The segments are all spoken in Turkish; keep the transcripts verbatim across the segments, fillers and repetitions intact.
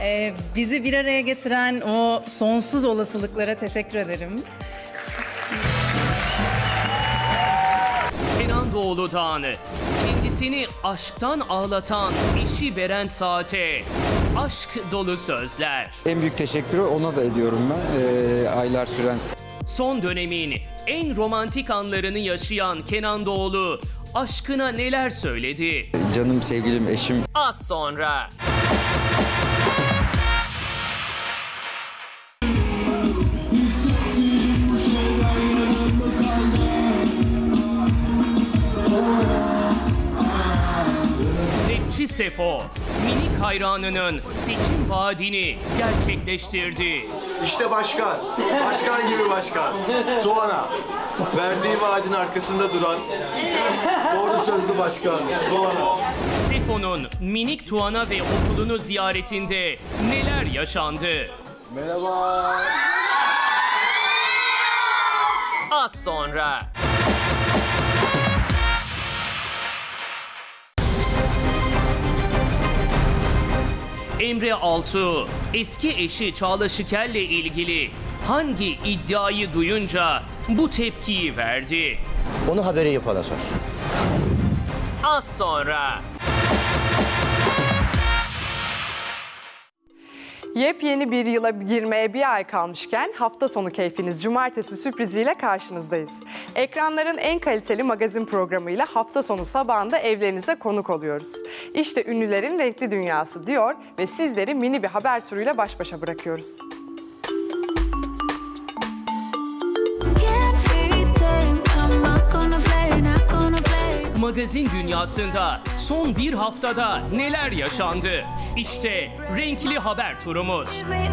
Ee, bizi bir araya getiren o sonsuz olasılıklara teşekkür ederim. Kenan Doğulu Dağı'nı, kendisini aşktan ağlatan eşi Beren Saat'e aşk dolu sözler. En büyük teşekkürü ona da ediyorum ben, ee, aylar süren. Son dönemin en romantik anlarını yaşayan Kenan Doğulu aşkına neler söyledi? Canım, sevgilim, eşim. Az sonra. Rapçi Sefo, minik hayranının seçim vaadini gerçekleştirdi. İşte başkan, başkan gibi başkan. Tuana, verdiği vaadin arkasında duran doğru sözlü başkan, Tuana. Sefo'nun minik Tuana ve okulunu ziyaretinde neler yaşandı? Merhaba. Az sonra. Emre Altuğ, eski eşi Çağla Şikel'le ilgili hangi iddiayı duyunca bu tepkiyi verdi? Onu haberi yapana sor. Az sonra. Yepyeni bir yıla girmeye bir ay kalmışken hafta sonu keyfiniz cumartesi sürpriziyle karşınızdayız. Ekranların en kaliteli magazin programıyla hafta sonu sabahında evlerinize konuk oluyoruz. İşte ünlülerin renkli dünyası diyor ve sizleri mini bir haber turuyla baş başa bırakıyoruz. Magazin dünyasında son bir haftada neler yaşandı? İşte renkli haber turumuz.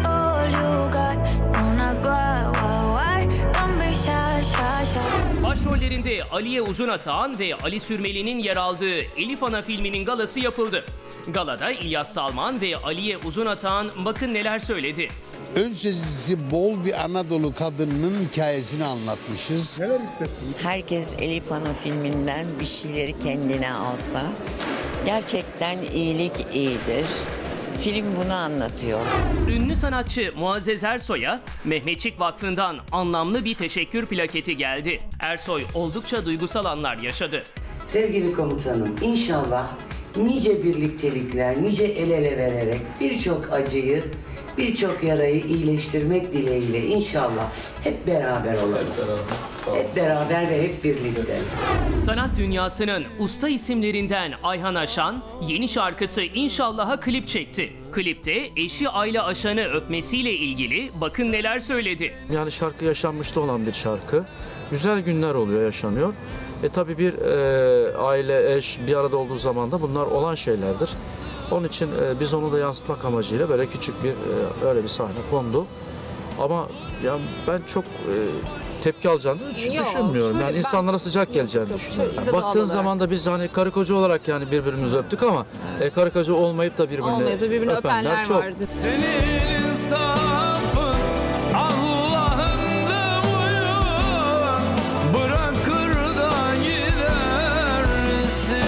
Başrollerinde Aliye Uzunatağan ve Ali Sürmeli'nin yer aldığı Elif Ana filminin galası yapıldı. Galada İlyas Salman ve Aliye Uzunatağan bakın neler söyledi. Ön sezisi bol bir Anadolu kadınının hikayesini anlatmışız. Neler hissettiniz? Herkes Elif Ana filminden bir şeyleri kendine alsa gerçekten iyilik iyidir. Film bunu anlatıyor. Ünlü sanatçı Muazzez Ersoy'a Mehmetçik Vakfı'ndan anlamlı bir teşekkür plaketi geldi. Ersoy oldukça duygusal anlar yaşadı. Sevgili komutanım, inşallah nice birliktelikler, nice el ele vererek birçok acıyı, birçok yarayı iyileştirmek dileğiyle inşallah hep beraber olalım. Hep beraber, hep beraber ve hep birlikte. Sanat dünyasının usta isimlerinden Ayhan Aşan yeni şarkısı İnşallah'a klip çekti. Klipte eşi Ayla Aşan'ı öpmesiyle ilgili bakın neler söyledi. Yani şarkı yaşanmışta olan bir şarkı. Güzel günler oluyor, yaşanıyor. E tabii bir e, aile, eş bir arada olduğu zaman da bunlar olan şeylerdir. Onun için e, biz onu da yansıtmak amacıyla böyle küçük bir e, öyle bir sahne kondu. Ama ya ben çok e, tepki alacağını hiç Yo, düşünmüyorum. Yani ben, insanlara sıcak geleceğini yok, düşünüyorum. Yani baktığın zaman da biz hani karı koca olarak yani birbirimizi öptük ama e, karı koca olmayıp da birbirini, olmayıp da birbirini öpenler, öpenler çok. Vardı. Senin insafın Allah'ın buyur, bırakır da gidersin.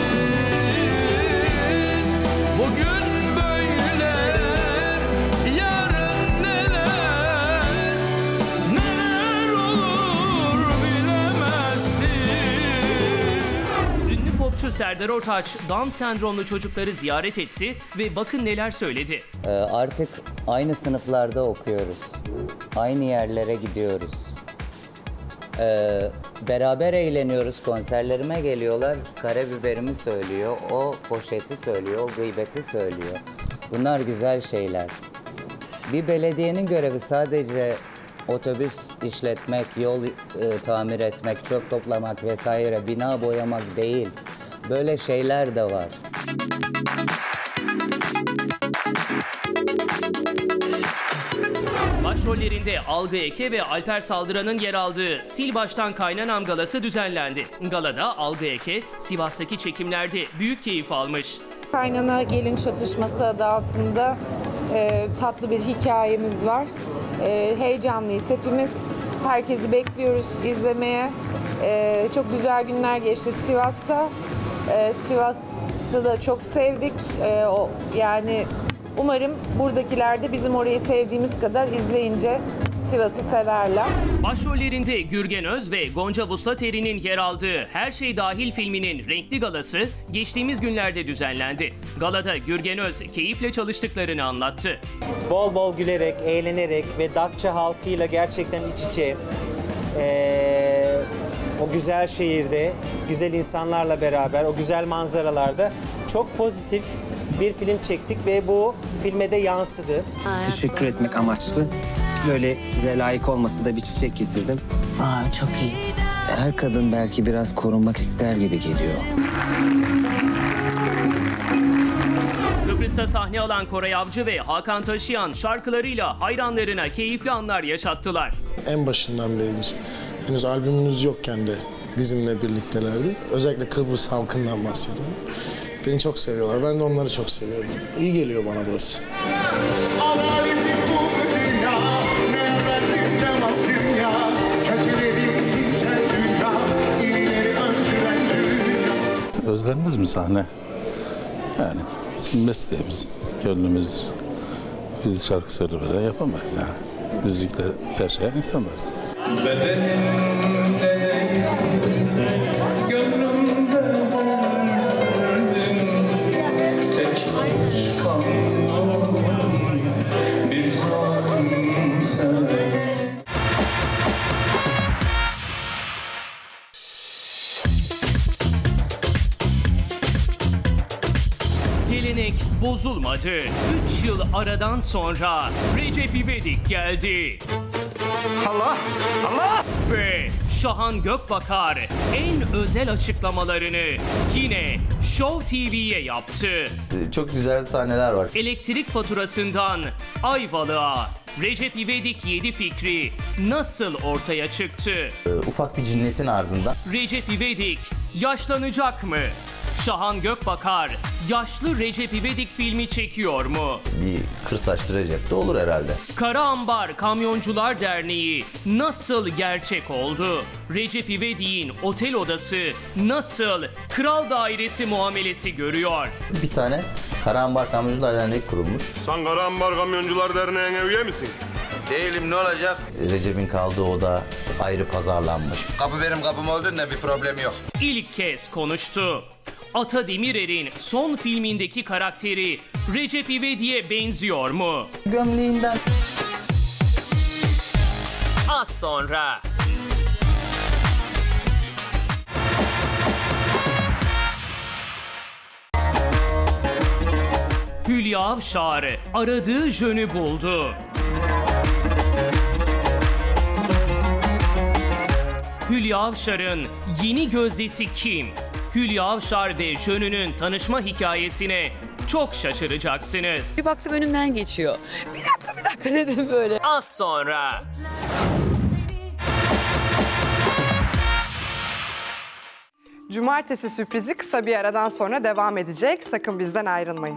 Bugün böyle, yarın neler, neler olur bilemezsin. Ünlü popçu Serdar Ortaç Down sendromlu çocukları ziyaret etti ve bakın neler söyledi. Ee, artık aynı sınıflarda okuyoruz. Aynı yerlere gidiyoruz. Ee, beraber eğleniyoruz. Konserlerime geliyorlar. Karabiberimi söylüyor. O poşeti söylüyor. O gıybeti söylüyor. Bunlar güzel şeyler. Bir belediyenin görevi sadece otobüs işletmek, yol e, tamir etmek, çöp toplamak vesaire, bina boyamak değil. Böyle şeyler de var. Başrollerinde Algı Eke ve Alper Saldıran'ın yer aldığı Sil Baştan Kaynanam galası düzenlendi. Galada Algı Eke Sivas'taki çekimlerde büyük keyif almış. Kaynana gelin çatışması adı altında e, tatlı bir hikayemiz var. E, heyecanlıyız hepimiz. Herkesi bekliyoruz izlemeye. E, çok güzel günler geçti Sivas'ta. E, Sivas'ı da çok sevdik. E, o, yani Umarım buradakiler de bizim orayı sevdiğimiz kadar izleyince Sivas'ı severler. Başrollerinde Gürgen Öz ve Gonca Vuslateri'nin yer aldığı Her Şey Dahil filminin renkli galası geçtiğimiz günlerde düzenlendi. Galada Gürgen Öz keyifle çalıştıklarını anlattı. Bol bol gülerek, eğlenerek ve Datça halkıyla gerçekten iç içe ee, o güzel şehirde, güzel insanlarla beraber, o güzel manzaralarda çok pozitif bir film çektik ve bu filme de yansıdı. Teşekkür etmek amaçlı. Böyle size layık olması da bir çiçek getirdim. Aa, çok iyi. Her kadın belki biraz korunmak ister gibi geliyor. Kıbrıs'ta sahne alan Koray Avcı ve Hakan Taşıyan şarkılarıyla hayranlarına keyifli anlar yaşattılar. En başından beridir. Henüz albümümüz yokken de bizimle birliktelerdi. Özellikle Kıbrıs halkından bahsediyorum. Beni çok seviyorlar. Ben de onları çok seviyorum. İyi geliyor bana burası. Özlenmez mi sahne? Yani bizim mesleğimiz, gönlümüz, biz şarkı söylemeden yapamayız yani. Müzikle yaşayan insanlarız. Bedenimde, gönlümde tek aşk bir zalim sen. Gelenek bozulmadı. Üç yıl aradan sonra Recep İvedik geldi. Allah! Allah! Ve Şahan Gökbakar en özel açıklamalarını yine Show T V'ye yaptı. Çok güzel sahneler var. Elektrik faturasından Ayvalık'a Recep İvedik yedi fikri nasıl ortaya çıktı? Ufak bir cinnetin ardından. Recep İvedik yaşlanacak mı? Şahan Gökbakar yaşlı Recep İvedik filmi çekiyor mu? Bir kır saçlı Recep de olur herhalde. Kara Ambar Kamyoncular Derneği nasıl gerçek oldu? Recep İvedik'in otel odası nasıl kral dairesi muamelesi görüyor? Bir tane Kara Ambar Kamyoncular Derneği kurulmuş. Sen Kara Ambar Kamyoncular Derneği'ne üye misin? Değilim, ne olacak? Recep'in kaldığı oda ayrı pazarlanmış. Kapı benim kapım olduğunda bir problem yok. İlk kez konuştu. Ata Demirer'in son filmindeki karakteri Recep İvedik'e benziyor mu? Gömleğinden. Az sonra. Hülya Avşar aradığı jönü buldu. Hülya Avşar'ın yeni gözdesi kim? Hülya Avşar ve jönünün tanışma hikayesine çok şaşıracaksınız. Bir baktım önümden geçiyor. Bir dakika bir dakika dedim böyle. Az sonra. Cumartesi sürprizi kısa bir aradan sonra devam edecek. Sakın bizden ayrılmayın.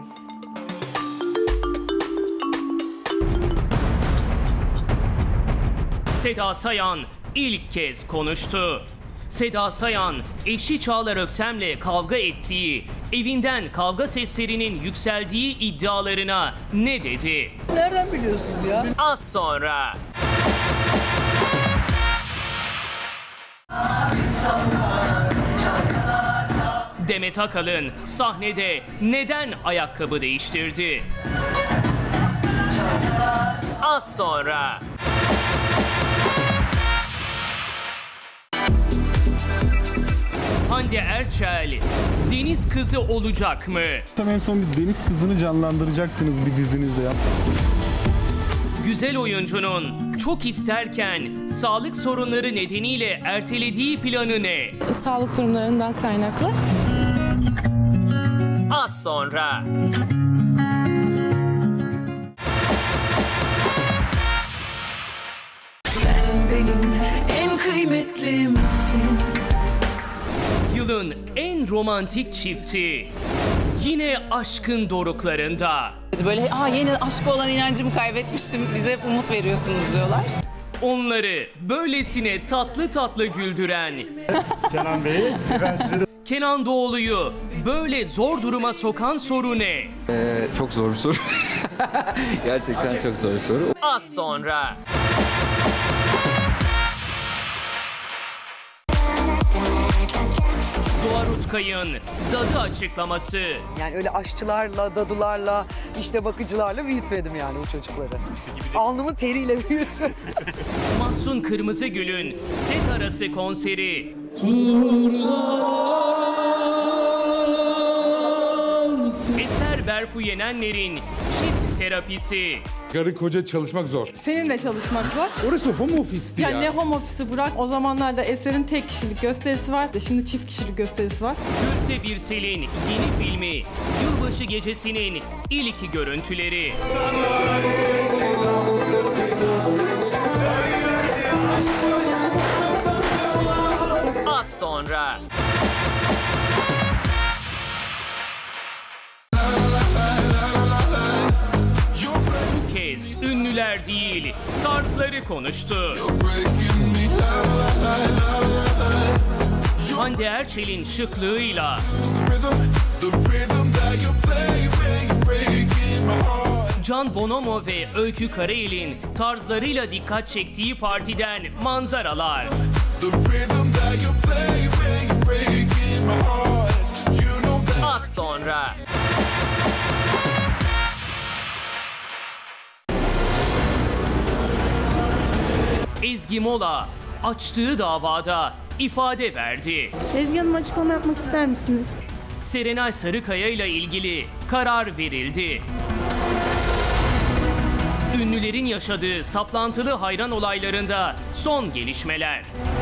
Seda Sayan ilk kez konuştu. Seda Sayan, eşi Çağlar Öktem'le kavga ettiği, evinden kavga seslerinin yükseldiği iddialarına ne dedi? Nereden biliyorsunuz ya? Az sonra. Demet Akalın sahnede neden ayakkabı değiştirdi? Az sonra. Hande Erçel deniz kızı olacak mı? En son bir deniz kızını canlandıracaktınız bir dizinizde ya. Güzel oyuncunun çok isterken sağlık sorunları nedeniyle ertelediği planı ne? Sağlık durumlarından kaynaklı. Az sonra. Sen benim en kıymetlimsin. Yılın en romantik çifti yine aşkın doruklarında. Böyle Aa, yeni aşka olan inancımı kaybetmiştim. Bize hep umut veriyorsunuz diyorlar. Onları böylesine tatlı tatlı güldüren Kenan Bey, ben size de... Kenan Doğulu'yu böyle zor duruma sokan soru ne? Ee, çok zor bir soru. Gerçekten çok zor bir soru. Az sonra. Doğa Rutkay'ın dadı açıklaması. Yani öyle aşçılarla, dadılarla, işte bakıcılarla büyütmedim yani bu çocukları. Alnımın teriyle büyüttüm. Mahsun Kırmızıgül'ün set arası konseri. Eser Berfu Yenenler'in çift terapisi. Karı koca çalışmak zor. Seninle çalışmak zor. Orası home office'ti ya. Ya ne home office'i bırak. O zamanlarda Eser'in tek kişilik gösterisi var. Şimdi çift kişilik gösterisi var. Gülse Birsel'in yeni filmi Yılbaşı Gecesi'nin ilk görüntüleri. Az sonra. Bu kez ünlüler değil, tarzları konuştu. Hande Erçel'in şıklığıyla Can Bonomo ve Öykü Karayel'in tarzlarıyla dikkat çektiği partiden manzaralar. Az sonra. Ezgi Mola açtığı davada ifade verdi. Ezgi Hanım, açıklama yapmak ister misiniz? Serenay Sarıkaya ile ilgili karar verildi. Ünlülerin yaşadığı saplantılı hayran olaylarında son gelişmeler.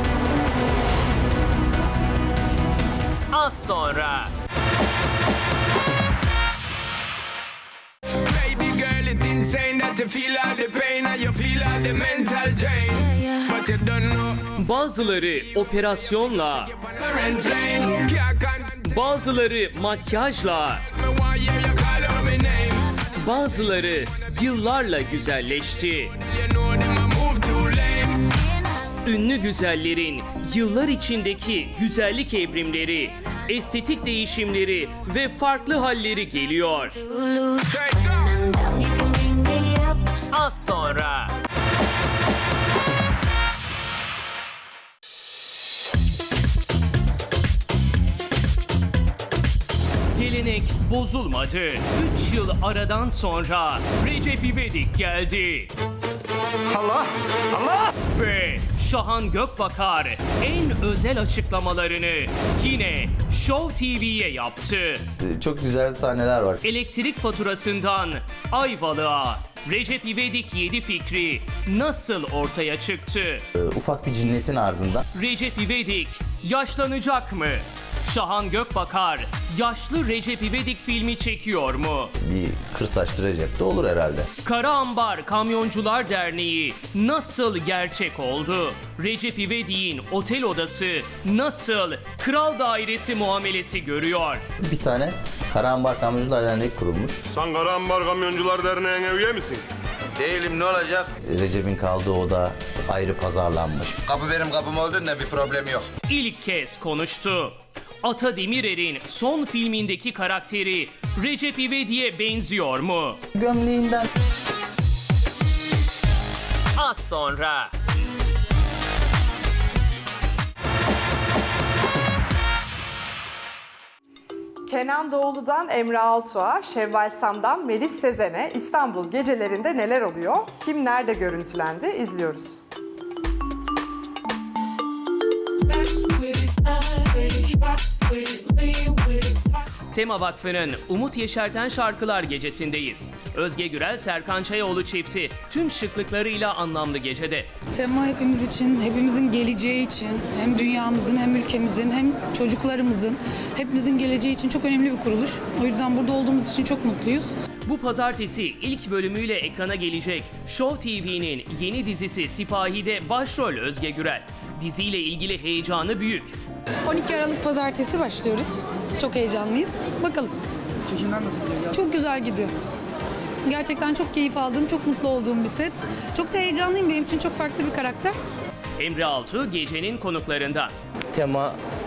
Az sonra. Bazıları operasyonla, bazıları makyajla, bazıları yıllarla güzelleşti. Ünlü güzellerin yıllar içindeki güzellik evrimleri, estetik değişimleri ve farklı halleri geliyor. Az sonra. Gelenek bozulmadı. Üç yıl aradan sonra Recep İvedik geldi. Allah! Allah! Ve Şahan Gökbakar en özel açıklamalarını yine Show T V'ye yaptı. Çok güzel sahneler var. Elektrik faturasından Ayvalık'a Recep İvedik yedi fikri nasıl ortaya çıktı? Ee, ufak bir cinnetin ardından. Recep İvedik yaşlanacak mı? Şahan Gökbakar yaşlı Recep İvedik filmi çekiyor mu? Bir Kırsaçlı Recep de olur herhalde. Kara Ambar Kamyoncular Derneği nasıl gerçek oldu? Recep İvedik'in otel odası nasıl kral dairesi muamelesi görüyor? Bir tane Kara Ambar Kamyoncular Derneği kurulmuş. Sen Kara Ambar Kamyoncular Derneği'ne üye misin? Değilim, ne olacak? Recep'in kaldığı oda ayrı pazarlanmış. Kapı benim kapım olduğunda bir problem yok. İlk kez konuştu. Ata Demirer'in son filmindeki karakteri Recep İvedik'e benziyor mu? Gömleğinden. Az sonra. Kenan Doğulu'dan Emre Altuğ'a, Şevval Sam'dan Melis Sezen'e İstanbul gecelerinde neler oluyor? Kim nerede görüntülendi? İzliyoruz. Tema Vakfı'nın Umut Yeşerten Şarkılar Gecesi'ndeyiz. Özge Gürel, Serkan Çayoğlu çifti tüm şıklıklarıyla anlamlı gecede. Tema hepimiz için, hepimizin geleceği için, hem dünyamızın hem ülkemizin hem çocuklarımızın, hepimizin geleceği için çok önemli bir kuruluş. O yüzden burada olduğumuz için çok mutluyuz. Bu pazartesi ilk bölümüyle ekrana gelecek Show T V'nin yeni dizisi Sipahi'de başrol Özge Gürel. Diziyle ilgili heyecanı büyük. on iki Aralık pazartesi başlıyoruz. Çok heyecanlıyız. Bakalım. Çekimler nasıl gidiyor? Çok güzel gidiyor. Gerçekten çok keyif aldığım, çok mutlu olduğum bir set. Çok da heyecanlıyım. Benim için çok farklı bir karakter. Emre Altuğ gecenin konuklarından. Tema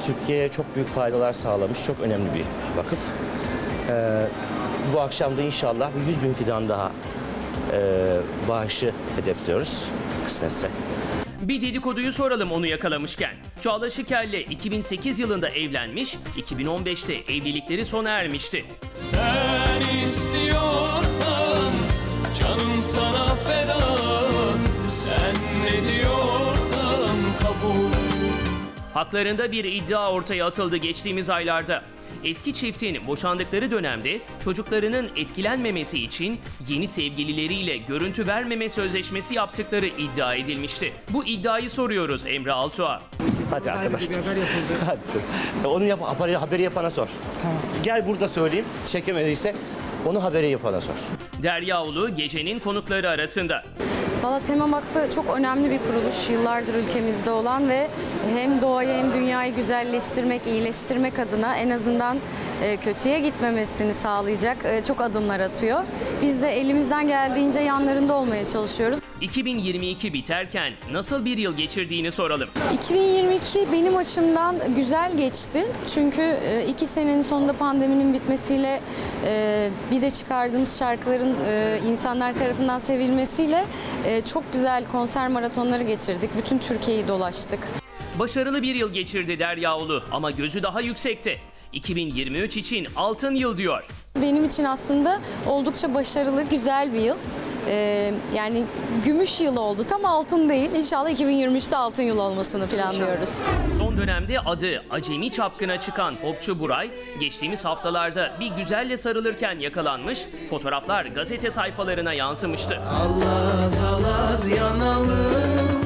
Türkiye'ye çok büyük faydalar sağlamış, çok önemli bir vakıf. Ee, bu akşam da inşallah yüz bin fidan daha e, bağışı hedefliyoruz kısmetse. Bir dedikoduyu soralım onu yakalamışken. Çağla Şiker'le iki bin sekiz yılında evlenmiş, iki bin on beşte evlilikleri sona ermişti. Sen istiyorsan canım sana feda, sen ne diyorsan kabul. Haklarında bir iddia ortaya atıldı geçtiğimiz aylarda. Eski çiftin boşandıkları dönemde çocuklarının etkilenmemesi için yeni sevgilileriyle görüntü vermeme sözleşmesi yaptıkları iddia edilmişti. Bu iddiayı soruyoruz Emre Altuğ'a. Hadi arkadaşlar. Hadi canım. Onu yap, haberi, haberi yapana sor. Tamam. Gel burada söyleyeyim. Çekemediyse onu haberi yapana sor. Derya Ulu gecenin konukları arasında. Valla Tema Vakfı çok önemli bir kuruluş, yıllardır ülkemizde olan ve hem doğayı hem dünyayı güzelleştirmek, iyileştirmek adına en azından kötüye gitmemesini sağlayacak çok adımlar atıyor. Biz de elimizden geldiğince yanlarında olmaya çalışıyoruz. iki bin yirmi iki biterken nasıl bir yıl geçirdiğini soralım. iki bin yirmi iki benim açımdan güzel geçti. Çünkü iki senenin sonunda pandeminin bitmesiyle bir de çıkardığımız şarkıların insanlar tarafından sevilmesiyle çok güzel konser maratonları geçirdik. Bütün Türkiye'yi dolaştık. Başarılı bir yıl geçirdi Derya Ulu ama gözü daha yüksekte. iki bin yirmi üç için altın yıl diyor. Benim için aslında oldukça başarılı, güzel bir yıl. Ee, yani gümüş yıl oldu. Tam altın değil. İnşallah iki bin yirmi üçte altın yıl olmasını planlıyoruz. Son dönemde adı acemi çapkına çıkan popçu Buray, geçtiğimiz haftalarda bir güzelle sarılırken yakalanmış, fotoğraflar gazete sayfalarına yansımıştı. Alaz alaz yanalım,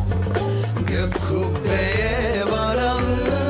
gök kubbeye varalım.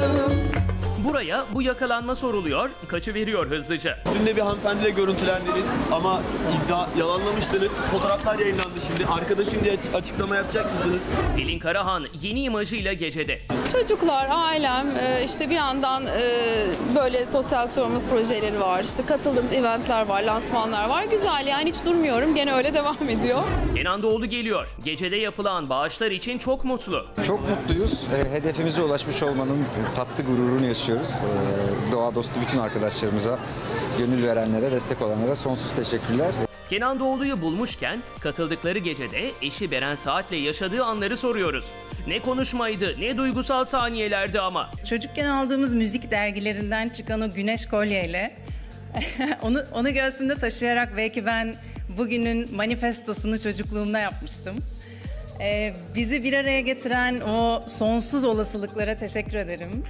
Buraya bu yakalanma soruluyor, kaçıveriyor hızlıca. Dün de bir hanımefendiyle görüntülendiniz ama iddia yalanlamıştınız. Fotoğraflar yayınlandı şimdi. Arkadaşım diye açıklama yapacak mısınız? Pelin Karahan yeni imajıyla gecede. Çocuklar, ailem, işte bir yandan böyle sosyal sorumluluk projeleri var. İşte katıldığımız eventler var, lansmanlar var. Güzel yani hiç durmuyorum. Gene öyle devam ediyor. Kenan Doğulu geliyor. Gecede yapılan bağışlar için çok mutlu. Çok mutluyuz. Hedefimize ulaşmış olmanın tatlı gururunu yaşıyoruz. Doğa dostu bütün arkadaşlarımıza, gönül verenlere, destek olanlara sonsuz teşekkürler. Kenan Doğulu'yu bulmuşken katıldıkları gecede eşi Beren Saat'le yaşadığı anları soruyoruz. Ne konuşmaydı, ne duygusal saniyelerdi ama. Çocukken aldığımız müzik dergilerinden çıkan o güneş kolyeyle onu onu göğsümde taşıyarak belki ben bugünün manifestosunu çocukluğumda yapmıştım. Ee, bizi bir araya getiren o sonsuz olasılıklara teşekkür ederim.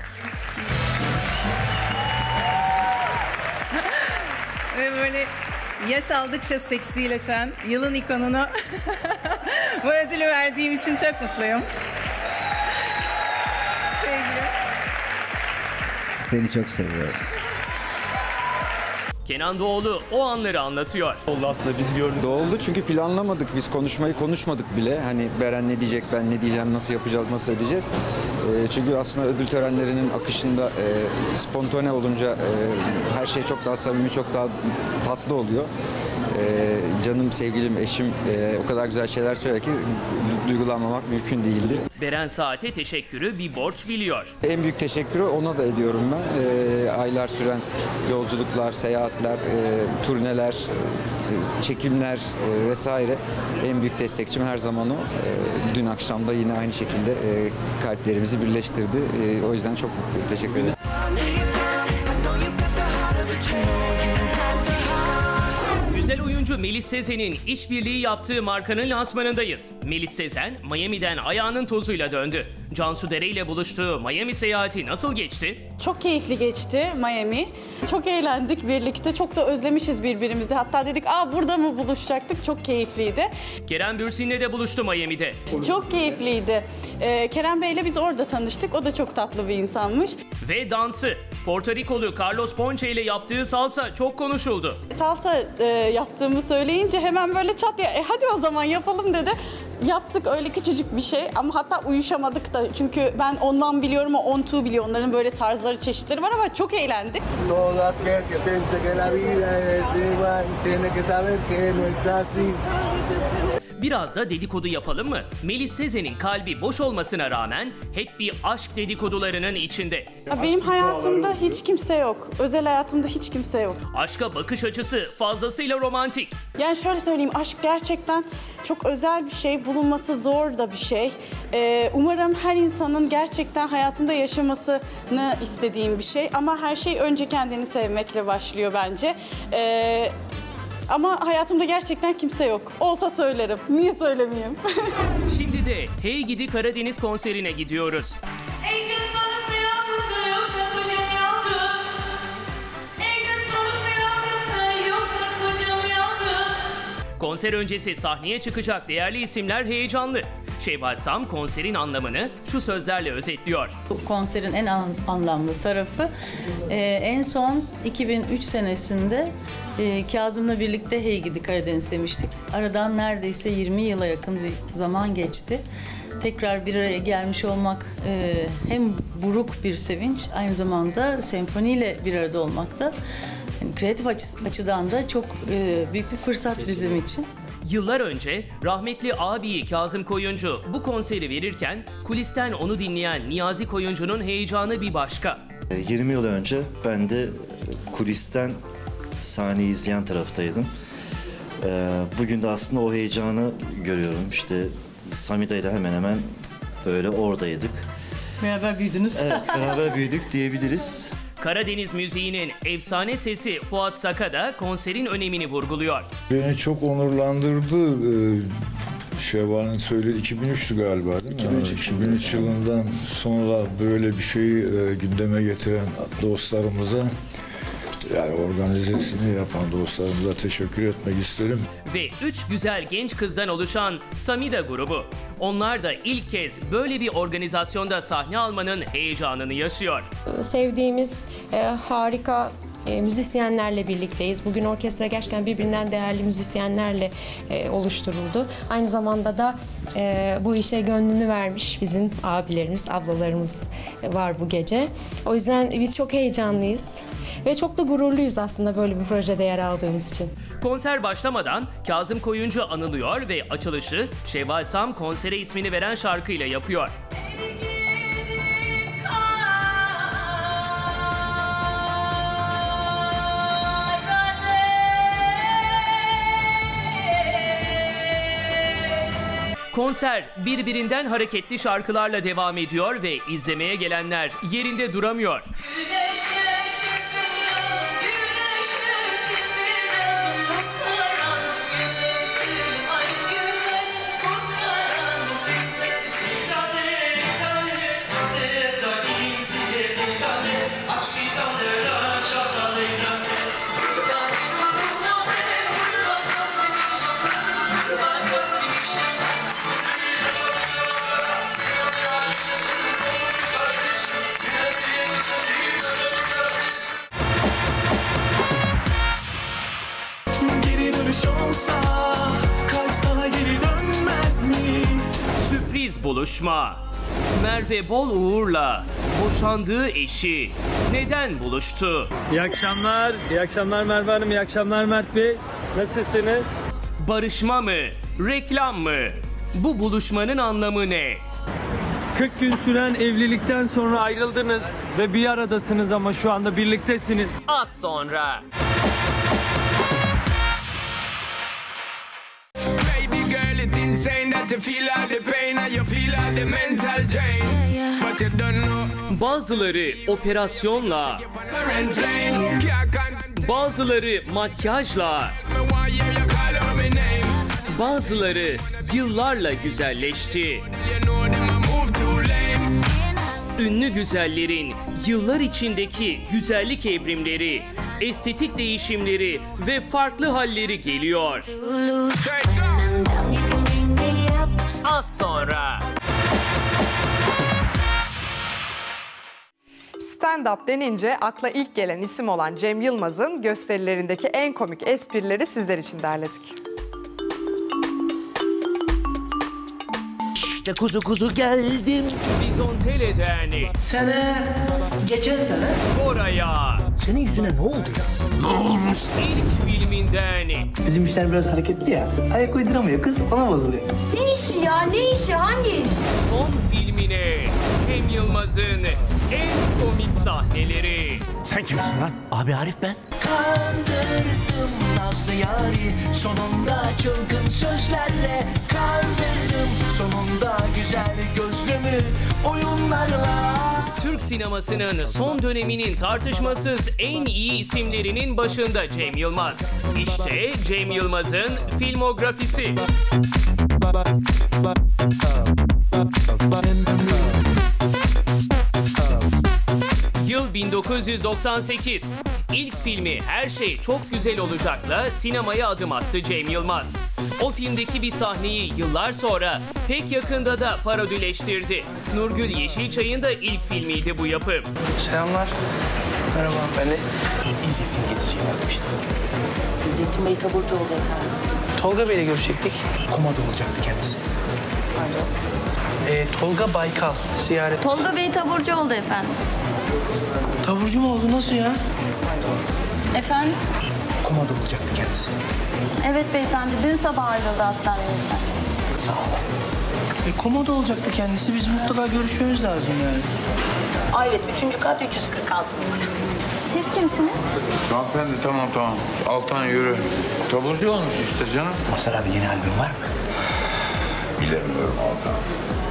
Ve böyle yaş aldıkça seksileşen yılın ikonuna bu ödülü verdiğim için çok mutluyum. Sevgilim. Seni çok seviyorum. Kenan Doğulu o anları anlatıyor. Oldu aslında biz gördük. Oldu çünkü planlamadık. Biz konuşmayı konuşmadık bile. Hani Beren ne diyecek, ben ne diyeceğim, nasıl yapacağız, nasıl edeceğiz. E, çünkü aslında ödül törenlerinin akışında e, spontane olunca e, her şey çok daha samimi, çok daha tatlı oluyor. E, canım, sevgilim, eşim e, o kadar güzel şeyler söylüyor ki duygulanmamak mümkün değildi. Beren Saat'e teşekkürü bir borç biliyor. En büyük teşekkürü ona da ediyorum ben. E, aylar süren yolculuklar, seyahatler, e, turneler, e, çekimler e, vesaire. En büyük destekçim her zaman o. E, dün akşam da yine aynı şekilde e, kalplerimizi birleştirdi. E, o yüzden çok mutluyum. Teşekkür ederim. Güzel oyuncu Melis Sezen'in işbirliği yaptığı markanın lansmanındayız. Melis Sezen, Miami'den ayağının tozuyla döndü. Cansu Dere ile buluştuğu Miami seyahati nasıl geçti? Çok keyifli geçti Miami. Çok eğlendik birlikte. Çok da özlemişiz birbirimizi. Hatta dedik, aa burada mı buluşacaktık? Çok keyifliydi. Kerem Bürsin'le de buluştu Miami'de. Çok keyifliydi. Ee, Kerem Bey'le biz orada tanıştık. O da çok tatlı bir insanmış. Ve dansı. Porto Rikolu Carlos Ponce ile yaptığı salsa çok konuşuldu. Salsa e, yaptığımı söyleyince hemen böyle çat ya, e, hadi o zaman yapalım dedi. Yaptık öyle küçücük bir şey ama hatta uyuşamadık da çünkü ben ondan biliyorum, o on two biliyor. Onların böyle tarzları, çeşitleri var ama çok eğlendik. Biraz da dedikodu yapalım mı? Melis Sezen'in kalbi boş olmasına rağmen hep bir aşk dedikodularının içinde. Benim hayatımda hiç kimse yok. Özel hayatımda hiç kimse yok. Aşka bakış açısı fazlasıyla romantik. Yani şöyle söyleyeyim, aşk gerçekten çok özel bir şey. Bulunması zor da bir şey. Ee, umarım her insanın gerçekten hayatında yaşamasını istediğim bir şey. Ama her şey önce kendini sevmekle başlıyor bence. Ee, ama hayatımda gerçekten kimse yok. Olsa söylerim. Niye söylemeyeyim? Şimdi de Hey Gidi Karadeniz konserine gidiyoruz. Ey kız balık mı yandın da yoksa kocam yandı? Ey kız balık mı yandın da yoksa kocam yandı? Konser öncesi sahneye çıkacak değerli isimler heyecanlı. Şevval Sam konserin anlamını şu sözlerle özetliyor. Bu konserin en an- anlamlı tarafı e, en son iki bin üç senesinde e, Kazım'la birlikte Hey Gidi Karadeniz demiştik. Aradan neredeyse yirmi yıla yakın bir zaman geçti. Tekrar bir araya gelmiş olmak e, hem buruk bir sevinç, aynı zamanda senfoniyle bir arada olmak da yani kreatif açı- açıdan da çok e, büyük bir fırsat bizim için. Yıllar önce rahmetli abi Kazım Koyuncu bu konseri verirken kulisten onu dinleyen Niyazi Koyuncu'nun heyecanı bir başka. yirmi yıl önce ben de kulisten sahneyi izleyen taraftaydım. Bugün de aslında o heyecanı görüyorum. İşte Samida ile hemen hemen böyle oradaydık. Beraber büyüdünüz. Evet, beraber büyüdük diyebiliriz. Karadeniz müziğinin efsane sesi Fuat Saka da konserin önemini vurguluyor. Beni çok onurlandırdı. Ee, Şevval'in söylediği iki bin üçtü galiba değil mi? iki bin üç, iki bin üç yılından sonra böyle bir şeyi e, gündeme getiren dostlarımıza, yani organizesini yapan dostlarımıza teşekkür etmek isterim. Ve üç güzel genç kızdan oluşan Samida grubu. Onlar da ilk kez böyle bir organizasyonda sahne almanın heyecanını yaşıyor. Sevdiğimiz e, harika e, müzisyenlerle birlikteyiz. Bugün orkestra gerçekten birbirinden değerli müzisyenlerle e, oluşturuldu. Aynı zamanda da e, bu işe gönlünü vermiş bizim abilerimiz, ablalarımız var bu gece. O yüzden biz çok heyecanlıyız. Ve çok da gururluyuz aslında böyle bir projede yer aldığımız için. Konser başlamadan Kazım Koyuncu anılıyor ve açılışı Şevval Sam konsere ismini veren şarkıyla yapıyor. Konser birbirinden hareketli şarkılarla devam ediyor ve izlemeye gelenler yerinde duramıyor. Sürpriz buluşma. Merve Bol Uğur'la boşandığı eşi neden buluştu? İyi akşamlar, iyi akşamlar Merve Hanım, iyi akşamlar Mert Bey. Nasılsınız? Barışma mı, reklam mı? Bu buluşmanın anlamı ne? kırk gün süren evlilikten sonra ayrıldınız ve bir aradasınız ama şu anda birliktesiniz. Az sonra. Bazıları operasyonla, bazıları makyajla, bazıları yıllarla güzelleşti. Ünlü güzellerin yıllar içindeki güzellik evrimleri, estetik değişimleri ve farklı halleri geliyor. Az sonra. Stand-up denince akla ilk gelen isim olan Cem Yılmaz'ın gösterilerindeki en komik esprileri sizler için derledik. İşte kuzu kuzu geldim. Vizontele Derneği. Sene, geçen sene. Oraya. Senin yüzüne ne oldu ya? Ne olmuş? İlk filminden. Bizim işler biraz hareketli ya. Ayak uyduramıyor kız, ona bozuluyor. Ne işi ya? Ne işi? Hangi iş? Son filmine Cem Yılmaz'ın en komik sahneleri. Sen kimsin lan? Abi Arif ben. Kandırdım Nazlı yari, sonunda çılgın sözlerle kandırdım, sonunda güzel gözlümü oyunlarla. Türk sinemasının son döneminin tartışmasız en iyi isimlerinin başında Cem Yılmaz. İşte Cem Yılmaz'ın filmografisi. Yıl bin dokuz yüz doksan sekiz. İlk filmi Her Şey Çok Güzel Olacak'la sinemaya adım attı Cem Yılmaz. O filmdeki bir sahneyi yıllar sonra pek yakında da parodileştirdi. Nurgül Yeşilçay'ın da ilk filmiydi bu yapım. Selamlar. Merhaba. Ben de İzzettin Gezici'yi yapmıştım. İzzettin Bey taburcu oldu efendim. Tolga Bey'le görüşecektik. Komada olacaktı kendisi. Pardon. Ee, Tolga Baykal ziyaret. Tolga Bey taburcu oldu efendim. Taburcu mu oldu? Nasıl ya? Efendim? Komada olacaktı kendisi. Evet beyefendi. Dün sabah ayrıldı hastanemizden. Sağ olun. E, komada olacaktı kendisi. Biz mutlaka görüşmemiz lazım yani. Aa, evet. Üçüncü kat üç yüz kırk altı numara. Siz kimsiniz? Hanımefendi tamam tamam. Altan yürü. Taburcu olmuş işte canım. Masar abi yeni albüm var mı? Bilemiyorum Altan.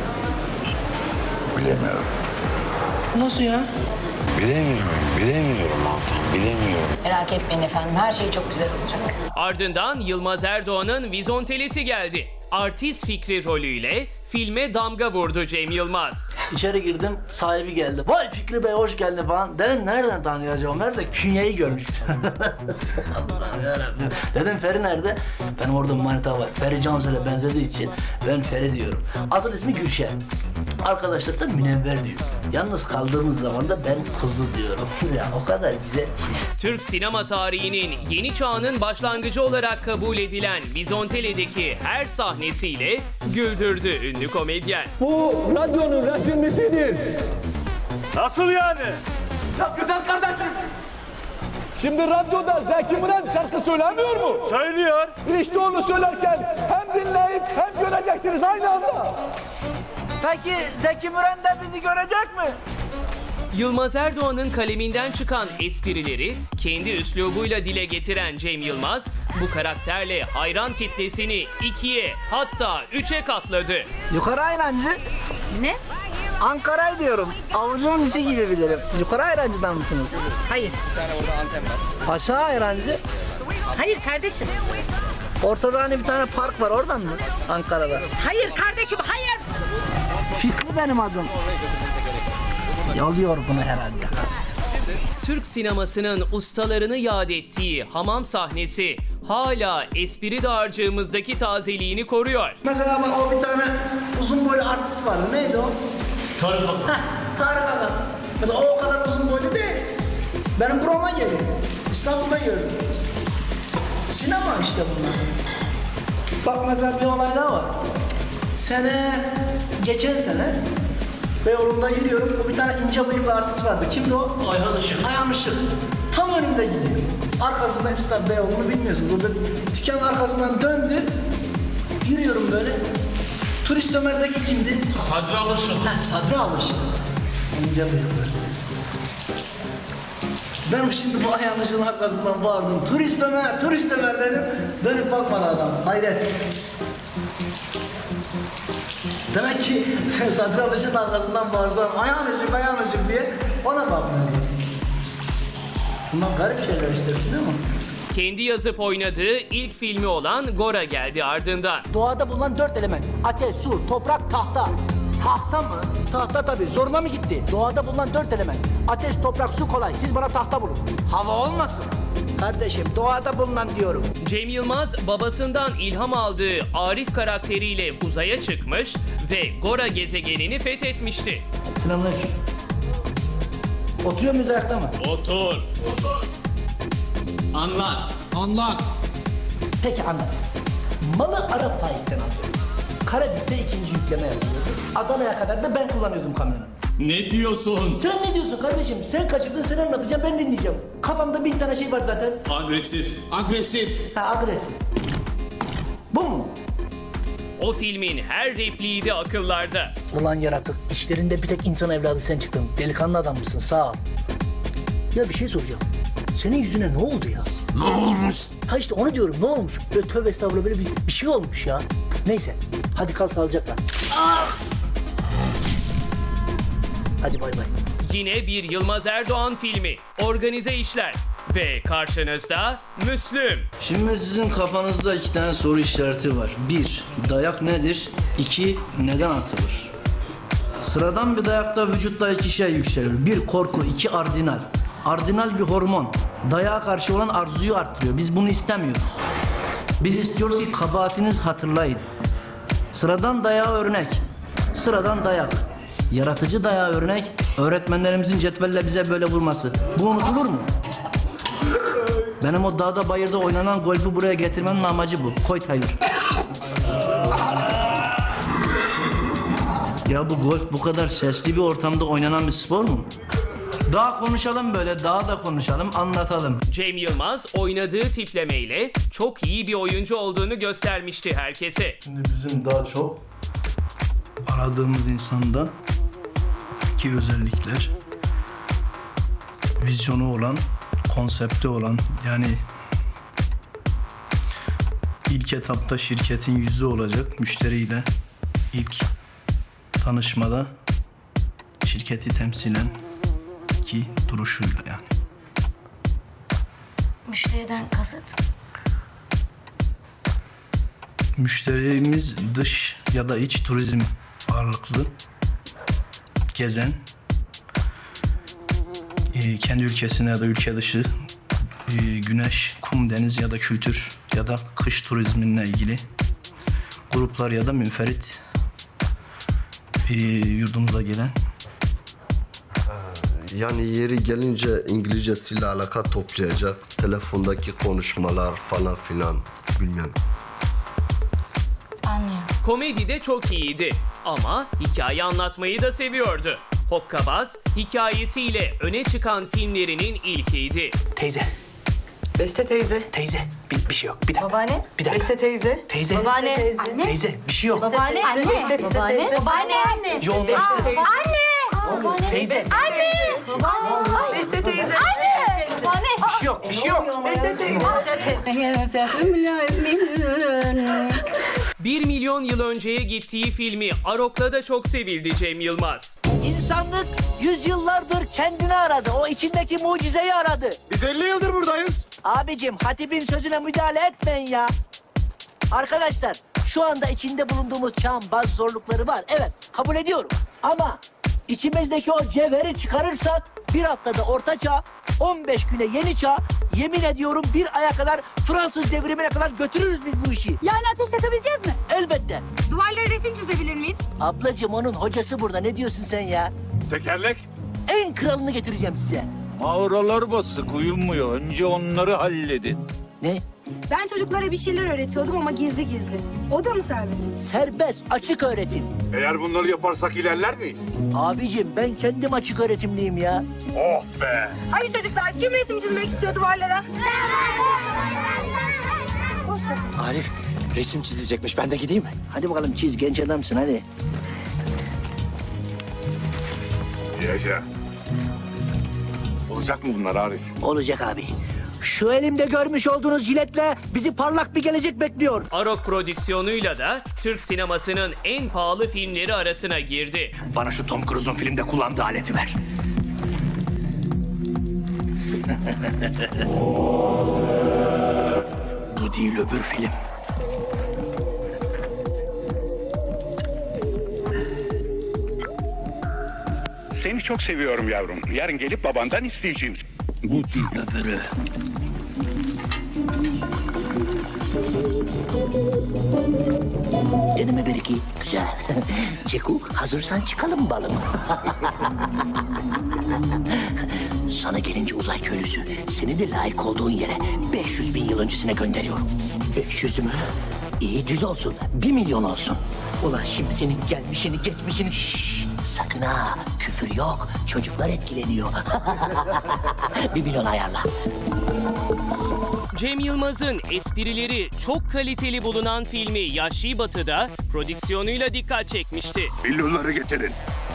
Bilemiyorum. Nasıl ya? Bilemiyorum, bilemiyorum Altan, bilemiyorum. Merak etmeyin efendim. Her şey çok güzel olacak. Ardından Yılmaz Erdoğan'ın Vizontelesi geldi. Artist Fikri rolüyle filme damga vurdu Cem Yılmaz. İçeri girdim, sahibi geldi. Vay Fikri Bey hoş geldin falan. Dedim nereden tanıyacağım? Nerede? Künyeyi görmüş. Allah'ım yarabbim. Dedim Feri nerede? Benim orada manita var. Feri Cansel'e benzediği için ben Feri diyorum. Asıl ismi Gülşen. Arkadaşlar da Münevver diyor. Yalnız kaldığımız zaman da ben kuzu diyorum. Ya o kadar güzel ki. Türk sinema tarihinin yeni çağının başlangıcı olarak kabul edilen Vizontele'deki her sahnesiyle güldürdü ünlü komedyen. Bu radyonun resimlisidir. Nasıl yani? Ya güzel kardeşim. Şimdi radyoda Zeki Müren şarkı söylemiyor mu? Söylüyor. İşte onu söylerken hem dinleyip hem göreceksiniz aynı anda. Peki Zeki Müren de bizi görecek mi? Yılmaz Erdoğan'ın kaleminden çıkan esprileri kendi üslubuyla dile getiren Cem Yılmaz, bu karakterle hayran kitlesini ikiye hatta üçe katladı. Yukarı ayrancı. Ne? Ankara'yı diyorum. Avucumun içi gibi bilirim. Yukarı ayrancıdan mısınız? Hayır. Bir tane orada anten var. Aşağı ayrancı. Hayır kardeşim. Ortada hani bir tane park var oradan mı? Ankara'da. Hayır kardeşim, hayır. Fikri benim adım. Yalıyor bunu herhalde. Türk sinemasının ustalarını yad ettiği hamam sahnesi hala espri dağarcığımızdaki tazeliğini koruyor. Mesela bak o bir tane uzun boylu artist vardı. Neydi o? Tarık Akan. Tarık Akan. Mesela o o kadar uzun boylu değil. Benim burama geliyor. İstanbul'da gördüm. Sinema işte bunlar. Bak mesela bir olay daha var. Sene, geçen sene Beyoğlu'nda yürüyorum. Bir tane ince bıyıklı artist vardı. Kimdi o? Ayhan Işık. Ayhan Işık. Tam önümde gidiyor. Arkasından işte Beyoğlu'nu bilmiyorsunuz. Orada dükkanın arkasından döndü. Yürüyorum böyle. Turist Ömer'deki kimdi? Sadri Alışık. Ha, Sadri Alışık. İnce bıyıklı. Ben şimdi bu Ayhan Işık'ın arkasından bağırdım. Turist Ömer, Turist Ömer dedim. Dönüp bakmadı adam. Hayret. Demek ki Sadri Alışık'ın arkasından bağırsan Ayhan Işık, Ayhan Işık diye ona bakmıyorsun. Bunlar garip şeyler işte sinema. Kendi yazıp oynadığı ilk filmi olan Gora geldi ardından. Doğada bulunan dört element. Ateş, su, toprak, tahta. Tahta mı? Tahta tabii. Zoruna mı gitti? Doğada bulunan dört element. Ateş, toprak, su kolay. Siz bana tahta bulun. Hava olmasın. Kardeşim doğada bulunan diyorum. Cem Yılmaz babasından ilham aldığı Arif karakteriyle uzaya çıkmış ve Gora gezegenini fethetmişti. Selamünaleyküm. Oturuyor muyuz ayakta mı? Otur. Anlat. Anlat. Peki anlat. Malı Arap faikten alıyordum. Karabük'te ikinci yükleme yapıyordu. Adana'ya kadar da ben kullanıyordum kamyonu. Ne diyorsun? Sen ne diyorsun kardeşim? Sen kaçırdın, sen anlatacağım, ben dinleyeceğim. Kafamda bin tane şey var zaten. Agresif. Agresif. Ha, agresif. Bu mu? O filmin her repliği de akıllarda. Ulan yaratık, işlerinde bir tek insan evladı sen çıktın. Delikanlı adam mısın? Sağ ol. Ya bir şey soracağım. Senin yüzüne ne oldu ya? Ne olmuş? Ha işte onu diyorum, ne olmuş? Böyle tövbe estağfurullah, böyle bir, bir şey olmuş ya. Neyse, hadi kal sağlıcakla. Ah! Hadi bay bay. Yine bir Yılmaz Erdoğan filmi, Organize İşler. Ve karşınızda Müslüm. Şimdi sizin kafanızda iki tane soru işareti var. Bir, dayak nedir? İki, neden atılır? Sıradan bir dayakta vücutta iki şey yükselir. Bir, korku. İki, ardinal. Ardinal bir hormon. Dayağa karşı olan arzuyu arttırıyor. Biz bunu istemiyoruz. Biz istiyoruz ki kabahatiniz hatırlayın. Sıradan dayağa örnek. Sıradan dayak. Yaratıcı dayağa örnek. Öğretmenlerimizin cetvelle bize böyle vurması. Bu unutulur mu? Benim o dağda bayırda oynanan golfü buraya getirmemin amacı bu. Koy Taylor. Ya bu golf bu kadar sesli bir ortamda oynanan bir spor mu? Daha konuşalım böyle, daha da konuşalım, anlatalım. Cem Yılmaz oynadığı tiplemeyle çok iyi bir oyuncu olduğunu göstermişti herkese. Şimdi bizim daha çok aradığımız insanda iki özellikler. Vizyonu olan, konsepti olan, yani ilk etapta şirketin yüzü olacak müşteriyle, ilk tanışmada şirketi temsilen ki duruşuyla yani. Müşteriden kasıt? Müşterimiz dış ya da iç turizm ağırlıklı, gezen, e, kendi ülkesine ya da ülke dışı e, güneş, kum, deniz ya da kültür ya da kış turizminle ilgili gruplar ya da münferit e, yurdumuza gelen. Yani yeri gelince İngilizcesiyle alaka toplayacak, telefondaki konuşmalar falan filan, bilmem. Anlıyorum. Komedi de çok iyiydi ama hikaye anlatmayı da seviyordu. Hokkabaz hikayesiyle öne çıkan filmlerinin ilkiydi. Teyze. Beste teyze. Teyze. Bir, bir şey yok. Bir dakika. Babaanne. Bir dakika. Beste teyze. Teyze. Babaanne. Teyze. Anne. Teyze. Bir şey yok. Babaanne. Anne. Babaanne. Babaanne. Anne. Yoğunlaştı. Anne. Babaanne. Teyze. Anne. Babaanne. Beste teyze. Anne. Babaanne. Bir şey yok. Bir şey yok. Beste teyze. Bir milyon yıl önceye gittiği filmi Arok'la da çok sevildi Cem Yılmaz. İnsanlık yüzyıllardır kendini aradı. O içindeki mucizeyi aradı. Biz elli yıldır buradayız. Abicim hatibin sözüne müdahale etmeyin ya. Arkadaşlar şu anda içinde bulunduğumuz çağın bazı zorlukları var. Evet kabul ediyorum. Ama içimizdeki o cevheri çıkarırsak bir haftada orta çağ, on beş güne yeni çağ, yemin ediyorum bir aya kadar Fransız devrimine kadar götürürüz biz bu işi. Yani ateş yakabileceğiz mi? Elbette. Duvarlara resim çizebilir miyiz? Ablacığım onun hocası burada. Ne diyorsun sen ya? Tekerlek. En kralını getireceğim size. Mağaralar basık uyumuyor. Önce onları halledin. Ne? Ben çocuklara bir şeyler öğretiyordum ama gizli gizli. O da mı serbest? Serbest, açık öğretim. Eğer bunları yaparsak ilerler miyiz? Abicim ben kendim açık öğretimliyim ya. Oh be. Hadi çocuklar kim resim çizmek istiyor duvarlara? Arif resim çizecekmiş. Ben de gideyim mi? Hadi bakalım çiz. Genç adamsın hadi. Yaşa. Olacak mı bunlar Arif? Olacak abi. Şu elimde görmüş olduğunuz jiletle bizi parlak bir gelecek bekliyor. Arok prodüksiyonuyla da Türk sinemasının en pahalı filmleri arasına girdi. Bana şu Tom Cruise'un filmde kullandığı aleti ver. Bu değil öbür film. Seni çok seviyorum yavrum. Yarın gelip babandan isteyeceğim. Bu değil öbürü. Deneme bir iki. Güzel. Ceku hazırsan çıkalım balım. Sana gelince uzay köylüsü seni de layık olduğun yere beş yüz bin yıl öncesine gönderiyorum. beş yüz mü? İyi düz olsun. Bir milyon olsun. Ulan şimdi senin gelmişini geçmişini... Şşş, sakın ha, küfür yok. Çocuklar etkileniyor. Bir milyon ayarla. Cem Yılmaz'ın esprileri çok kaliteli bulunan filmi Yahşi Batı'da prodüksiyonuyla dikkat çekmişti. Billurları getirin.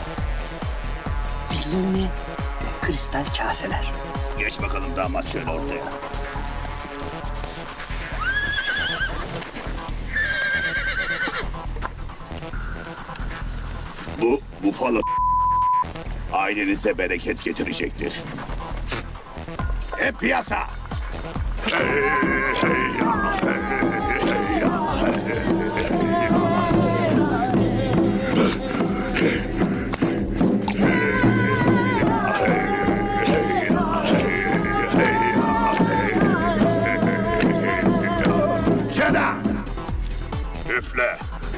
Billur ne? Kristal kaseler. Geç bakalım damat şöyle ortaya. Bu bufalo ailenize bereket getirecektir. Hep piyasa. Çena! Üfle.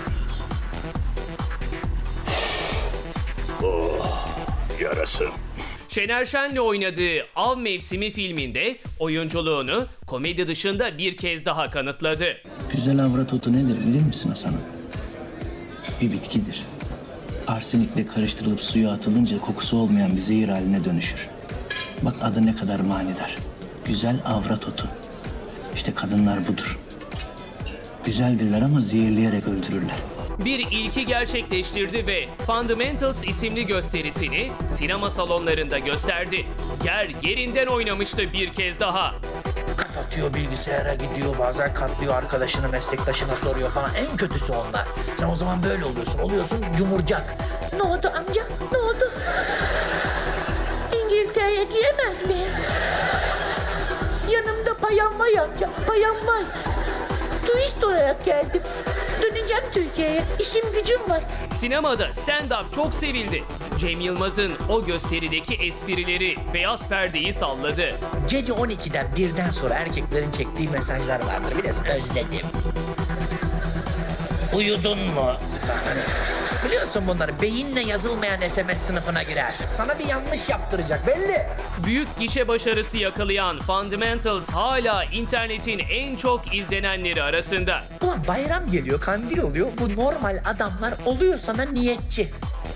Oh, yarasın. Şener Şen'le oynadığı Av Mevsimi filminde oyunculuğunu komedi dışında bir kez daha kanıtladı. Güzel avrat otu nedir bilir misin Hasan'ım? Bir bitkidir. Arsenikle karıştırılıp suya atılınca kokusu olmayan bir zehir haline dönüşür. Bak adı ne kadar manidar. Güzel avrat otu. İşte kadınlar budur. Güzeldirler ama zehirleyerek öldürürler. Bir ilki gerçekleştirdi ve Fundamentals isimli gösterisini sinema salonlarında gösterdi. Yer yerinden oynamıştı bir kez daha. Kapatıyor, bilgisayara gidiyor, bazen katlıyor, arkadaşını, meslektaşına soruyor falan. En kötüsü onlar. Sen o zaman böyle oluyorsun, oluyorsun yumurcak. Ne oldu amca, ne oldu? İngiltere'ye giremez miyim? Yanımda payam var amca, payam var. Turist olarak geldim. Döneceğim Türkiye'ye. İşim gücüm var. Sinemada stand-up çok sevildi. Cem Yılmaz'ın o gösterideki esprileri beyaz perdeyi salladı. Gece on ikiden birden sonra erkeklerin çektiği mesajlar vardır. Biraz özledim. Uyudun mu? Biliyorsun bunları. Beyinle yazılmayan S M S sınıfına girer. Sana bir yanlış yaptıracak belli. Büyük gişe başarısı yakalayan Fundamentals hala internetin en çok izlenenleri arasında. Ulan bayram geliyor, kandil oluyor. Bu normal adamlar oluyor sana niyetçi.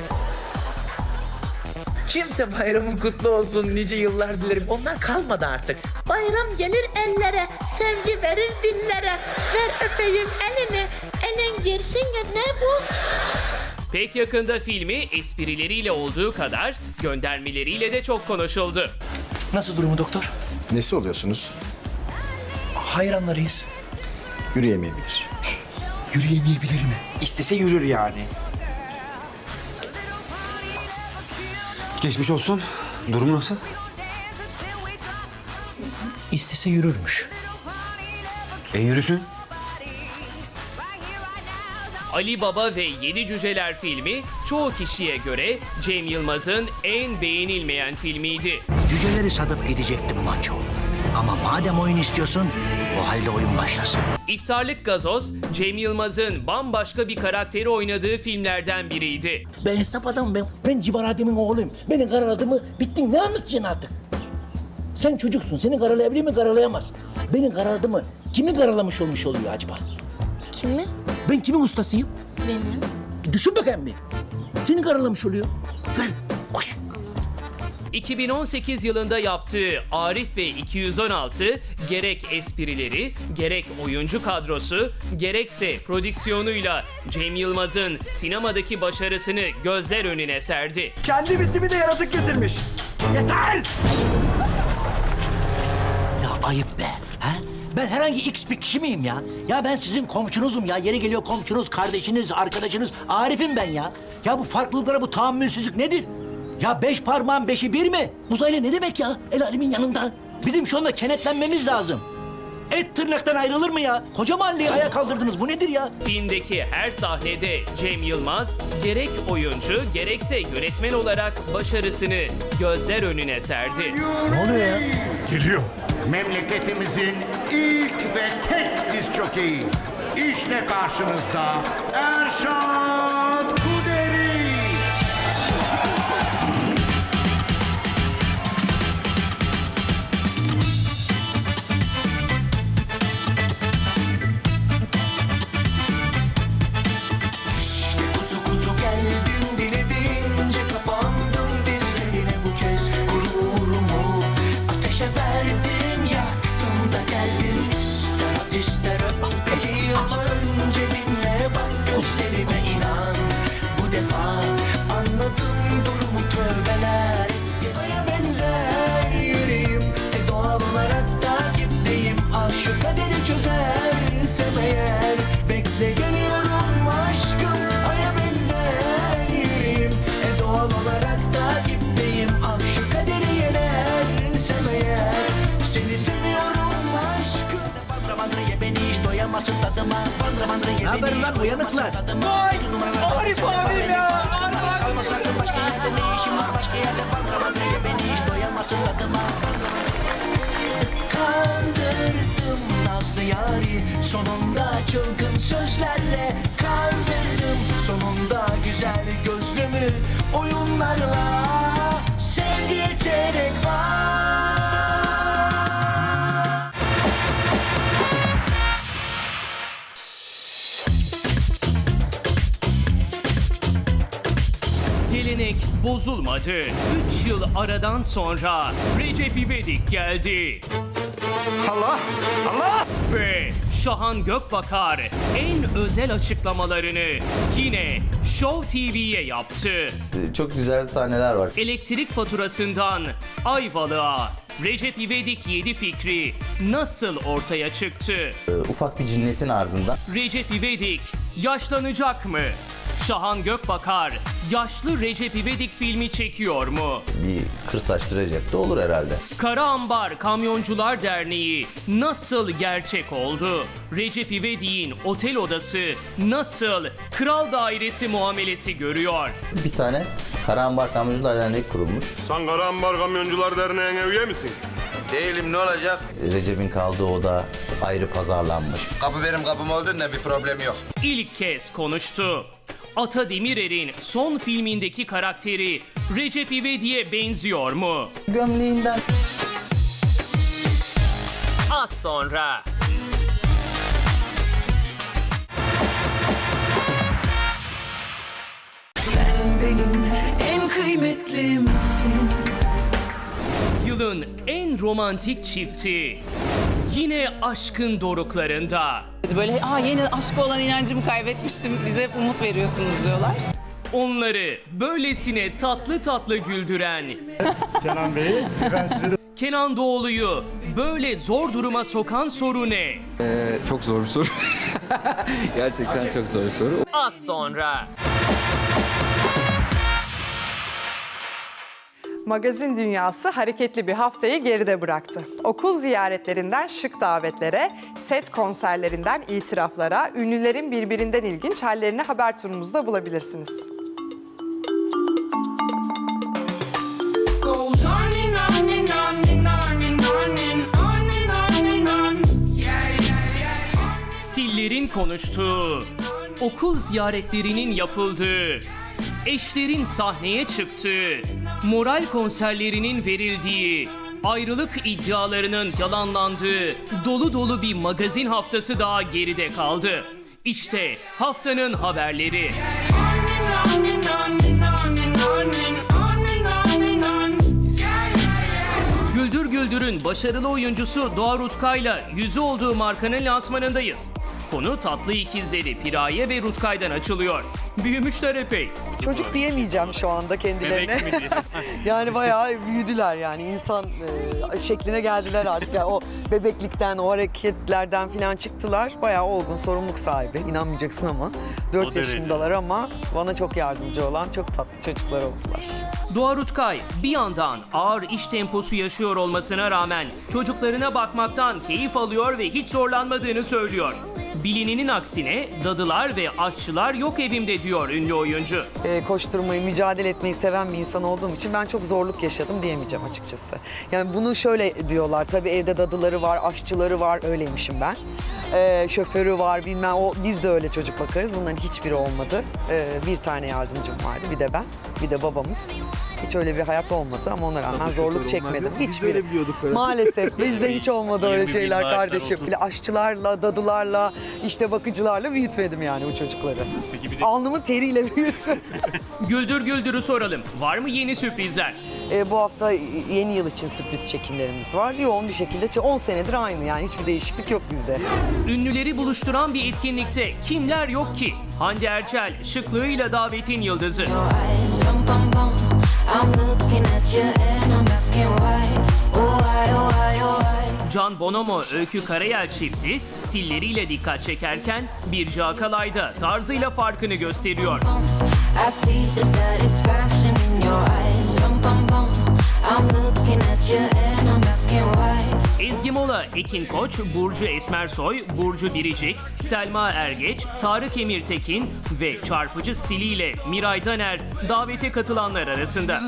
Kimse bayramın kutlu olsun, nice yıllar dilerim. Onlar kalmadı artık. Bayram gelir ellere, sevgi verir dillere. Ver öpeyim elini, elin girsin ya ne bu? Pek yakında filmi esprileriyle olduğu kadar göndermeleriyle de çok konuşuldu. Nasıl durumu doktor? Nesi oluyorsunuz? Hayranlarıyız. Yürüyemeyebilir. Yürüyemeyebilir mi? İstese yürür yani. Geçmiş olsun. Durum nasıl? İstese yürürmüş. E yürüsün. Ali Baba ve Yedi Cüceler filmi çoğu kişiye göre Cem Yılmaz'ın en beğenilmeyen filmiydi. Cüceleri satıp gidecektim maço. Ama madem oyun istiyorsun, o halde oyun başlasın. İftarlık Gazoz, Cem Yılmaz'ın bambaşka bir karakteri oynadığı filmlerden biriydi. Ben esnaf adamım ben. Ben Cibar Adem'in oğluyum. Beni karaladı mı bittin. Ne anlatacaksın artık? Sen çocuksun. Seni karalayabilir mi? Karalayamaz. Beni karaladı mı? Kimi karalamış olmuş oluyor acaba? Kimi? Ben kimin ustasıyım? Benim. Düşün bakayım bir. Seni karalamış oluyor. Yürü, koş. iki bin on sekiz yılında yaptığı Arif ve iki yüz on altı gerek esprileri, gerek oyuncu kadrosu, gerekse prodüksiyonuyla Cem Yılmaz'ın sinemadaki başarısını gözler önüne serdi. Kendi bitimi de yaratık getirmiş. Yeter! Ya ayıp be. Ha? Ben herhangi X bir kişi miyim ya? Ya ben sizin komşunuzum ya. Yeri geliyor komşunuz, kardeşiniz, arkadaşınız. Arif'im ben ya. Ya bu farklılıklara, bu tahammülsüzlük nedir? Ya beş parmağın beşi bir mi? Uzaylı ne demek ya? El alemin yanında. Bizim şu anda kenetlenmemiz lazım. Et tırnaktan ayrılır mı ya? Koca mahalleyi ayağa kaldırdınız. Bu nedir ya? Filmdeki her sahnede Cem Yılmaz gerek oyuncu gerekse yönetmen olarak başarısını gözler önüne serdi. Ne oluyor ya? Geliyor. Memleketimizin ilk ve tek diz jokeyi. İşte karşınızda Erşad Kuderi. gidersem eğer, bekle geliyorum aşkım, aya benzer yüreğim, e doğal olarak takipteyim. Ah şu kaderi yenersem eğer, seni seviyorum aşkım. Bandıra bandıra ye beni hiç doyamazsın tadıma. Bandıra bandıra ye beni hiç doyamazsın tadıma. Vay! Arif abim ya! Arif abim! Kalmasın aklım başka yerde, ne işim var başka yerde. Bandıra bandıra ye beni hiç doyamazsın tadıma. Kandırdım nazlı yari, sonunda çılgın sözlerle kandırdım. Sonunda güzel gözlümü oyunlarla sevgiye çeyrek var. Gelenek bozulmadı. üç yıl aradan sonra Recep İvedik geldi. Allah! Allah! Ve Şahan Gökbakar en özel açıklamalarını yine Show T V'ye yaptı. Çok güzel sahneler var. Elektrik faturasından Ayvalık'a Recep İvedik yedi fikri nasıl ortaya çıktı? Ufak bir cinnetin ardından. Recep İvedik yaşlanacak mı? Şahan Gökbakar yaşlı Recep İvedik filmi çekiyor mu? Bir kır saçlı Recep de olur herhalde. Kara Ambar Kamyoncular Derneği nasıl gerçek oldu? Recep İvedik'in otel odası nasıl kral dairesi muamelesi görüyor? Bir tane Kara Ambar Kamyoncular Derneği kurulmuş. Sen Kara Ambar Kamyoncular Derneği'ne üye misin? Değilim, ne olacak? Recep'in kaldığı oda ayrı pazarlanmış. Kapı benim kapım olduğunda bir problem yok. İlk kez konuştu. Ata Demirer'in son filmindeki karakteri Recep İvedik'e benziyor mu? Gömleğinden. Az sonra. Sen benim en kıymetlimsin. Yılın en romantik çifti yine aşkın doruklarında. Böyle Aa, yeni aşka olan inancımı kaybetmiştim, bize hep umut veriyorsunuz diyorlar. Onları böylesine tatlı tatlı güldüren Kenan Bey, ben size... Kenan Doğulu'yu böyle zor duruma sokan soru ne? Ee, çok zor bir soru. Gerçekten çok zor bir soru. Az sonra. Magazin dünyası hareketli bir haftayı geride bıraktı. Okul ziyaretlerinden şık davetlere, set konserlerinden itiraflara, ünlülerin birbirinden ilginç hallerini haber turumuzda bulabilirsiniz. Stillerin konuştuğu, okul ziyaretlerinin yapıldığı, eşlerin sahneye çıktığı, moral konserlerinin verildiği, ayrılık iddialarının yalanlandığı dolu dolu bir magazin haftası daha geride kaldı. İşte haftanın haberleri. Güldür Güldür'ün başarılı oyuncusu Doğa Rutkay'la yüzü olduğu markanın lansmanındayız. Konu tatlı ikizleri Piraye ve Rutkay'dan açılıyor. Büyümüşler epey. Çocuk diyemeyeceğim şu anda kendilerine. Yani bayağı büyüdüler yani insan e, şekline geldiler artık. Yani o bebeklikten, o hareketlerden falan çıktılar. Bayağı olgun, sorumluluk sahibi. İnanmayacaksın ama. dört yaşındalar ama bana çok yardımcı olan çok tatlı çocuklar oldular. Doğa Rutkay bir yandan ağır iş temposu yaşıyor olmasına rağmen çocuklarına bakmaktan keyif alıyor ve hiç zorlanmadığını söylüyor. Bilinenin aksine dadılar ve aşçılar yok evimde diyor ünlü oyuncu. Ee, koşturmayı, mücadele etmeyi seven bir insan olduğum için ben çok zorluk yaşadım diyemeyeceğim açıkçası. Yani bunu şöyle diyorlar, tabii evde dadıları var, aşçıları var, öyleymişim ben. Ee, şoförü var, bilmem o, biz de öyle çocuk bakarız. Bunların hiçbiri olmadı. Ee, bir tane yardımcım vardı, bir de ben, bir de babamız. Hiç öyle bir hayat olmadı ama ona rağmen zorluk çekmedim. Hiçbiri. Maalesef bizde hiç olmadı öyle şeyler kardeşim. Aşçılarla, dadılarla, işte bakıcılarla büyütmedim yani bu çocukları. Alnımın teriyle büyüttüm. Güldür Güldür'ü soralım. Var mı yeni sürprizler? Ee, bu hafta yeni yıl için sürpriz çekimlerimiz var. Yoğun bir şekilde on senedir aynı yani hiçbir değişiklik yok bizde. Ünlüleri buluşturan bir etkinlikte kimler yok ki? Hande Erçel şıklığıyla davetin yıldızı. Can Bonomo, Öykü Karayel çifti stilleriyle dikkat çekerken Birce Akalay da tarzıyla farkını gösteriyor. I see the satisfaction in your eyes. Bum, bum, bum. I'm looking at you and I'm asking why. Ezgi Mola, Ekin Koç, Burcu Esmersoy, Burcu Biricik, Selma Ergeç, Tarık Emirtekin ve çarpıcı stiliyle Miray Daner davete katılanlar arasında.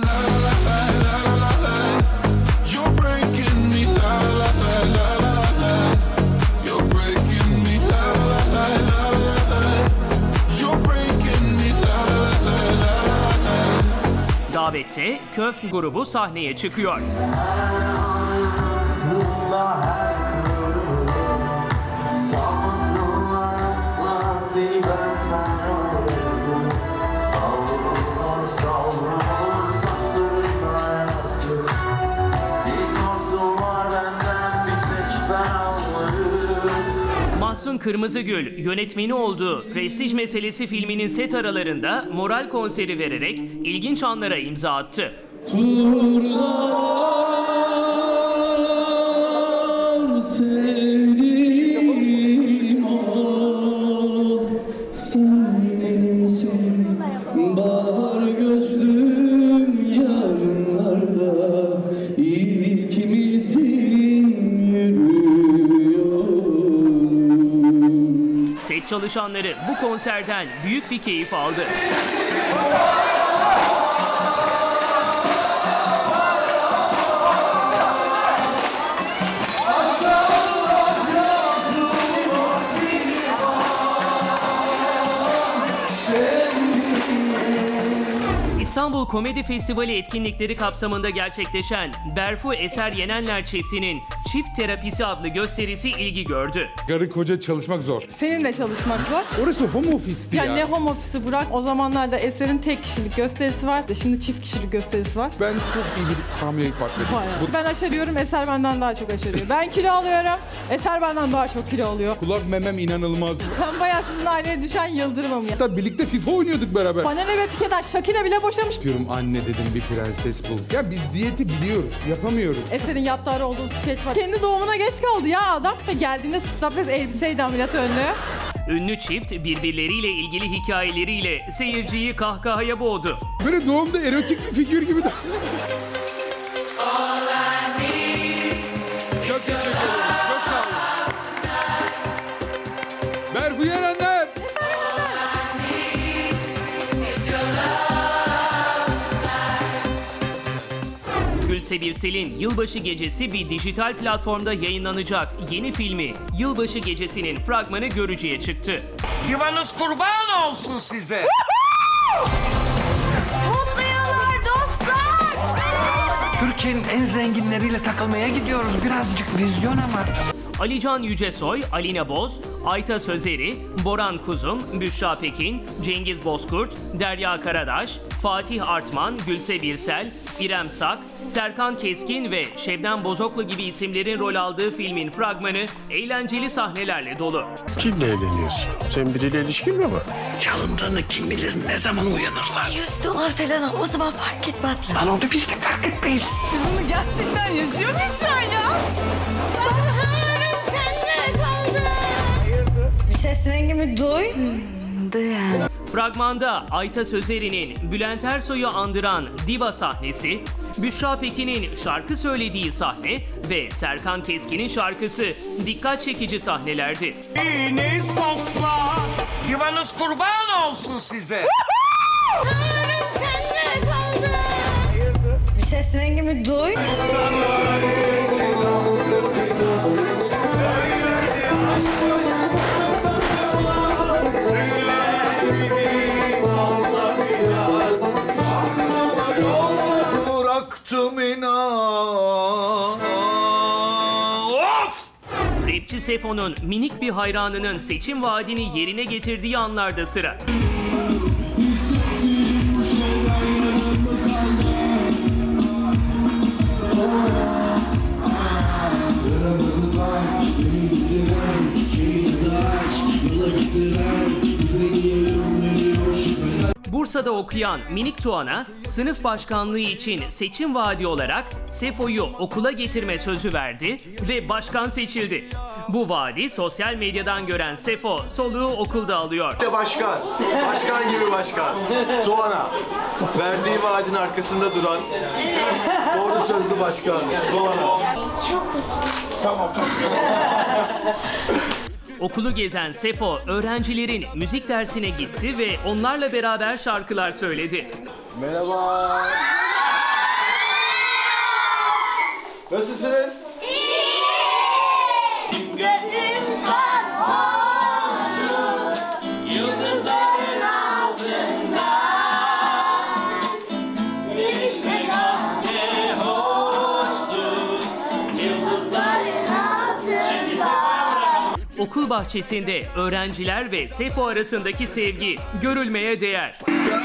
Davette Köfn grubu sahneye çıkıyor. Mahsun Kırmızıgül yönetmeni olduğu Prestij Meselesi filminin set aralarında moral konseri vererek ilginç anlara imza attı. Sevdiğim ol, sen benimsin, bahar gözlüm yarınlarda ikimizin yürüyor. Set çalışanları bu konserden büyük bir keyif aldı. İstanbul Komedi Festivali etkinlikleri kapsamında gerçekleşen Berfu Eser Yenenler çiftinin Çift Terapisi adlı gösterisi ilgi gördü. Karı koca çalışmak zor. Seninle çalışmak zor. Orası home office'ti ya. Ya ne home office'i bırak. O zamanlarda Eser'in tek kişilik gösterisi var. Şimdi çift kişilik gösterisi var. Ben çok iyi bir hamilelik partnerim. Bu... Ben aşarıyorum, Eser benden daha çok aşarıyor. Ben kilo alıyorum, Eser benden daha çok kilo alıyor. Kulak memem inanılmaz. Ben bayağı sizin aileye düşen yıldırımım ya. Hatta birlikte FIFA oynuyorduk beraber. Panele ve Pike'den Şakine bile boşamış. Diyorum anne dedim bir prenses bul. Ya biz diyeti biliyoruz, yapamıyoruz. Eser'in yattarı olduğu skeç var. Kendi doğumuna geç kaldı ya adam. Ve geldiğinde strapless elbiseydi ameliyat önlüğü. Ünlü çift birbirleriyle ilgili hikayeleriyle seyirciyi kahkahaya boğdu. Böyle doğumda erotik bir figür gibi de. Çok teşekkür ederim. Çok sağ olun. Berfu Yenenler. Gülse Birsel'in Yılbaşı Gecesi bir dijital platformda yayınlanacak yeni filmi Yılbaşı Gecesi'nin fragmanı görücüye çıktı. Yuvanız kurban olsun size. Mutlu yıllar dostlar. Türkiye'nin en zenginleriyle takılmaya gidiyoruz. Birazcık vizyon ama. Alican Yücesoy, Alina Boz, Ayta Sözeri, Boran Kuzum, Büşra Pekin, Cengiz Bozkurt, Derya Karadaş, Fatih Artman, Gülse Birsel, İrem Sak, Serkan Keskin ve Şebnem Bozoklu gibi isimlerin rol aldığı filmin fragmanı eğlenceli sahnelerle dolu. Kimle eğleniyorsun? Sen biriyle ilişkin mi var? Çalındığını kim bilir ne zaman uyanırlar. yüz dolar falan al, o zaman fark etmezler. Lan onu biz de fark etmeyiz. Biz bunu gerçekten yaşıyor muyuz şu an ya? Baharım sende kaldı. Ses rengimi duy. Duyan. Fragmanda Ayta Sözeri'nin Bülent Ersoy'u andıran diva sahnesi, Büşra Pekin'in şarkı söylediği sahne ve Serkan Keskin'in şarkısı dikkat çekici sahnelerdi. İyiniz dostlar. Yuvanız kurban olsun size. Baharım sende kaldı. Ses rengimi duy. Bıraktım inan. Rapçi Sefo'nun minik bir hayranının seçim vaadini yerine getirdiği anlarda sıra. Bursa'da okuyan minik Tuana, sınıf başkanlığı için seçim vaadi olarak Sefo'yu okula getirme sözü verdi ve başkan seçildi. Bu vaadi sosyal medyadan gören Sefo soluğu okulda alıyor. İşte başkan, başkan gibi başkan. Tuana, verdiği vaadin arkasında duran doğru sözlü başkan. Tuana. Tamam. Okulu gezen Sefo, öğrencilerin müzik dersine gitti ve onlarla beraber şarkılar söyledi. Merhaba. Nasılsınız? İyi. Gönlüm sarhoştu, yıldızların altında. Sevişmek ne hoştu, yıldızların altında. Okul bahçesinde öğrenciler ve Sefo arasındaki sevgi görülmeye değer.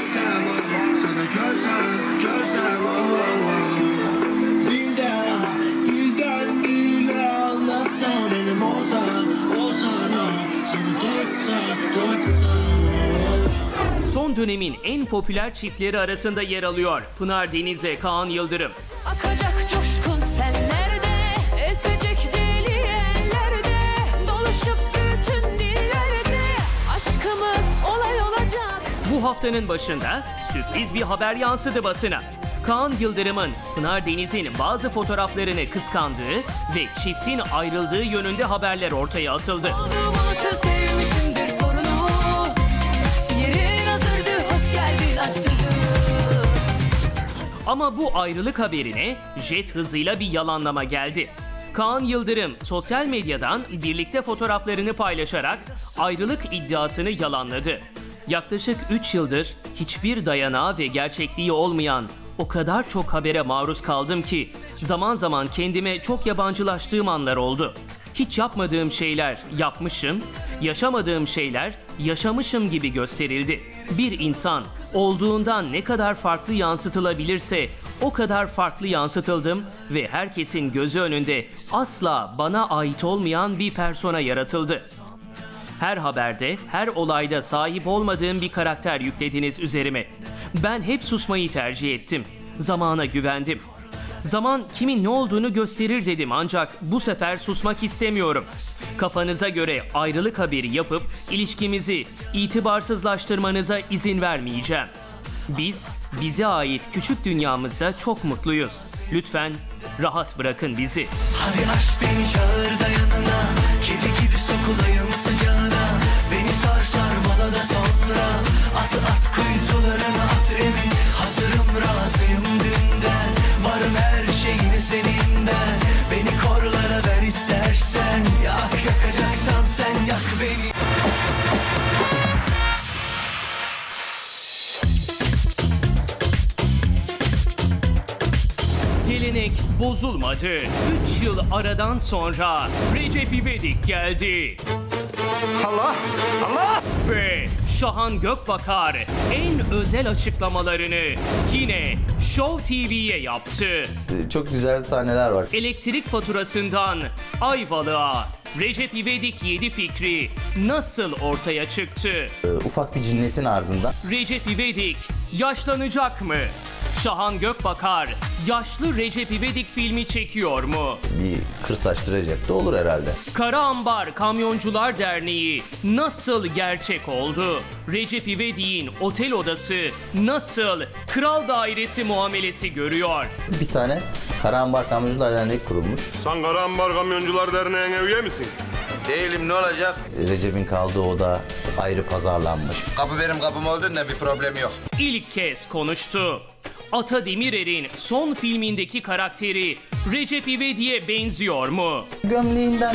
Son dönemin en popüler çiftleri arasında yer alıyor Pınar Deniz'le Kaan Yıldırım. Akacak coşkun senlerde, esecek deli ellerde, dolaşıp bütün dillerde, aşkımız olay olacak. Bu haftanın başında sürpriz bir haber yansıdı basına. Kaan Yıldırım'ın Pınar Deniz'in bazı fotoğraflarını kıskandığı ve çiftin ayrıldığı yönünde haberler ortaya atıldı. Nasıl sevmişimdir sorunu, yerin hazırdı, hoş geldin aşkım. Ama bu ayrılık haberine jet hızıyla bir yalanlama geldi. Kaan Yıldırım sosyal medyadan birlikte fotoğraflarını paylaşarak ayrılık iddiasını yalanladı. Yaklaşık üç yıldır hiçbir dayanağı ve gerçekliği olmayan o kadar çok habere maruz kaldım ki zaman zaman kendime çok yabancılaştığım anlar oldu. Hiç yapmadığım şeyler yapmışım, yaşamadığım şeyler yaşamışım gibi gösterildi. Bir insan olduğundan ne kadar farklı yansıtılabilirse o kadar farklı yansıtıldım ve herkesin gözü önünde asla bana ait olmayan bir persona yaratıldı. Her haberde, her olayda sahip olmadığım bir karakter yüklediniz üzerime. Ben hep susmayı tercih ettim. Zamana güvendim. Zaman kimin ne olduğunu gösterir dedim ancak bu sefer susmak istemiyorum. Kafanıza göre ayrılık haberi yapıp ilişkimizi itibarsızlaştırmanıza izin vermeyeceğim. Biz, bize ait küçük dünyamızda çok mutluyuz. Lütfen rahat bırakın bizi. Hadi aşk beni çağır da yanına, kedi gibi sokulayım sıcağına. Beni sar sar bana da sonra, at at kuytularına at emin. Hazırım razıyım dünden, varım her şeyini seninden. Beni korlara ver istersen, yak yakacaksan sen yak beni. Gelenek bozulmadı. üç yıl aradan sonra Recep İvedik geldi. Allah! Allah! Ve Şahan Gökbakar en özel açıklamalarını yine Show T V'ye yaptı. Çok güzel sahneler var. Elektrik faturasından Ayvalık'a Recep İvedik yedi fikri nasıl ortaya çıktı? Ufak bir cinnetin ardından. Recep İvedik yaşlanacak mı? Şahan Gökbakar yaşlı Recep İvedik filmi çekiyor mu? Bir kırsaçlı Recep de olur herhalde. Kara Ambar Kamyoncular Derneği nasıl gerçek oldu? Recep İvedik'in otel odası nasıl kral dairesi muamelesi görüyor? Bir tane Kara Ambar Kamyoncular Derneği kurulmuş. Sen Kara Ambar Kamyoncular Derneği'ne üye misin? Değilim, ne olacak? Recep'in kaldığı oda ayrı pazarlanmış. Kapı benim kapım olduğunda bir problem yok. İlk kez konuştu. Ata Demirer'in son filmindeki karakteri Recep İvedik'e benziyor mu? Gömleğinden.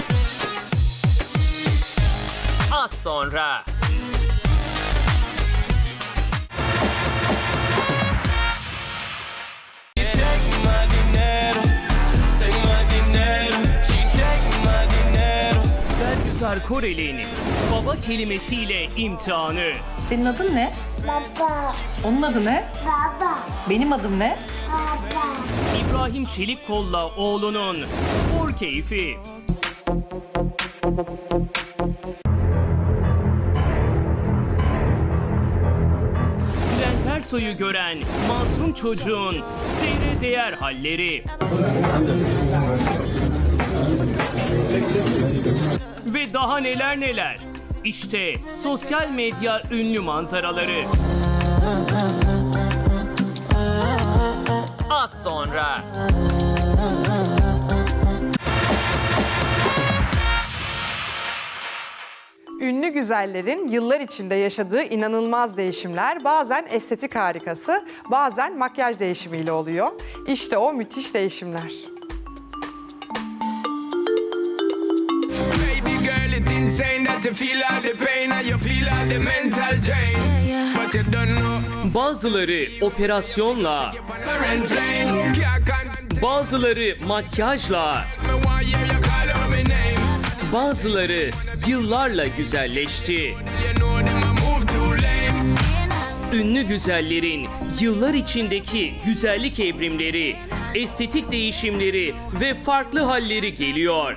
Az sonra. Bergüzar Koreli'nin baba kelimesiyle imtihanı. Senin adın ne? Baba. Onun adı ne? Baba. Benim adım ne? Baba. İbrahim Çelikkol'la oğlunun spor keyfi. Bülent Ersoy'u gören masum çocuğun seyre değer halleri. Ve daha neler neler. İşte sosyal medya ünlü manzaraları. Az sonra. Ünlü güzellerin yıllar içinde yaşadığı inanılmaz değişimler bazen estetik harikası, bazen makyaj değişimiyle oluyor. İşte o müthiş değişimler. Bazıları operasyonla, bazıları makyajla, bazıları yıllarla güzelleşti. Ünlü güzellerin yıllar içindeki güzellik evrimleri, estetik değişimleri ve farklı halleri geliyor.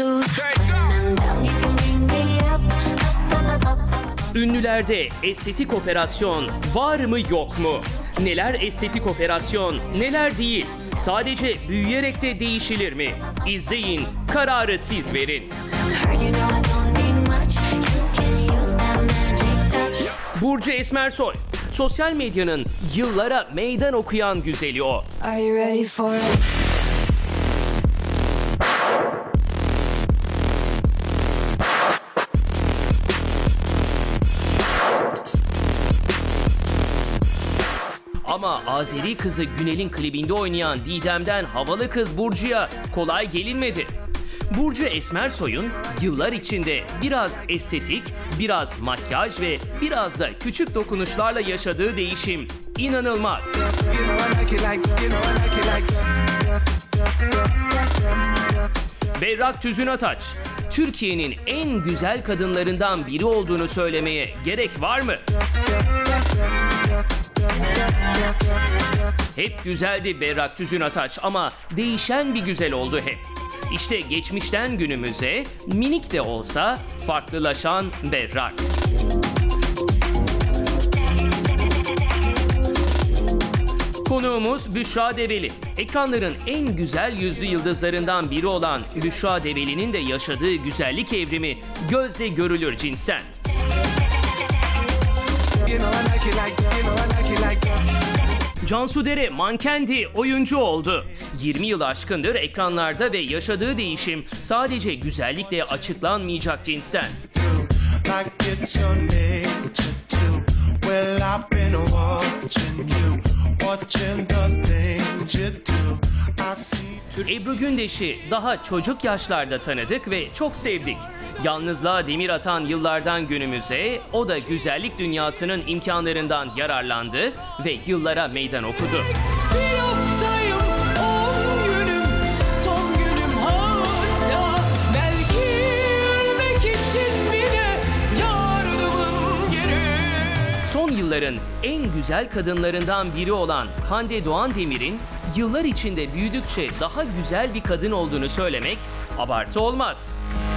Ünlülerde estetik operasyon var mı yok mu? Neler estetik operasyon, neler değil? Sadece büyüyerek de değişilir mi? İzleyin, kararı siz verin. Burcu Esmersoy, sosyal medyanın yıllara meydan okuyan güzeli o. Are you ready for it? Ama Azeri kızı Günel'in klibinde oynayan Didem'den havalı kız Burcu'ya kolay gelinmedi. Burcu Esmersoy'un yıllar içinde biraz estetik, biraz makyaj ve biraz da küçük dokunuşlarla yaşadığı değişim inanılmaz. Berrak Tüzün Ataç, Türkiye'nin en güzel kadınlarından biri olduğunu söylemeye gerek var mı? Hep güzeldi Berrak Tüzün Ataç ama değişen bir güzel oldu hep. İşte geçmişten günümüze minik de olsa farklılaşan Berrak. Konuğumuz Büşra Develi. Ekranların en güzel yüzlü yıldızlarından biri olan Büşra Develi'nin de yaşadığı güzellik evrimi gözle görülür cinsten. Cansu Dere mankendi, oyuncu oldu. yirmi yıl aşkındır ekranlarda ve yaşadığı değişim sadece güzellikle açıklanmayacak cinsten. Ebru Gündeş'i daha çocuk yaşlarda tanıdık ve çok sevdik. Yalnızlığa demir atan yıllardan günümüze o da güzellik dünyasının imkanlarından yararlandı ve yıllara meydan okudu. Bir haftayım, on günüm, son günüm hatta. Belki ölmek için bile yardımım gerek. Son yılların en güzel kadınlarından biri olan Hande Doğan Demir'in yıllar içinde büyüdükçe daha güzel bir kadın olduğunu söylemek abartı olmaz.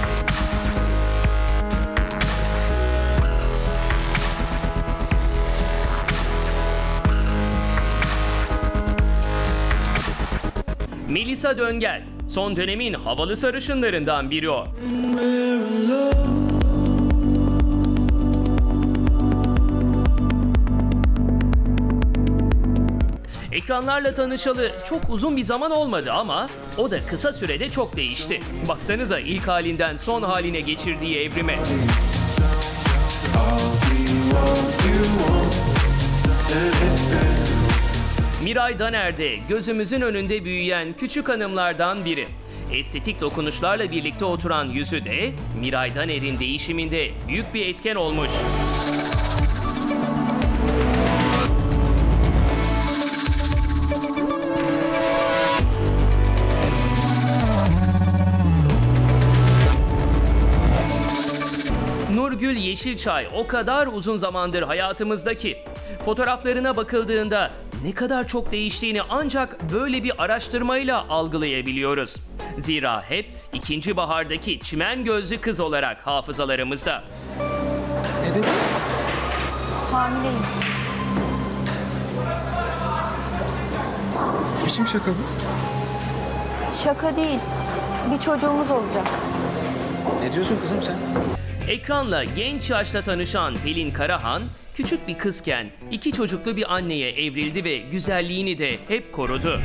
Melisa Döngel, son dönemin havalı sarışınlarından biri o. Ekranlarla tanışalı çok uzun bir zaman olmadı ama o da kısa sürede çok değişti. Baksanıza ilk halinden son haline geçirdiği evrime. Miray Daner de gözümüzün önünde büyüyen küçük hanımlardan biri. Estetik dokunuşlarla birlikte oturan yüzü de Miray Daner'in değişiminde büyük bir etken olmuş. Nurgül Yeşilçay o kadar uzun zamandır hayatımızdaki. Fotoğraflarına bakıldığında ne kadar çok değiştiğini ancak böyle bir araştırmayla algılayabiliyoruz. Zira hep ikinci bahardaki çimen gözlü kız olarak hafızalarımızda. Ne dedin? Hamileyim. Ne biçim şaka bu? Şaka değil. Bir çocuğumuz olacak. Ne diyorsun kızım sen? Ekranla genç yaşta tanışan Pelin Karahan, küçük bir kızken iki çocuklu bir anneye evrildi ve güzelliğini de hep korudu.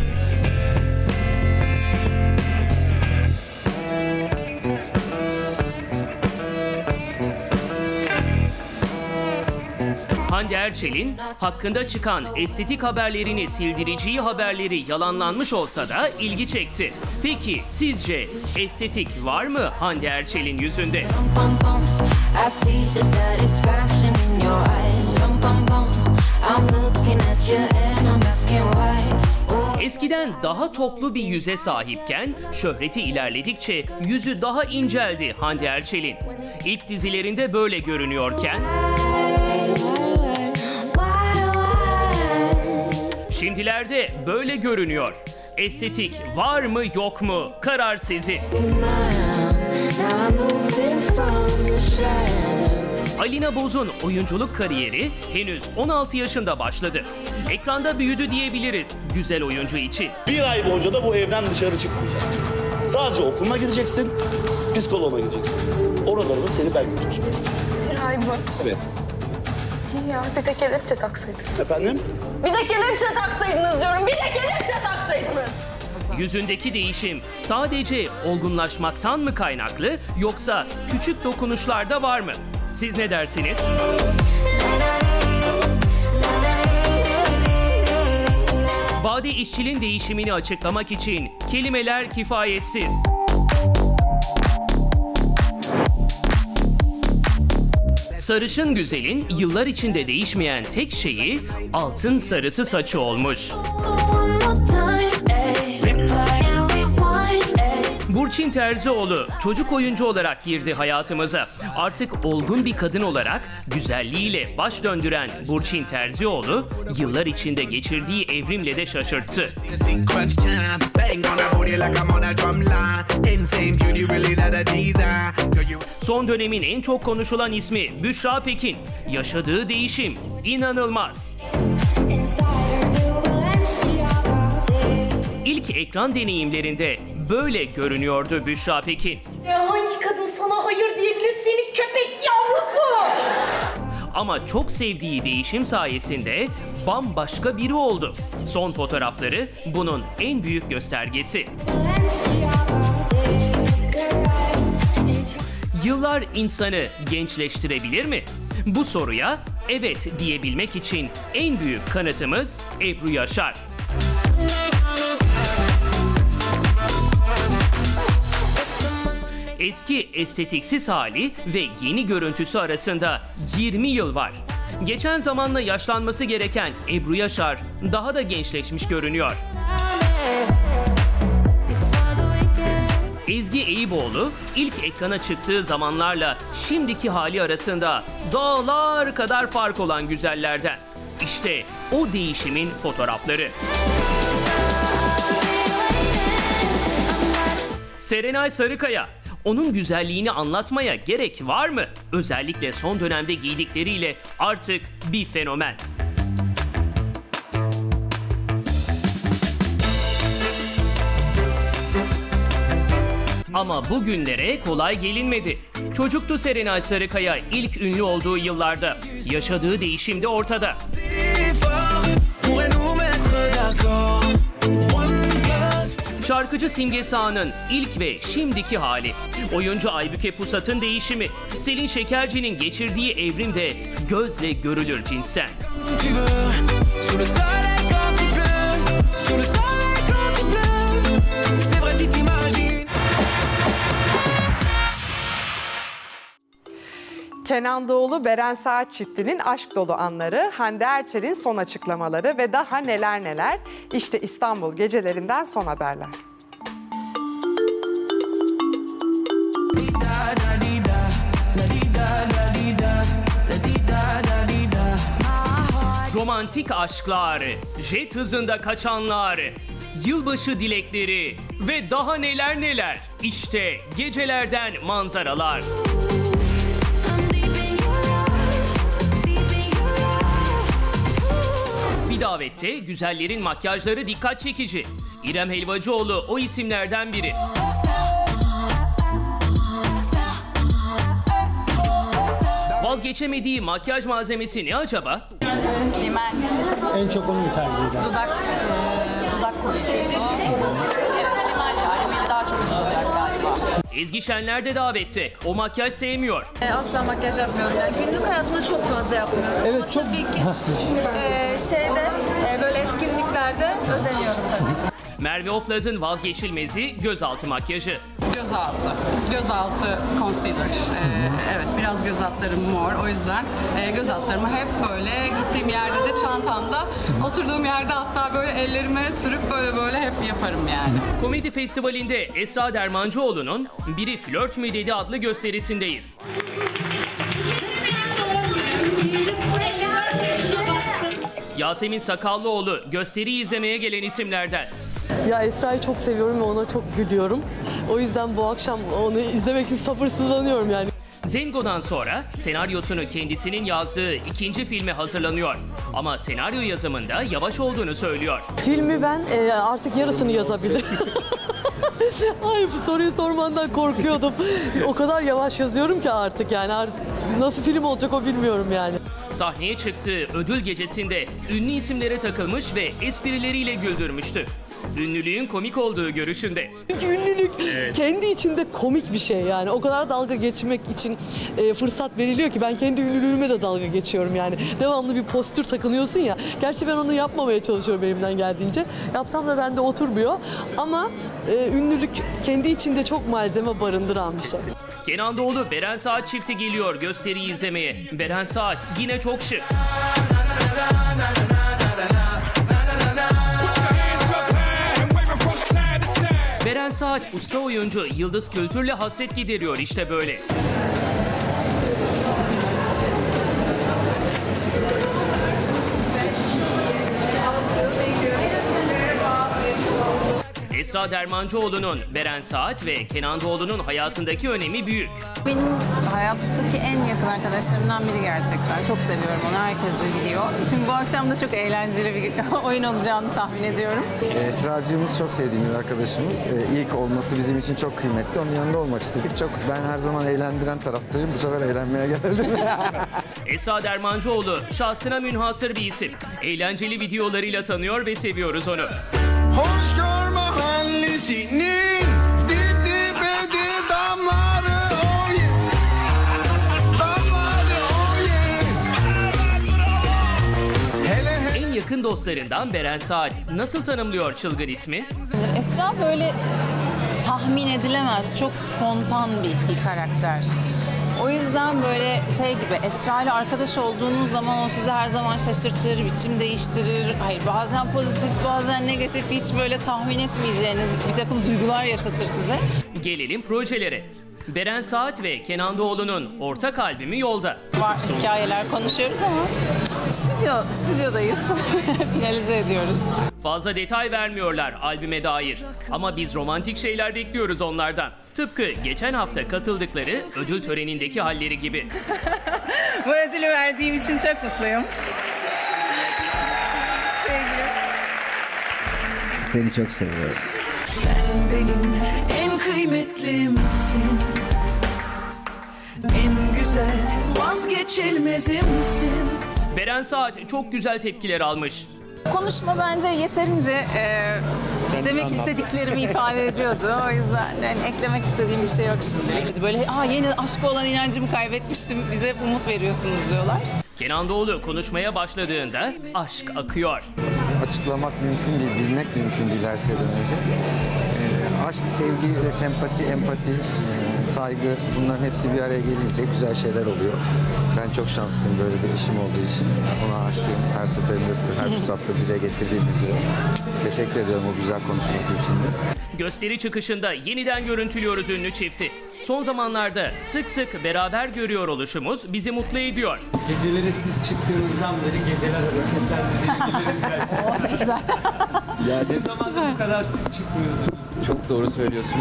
Hande Erçel'in hakkında çıkan estetik haberlerini sildireceği haberleri yalanlanmış olsa da ilgi çekti. Peki sizce estetik var mı Hande Erçel'in yüzünde? I see the satisfaction in your eyes. Bum, bum, bum. I'm looking at you and I'm asking why. Oh. Eskiden daha toplu bir yüze sahipken şöhreti ilerledikçe yüzü daha inceldi Hande Erçel'in. İlk dizilerinde böyle görünüyorken şimdilerde böyle görünüyor. Estetik var mı yok mu? Karar sizin. Alina Boz'un oyunculuk kariyeri henüz on altı yaşında başladı. Ekranda büyüdü diyebiliriz güzel oyuncu için. Bir ay boyunca da bu evden dışarı çıkmayacaksın. Sadece okuluna gideceksin, psikoloğuna gideceksin. Oralarda da seni ben götüreceğim. Bir ay mı? Evet. Ya bir de kelepçe taksaydınız. Efendim? Bir de kelepçe taksaydınız diyorum. Bir de kelepçe taksaydınız. Yüzündeki değişim sadece olgunlaşmaktan mı kaynaklı yoksa küçük dokunuşlarda var mı? Siz ne dersiniz? Bade İşçil'in değişimini açıklamak için kelimeler kifayetsiz. Sarışın güzelin yıllar içinde değişmeyen tek şeyi altın sarısı saçı olmuş. Burçin Terzioğlu çocuk oyuncu olarak girdi hayatımıza. Artık olgun bir kadın olarak güzelliğiyle baş döndüren Burçin Terzioğlu yıllar içinde geçirdiği evrimle de şaşırttı. Son dönemin en çok konuşulan ismi Büşra Pekin. Yaşadığı değişim inanılmaz. İlk ekran deneyimlerinde böyle görünüyordu Büşra Pekin. Ya hangi kadın sana hayır diyebilir seni köpek yavrusu? Ama çok sevdiği değişim sayesinde bambaşka biri oldu. Son fotoğrafları bunun en büyük göstergesi. Yıllar insanı gençleştirebilir mi? Bu soruya evet diyebilmek için en büyük kanıtımız Ebru Yaşar. Eski estetiksiz hali ve yeni görüntüsü arasında yirmi yıl var. Geçen zamanla yaşlanması gereken Ebru Yaşar daha da gençleşmiş görünüyor. Ezgi Eyüboğlu ilk ekrana çıktığı zamanlarla şimdiki hali arasında dağlar kadar fark olan güzellerden. İşte o değişimin fotoğrafları. Serenay Sarıkaya. Onun güzelliğini anlatmaya gerek var mı? Özellikle son dönemde giydikleriyle artık bir fenomen. Ama bugünlere kolay gelinmedi. Çocuktu Serenay Sarıkaya ilk ünlü olduğu yıllarda. Yaşadığı değişim de ortada. Şarkıcı Simge Sağ'ın ilk ve şimdiki hali. Oyuncu Aybüke Pusat'ın değişimi. Selin Şekerci'nin geçirdiği evrim de gözle görülür cinsten. Kenan Doğulu, Beren Saat çiftinin aşk dolu anları, Hande Erçel'in son açıklamaları ve daha neler neler. İşte İstanbul gecelerinden son haberler. Romantik aşklar, jet hızında kaçanlar, yılbaşı dilekleri ve daha neler neler. İşte gecelerden manzaralar. Bir davette güzellerin makyajları dikkat çekici. İrem Helvacıoğlu o isimlerden biri. Vazgeçemediği makyaj malzemesi ne acaba? Rimel. En çok onu mu tercih eder? Dudak, e, dudak koruyucusu. Evet, rimel ya. Rimeli daha çok kullanıyorum galiba. Ezgi Şenler de davette. O makyaj sevmiyor. E, asla makyaj yapmıyorum. Yani günlük hayatımda çok fazla yapmıyorum. Evet, ama çok... tabii ki e, şeyde e, böyle etkinliklerde özeniyorum tabii. Merve Oflaz'ın vazgeçilmezi gözaltı makyajı. Gözaltı. Gözaltı concealer. Ee, evet, biraz göz altlarım mor. O yüzden e, göz altlarımı hep böyle gittiğim yerde de çantamda, oturduğum yerde hatta böyle ellerime sürüp böyle böyle hep yaparım yani. Komedi Festivali'nde Esra Dermancıoğlu'nun Biri Flört mü dedi adlı gösterisindeyiz. Yasemin Sakallıoğlu gösteriyi izlemeye gelen isimlerden. Ya Esra'yı çok seviyorum ve ona çok gülüyorum. O yüzden bu akşam onu izlemek için sabırsızlanıyorum yani. Zengo'dan sonra senaryosunu kendisinin yazdığı ikinci filme hazırlanıyor. Ama senaryo yazımında yavaş olduğunu söylüyor. Filmi ben e, artık yarısını yazabilirim. Ay, bu soruyu sormandan korkuyordum. O kadar yavaş yazıyorum ki artık yani artık nasıl film olacak o bilmiyorum yani. Sahneye çıktığı ödül gecesinde ünlü isimlere takılmış ve esprileriyle güldürmüştü. Ünlülüğün komik olduğu görüşünde. Çünkü ünlülük evet. kendi içinde komik bir şey yani. O kadar dalga geçmek için e, fırsat veriliyor ki ben kendi ünlülüğüme de dalga geçiyorum yani. Devamlı bir postür takınıyorsun ya. Gerçi ben onu yapmamaya çalışıyorum elimden geldiğince. Yapsam da bende oturmuyor. Ama e, ünlülük kendi içinde çok malzeme barındıran bir şey. Kenan Doğulu Beren Saat çifti geliyor gösteriyi izlemeye. Beren Saat yine çok şık. Beren Saat usta oyuncu Yıldız Kültür'le hasret gideriyor işte böyle. Esra Dermancıoğlu'nun Beren Saat ve Kenan Doğulu'nun hayatındaki önemi büyük. Benim hayattaki en yakın arkadaşlarımdan biri gerçekten. Çok seviyorum onu, herkes de biliyor. Bu akşam da çok eğlenceli bir oyun olacağını tahmin ediyorum. Esra'cığımız çok sevdiğim bir arkadaşımız. Ee, ilk olması bizim için çok kıymetli. Onun yanında olmak istedik. Çok ben her zaman eğlendiren taraftayım. Bu sefer eğlenmeye geldim. Esra Dermancıoğlu şahsına münhasır bir isim. Eğlenceli videolarıyla tanıyor ve seviyoruz onu. Hoş gör mahallesinin dip dibe dip damları oy. Damları oy. Hele hele. En yakın dostlarından Beren Saat nasıl tanımlıyor çılgın ismi? Esra böyle tahmin edilemez, çok spontan bir, bir karakter. O yüzden böyle şey gibi, Esra ile arkadaş olduğunuz zaman o sizi her zaman şaşırtır, biçim değiştirir. Hayır, bazen pozitif, bazen negatif, hiç böyle tahmin etmeyeceğiniz bir takım duygular yaşatır size. Gelelim projelere. Beren Saat ve Kenan Doğulu'nun ortak albümü yolda. Var hikayeler konuşuyoruz ama stüdyo, stüdyodayız. Finalize ediyoruz. Fazla detay vermiyorlar albüme dair. Ama biz romantik şeyler bekliyoruz onlardan. Tıpkı geçen hafta katıldıkları ödül törenindeki halleri gibi. Bu ödülü verdiğim için çok mutluyum. Sevgilim. Seni çok seviyorum. Sen benim en kıymetlimsin. En güzel vazgeçilmezimsin. Beren Saat çok güzel tepkiler almış. Konuşma bence yeterince e, demek istediklerimi ifade ediyordu. O yüzden yani eklemek istediğim bir şey yok şimdi. Böyle aa yeni aşka olan inancımı kaybetmiştim, bize umut veriyorsunuz diyorlar. Kenan Doğulu konuşmaya başladığında aşk akıyor. Açıklamak mümkün değil, bilmek mümkün değil her şeyden önce. Ee, aşk, sevgi ve sempati, empati, e, saygı, bunların hepsi bir araya gelince güzel şeyler oluyor. Ben çok şanslıyım böyle bir eşim olduğu için. Ona aşığım. Her seferinde, her fırsatta dile getirdiğim üzere. Teşekkür ediyorum o güzel konuşması için de. Gösteri çıkışında yeniden görüntülüyoruz ünlü çifti. Son zamanlarda sık sık beraber görüyor oluşumuz bizi mutlu ediyor. Geceleri siz çıktığınızdan beri geceler hareketlendiğiniz gerçekten. Güzel. Yani ne zaman bu kadar sık çıkmıyordunuz? Çok doğru söylüyorsun.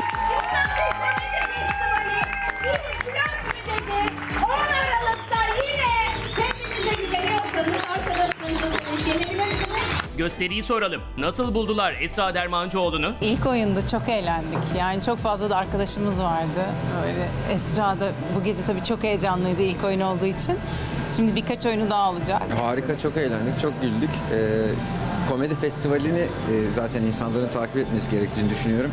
on Aralık'ta yine hepinize güveniyorsanız arkadaşlarınızla gelebilirsiniz. Gösteriyi soralım. Nasıl buldular Esra Dermancıoğlu'nu? İlk oyunda çok eğlendik. Yani çok fazla da arkadaşımız vardı. Öyle Esra da bu gece tabii çok heyecanlıydı ilk oyun olduğu için. Şimdi birkaç oyunu daha olacak. Harika, çok eğlendik, çok güldük. Ee, komedi festivalini e, zaten insanların takip etmesi gerektiğini düşünüyorum.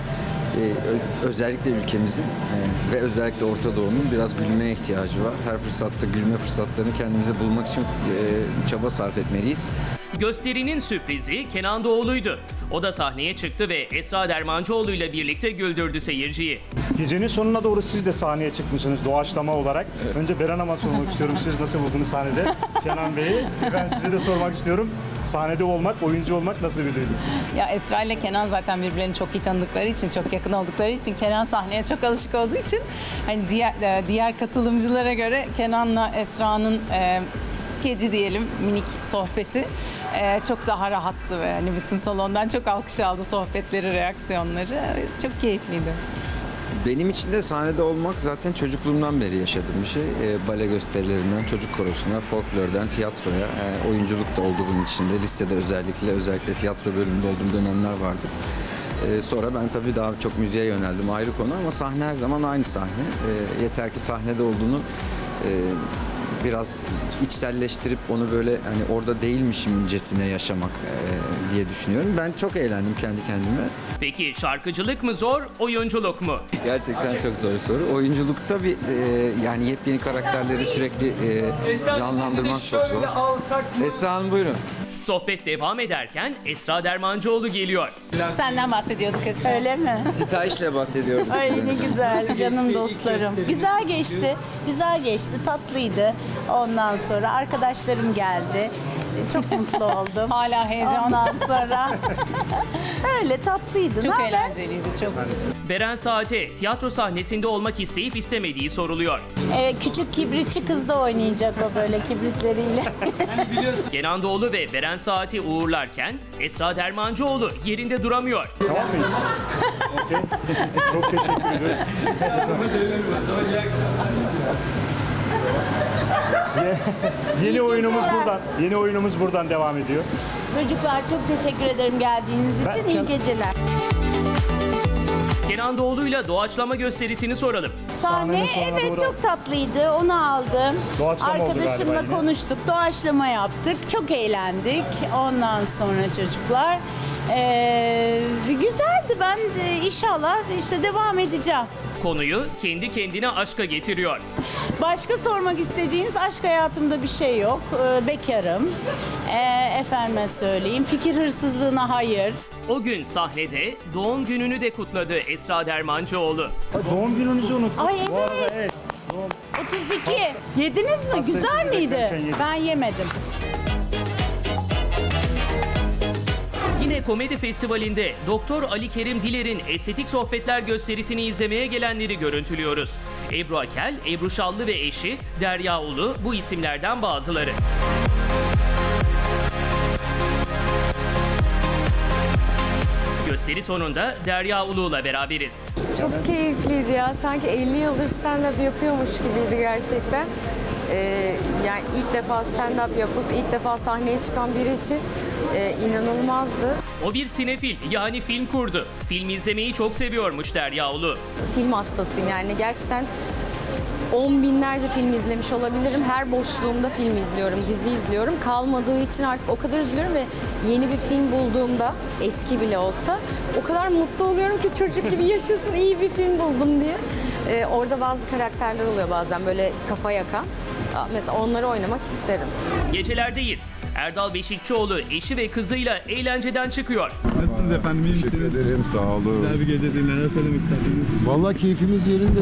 Ee, özellikle ülkemizin e, ve özellikle Orta Doğu'nun biraz gülmeye ihtiyacı var. Her fırsatta gülme fırsatlarını kendimize bulmak için e, çaba sarf etmeliyiz. Gösterinin sürprizi Kenan Doğulu'ydu. O da sahneye çıktı ve Esra Dermancıoğlu ile birlikte güldürdü seyirciyi. Gecenin sonuna doğru siz de sahneye çıkmışsınız doğaçlama olarak. Evet. Önce Beren Hanım'a sormak istiyorum. Siz nasıl buldunuz sahnede Kenan Bey'i? Ben size de sormak istiyorum. Sahnede olmak, oyuncu olmak nasıl bir duygu? Ya Esra ile Kenan zaten birbirlerini çok iyi tanıdıkları için, çok yakın oldukları için, Kenan sahneye çok alışık olduğu için hani diğer diğer katılımcılara göre Kenan'la Esra'nın e, skeci diyelim, minik sohbeti e, çok daha rahattı ve hani bütün salondan çok alkış aldı sohbetleri, reaksiyonları. Çok keyifliydi. Benim için de sahnede olmak zaten çocukluğumdan beri yaşadığım bir şey. E, bale gösterilerinden, çocuk korosuna, folklordan tiyatroya, e, oyunculuk da oldu bunun içinde. Lisede özellikle, özellikle tiyatro bölümünde olduğum dönemler vardı. E, sonra ben tabii daha çok müziğe yöneldim, ayrı konu, ama sahne her zaman aynı sahne. E, yeter ki sahnede olduğunu e, biraz içselleştirip onu böyle hani orada değilmişimcesine yaşamak e, diye düşünüyorum. Ben çok eğlendim kendi kendime. Peki şarkıcılık mı zor, oyunculuk mu? Gerçekten çok zor soru. Oyunculukta bir e, yani yepyeni karakterleri sürekli e, canlandırmak çok zor. Esra Hanım buyurun. Sohbet devam ederken Esra Dermancıoğlu geliyor. Senden bahsediyorduk Esra. Öyle mi? Sitayiş'le bahsediyorum. Ay ne güzel canım dostlarım. Güzel geçti, güzel geçti, tatlıydı. Ondan sonra arkadaşlarım geldi. Çok mutlu oldum. Hala heyecan. Ondan sonra öyle tatlıydı. Çok Naber? eğlenceliydi, çok. Beren Saat'e tiyatro sahnesinde olmak isteyip istemediği soruluyor. Evet, küçük kibritçi kız da oynayacak o böyle kibritleriyle. Kenan Doğulu ve Beren Saat'i uğurlarken Esra Dermancıoğlu yerinde duramıyor. Tamam mıyız? Okay. Çok teşekkür ediyoruz. Yeni oyunumuz buradan. Yeni oyunumuz buradan devam ediyor. Çocuklar çok teşekkür ederim geldiğiniz için. Ben- İyi geceler. Kenan Doğulu'yla doğaçlama gösterisini soralım. Sahne evet çok tatlıydı. Onu aldım. Doğaçlama oldu galiba Arkadaşımla yine. konuştuk. Doğaçlama yaptık. Çok eğlendik. Ondan sonra çocuklar. Ee, güzeldi. Ben de inşallah işte devam edeceğim. Konuyu kendi kendine aşka getiriyor. Başka sormak istediğiniz, aşk hayatımda bir şey yok. Ee, bekarım. Ee, efendime söyleyeyim. Fikir hırsızlığına hayır. O gün sahnede doğum gününü de kutladı Esra Dermancıoğlu. Doğum gününüzü unuttuk. Ay Bu arada evet. evet. Doğum... otuz iki. Yediniz mi? Pastayı Güzel siz miydi? beklerken yedim. Ben yemedim. Yine komedi festivalinde Doktor Ali Kerim Diler'in estetik sohbetler gösterisini izlemeye gelenleri görüntülüyoruz. Ebru Akel, Ebru Şallı ve eşi Derya Ulu bu isimlerden bazıları. Gösteri sonunda Derya Ulu'la beraberiz. Çok keyifliydi ya. Sanki elli yıldır stand-up yapıyormuş gibiydi gerçekten. Ee, yani ilk defa stand-up yapıp ilk defa sahneye çıkan biri için e, inanılmazdı. O bir sinefil, yani film kurdu. Film izlemeyi çok seviyormuş Derya Ulu. Film hastasıyım yani gerçekten on binlerce film izlemiş olabilirim. Her boşluğumda film izliyorum, dizi izliyorum. Kalmadığı için artık o kadar üzülüyorum ve yeni bir film bulduğumda, eski bile olsa o kadar mutlu oluyorum ki çocuk gibi yaşasın, iyi bir film buldum diye. Ee, orada bazı karakterler oluyor bazen böyle kafa yakan. Mesela onları oynamak isterim. Gecelerdeyiz. Erdal Beşikçioğlu eşi ve kızıyla eğlenceden çıkıyor. Nasılsınız efendim? İyi misiniz? Teşekkür ederim, sağ olun. Güzel bir gece değil, neler söylemek isterdiniz? Vallahi keyfimiz yerinde.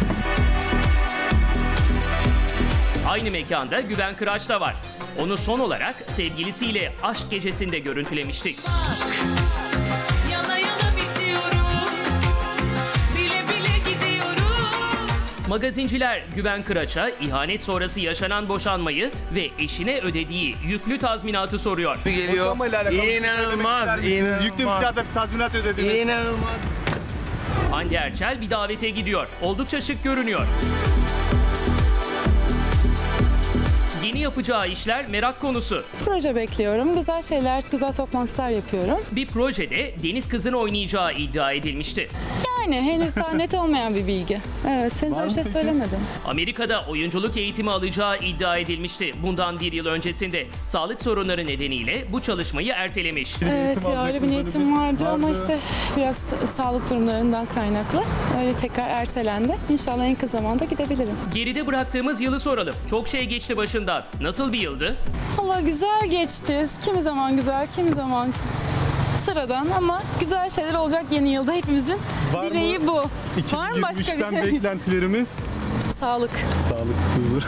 Aynı mekanda Güven Kıraç da var. Onu son olarak sevgilisiyle aşk gecesinde görüntülemiştik. Yana yana bitiyoruz, bile bile gidiyoruz. Magazinciler Güven Kıraç'a ihanet sonrası yaşanan boşanmayı ve eşine ödediği yüklü tazminatı soruyor. Geliyor. İnanılmaz, inanılmaz. Yüklü miktarda bir tazminat ödediniz. İnanılmaz. Hande Erçel bir davete gidiyor. Oldukça şık görünüyor. Yeni yapacağı işler merak konusu. Proje bekliyorum. Güzel şeyler, güzel toplantılar yapıyorum. Bir projede Deniz Kız'ın oynayacağı iddia edilmişti. Yani henüz daha net olmayan bir bilgi. Evet, henüz bir şey söylemedim. Amerika'da oyunculuk eğitimi alacağı iddia edilmişti bundan bir yıl öncesinde. Sağlık sorunları nedeniyle bu çalışmayı ertelemiş. Evet ya, öyle bir niyetim vardı ama işte biraz sağlık durumlarından kaynaklı. Öyle tekrar ertelendi. İnşallah en kısa zamanda gidebilirim. Geride bıraktığımız yılı soralım. Çok şey geçti başından. Nasıl bir yıldı? Allah güzel geçti. Kimi zaman güzel, kimi zaman sıradan ama güzel şeyler olacak yeni yılda. Hepimizin Var dileği mı? bu. Var mı başka bir şey? beklentilerimiz? Sağlık. Sağlık, huzur.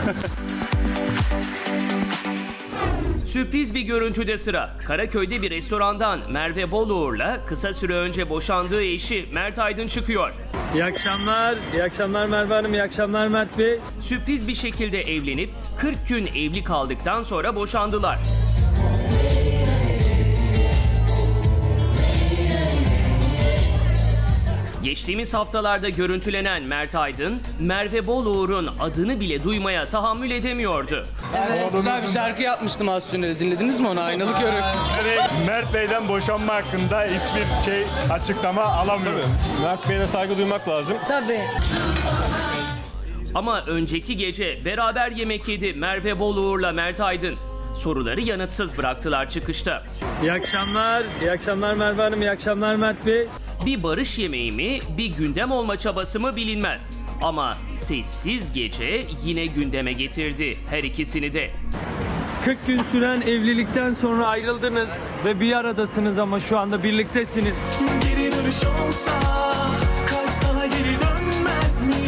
Sürpriz bir görüntüde sıra. Karaköy'de bir restorandan Merve Boluğur'la kısa süre önce boşandığı eşi Mert Aydın çıkıyor. İyi akşamlar, iyi akşamlar Merve Hanım, iyi akşamlar Mert Bey. Sürpriz bir şekilde evlenip kırk gün evli kaldıktan sonra boşandılar. Geçtiğimiz haftalarda görüntülenen Mert Aydın, Merve Boluğur'un adını bile duymaya tahammül edemiyordu. Evet, çok güzel bir şarkı yapmıştım az önce. Dinlediniz mi onu? Aynalık Yörük. Mert Bey'den boşanma hakkında hiçbir şey açıklama alamıyorum. Mert Bey'e saygı duymak lazım. Tabii. Ama önceki gece beraber yemek yedi Merve Boluğur'la Mert Aydın. Soruları yanıtsız bıraktılar çıkışta. İyi akşamlar, iyi akşamlar Merve Hanım, iyi akşamlar Mert Bey. Bir barış yemeği mi, bir gündem olma çabası mı bilinmez. Ama sessiz gece yine gündeme getirdi her ikisini de. kırk gün süren evlilikten sonra ayrıldınız ve bir aradasınız ama şu anda birliktesiniz. Geri dönüş olsa kalp sana geri dönmez mi?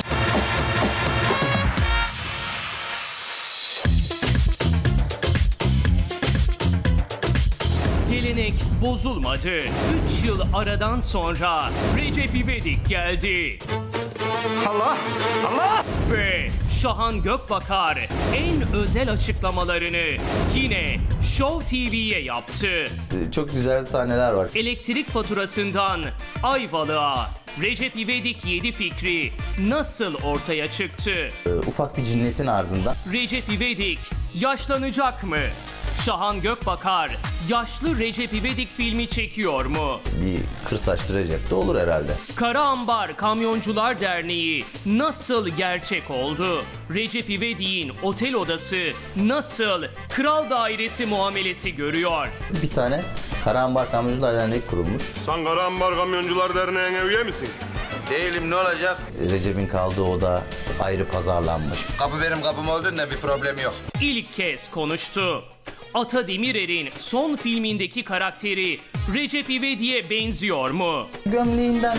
Gelenek bozulmadı. üç yıl aradan sonra Recep İvedik geldi. Allah! Allah! Ve Şahan Gökbakar en özel açıklamalarını yine Show T V'ye yaptı. Çok güzel sahneler var. Elektrik faturasından Ayvalık'a Recep İvedik yedi fikri nasıl ortaya çıktı? Ufak bir cinnetin ardından. Recep İvedik yaşlanacak mı? Şahan Gökbakar yaşlı Recep İvedik filmi çekiyor mu? Bir kır saçlı Recep de olur herhalde. Kara Ambar Kamyoncular Derneği nasıl gerçek oldu? Recep İvedik'in otel odası nasıl kral dairesi muamelesi görüyor? Bir tane Kara Ambar Kamyoncular Derneği kurulmuş. Sen Kara Ambar Kamyoncular Derneği'ne üye misin? Değilim, ne olacak? Recep'in kaldığı oda ayrı pazarlanmış. Kapı benim kapım olduğunda bir problem yok. İlk kez konuştu. Ata Demirer'in son filmindeki karakteri Recep İvedik'e benziyor mu? Gömleğinden.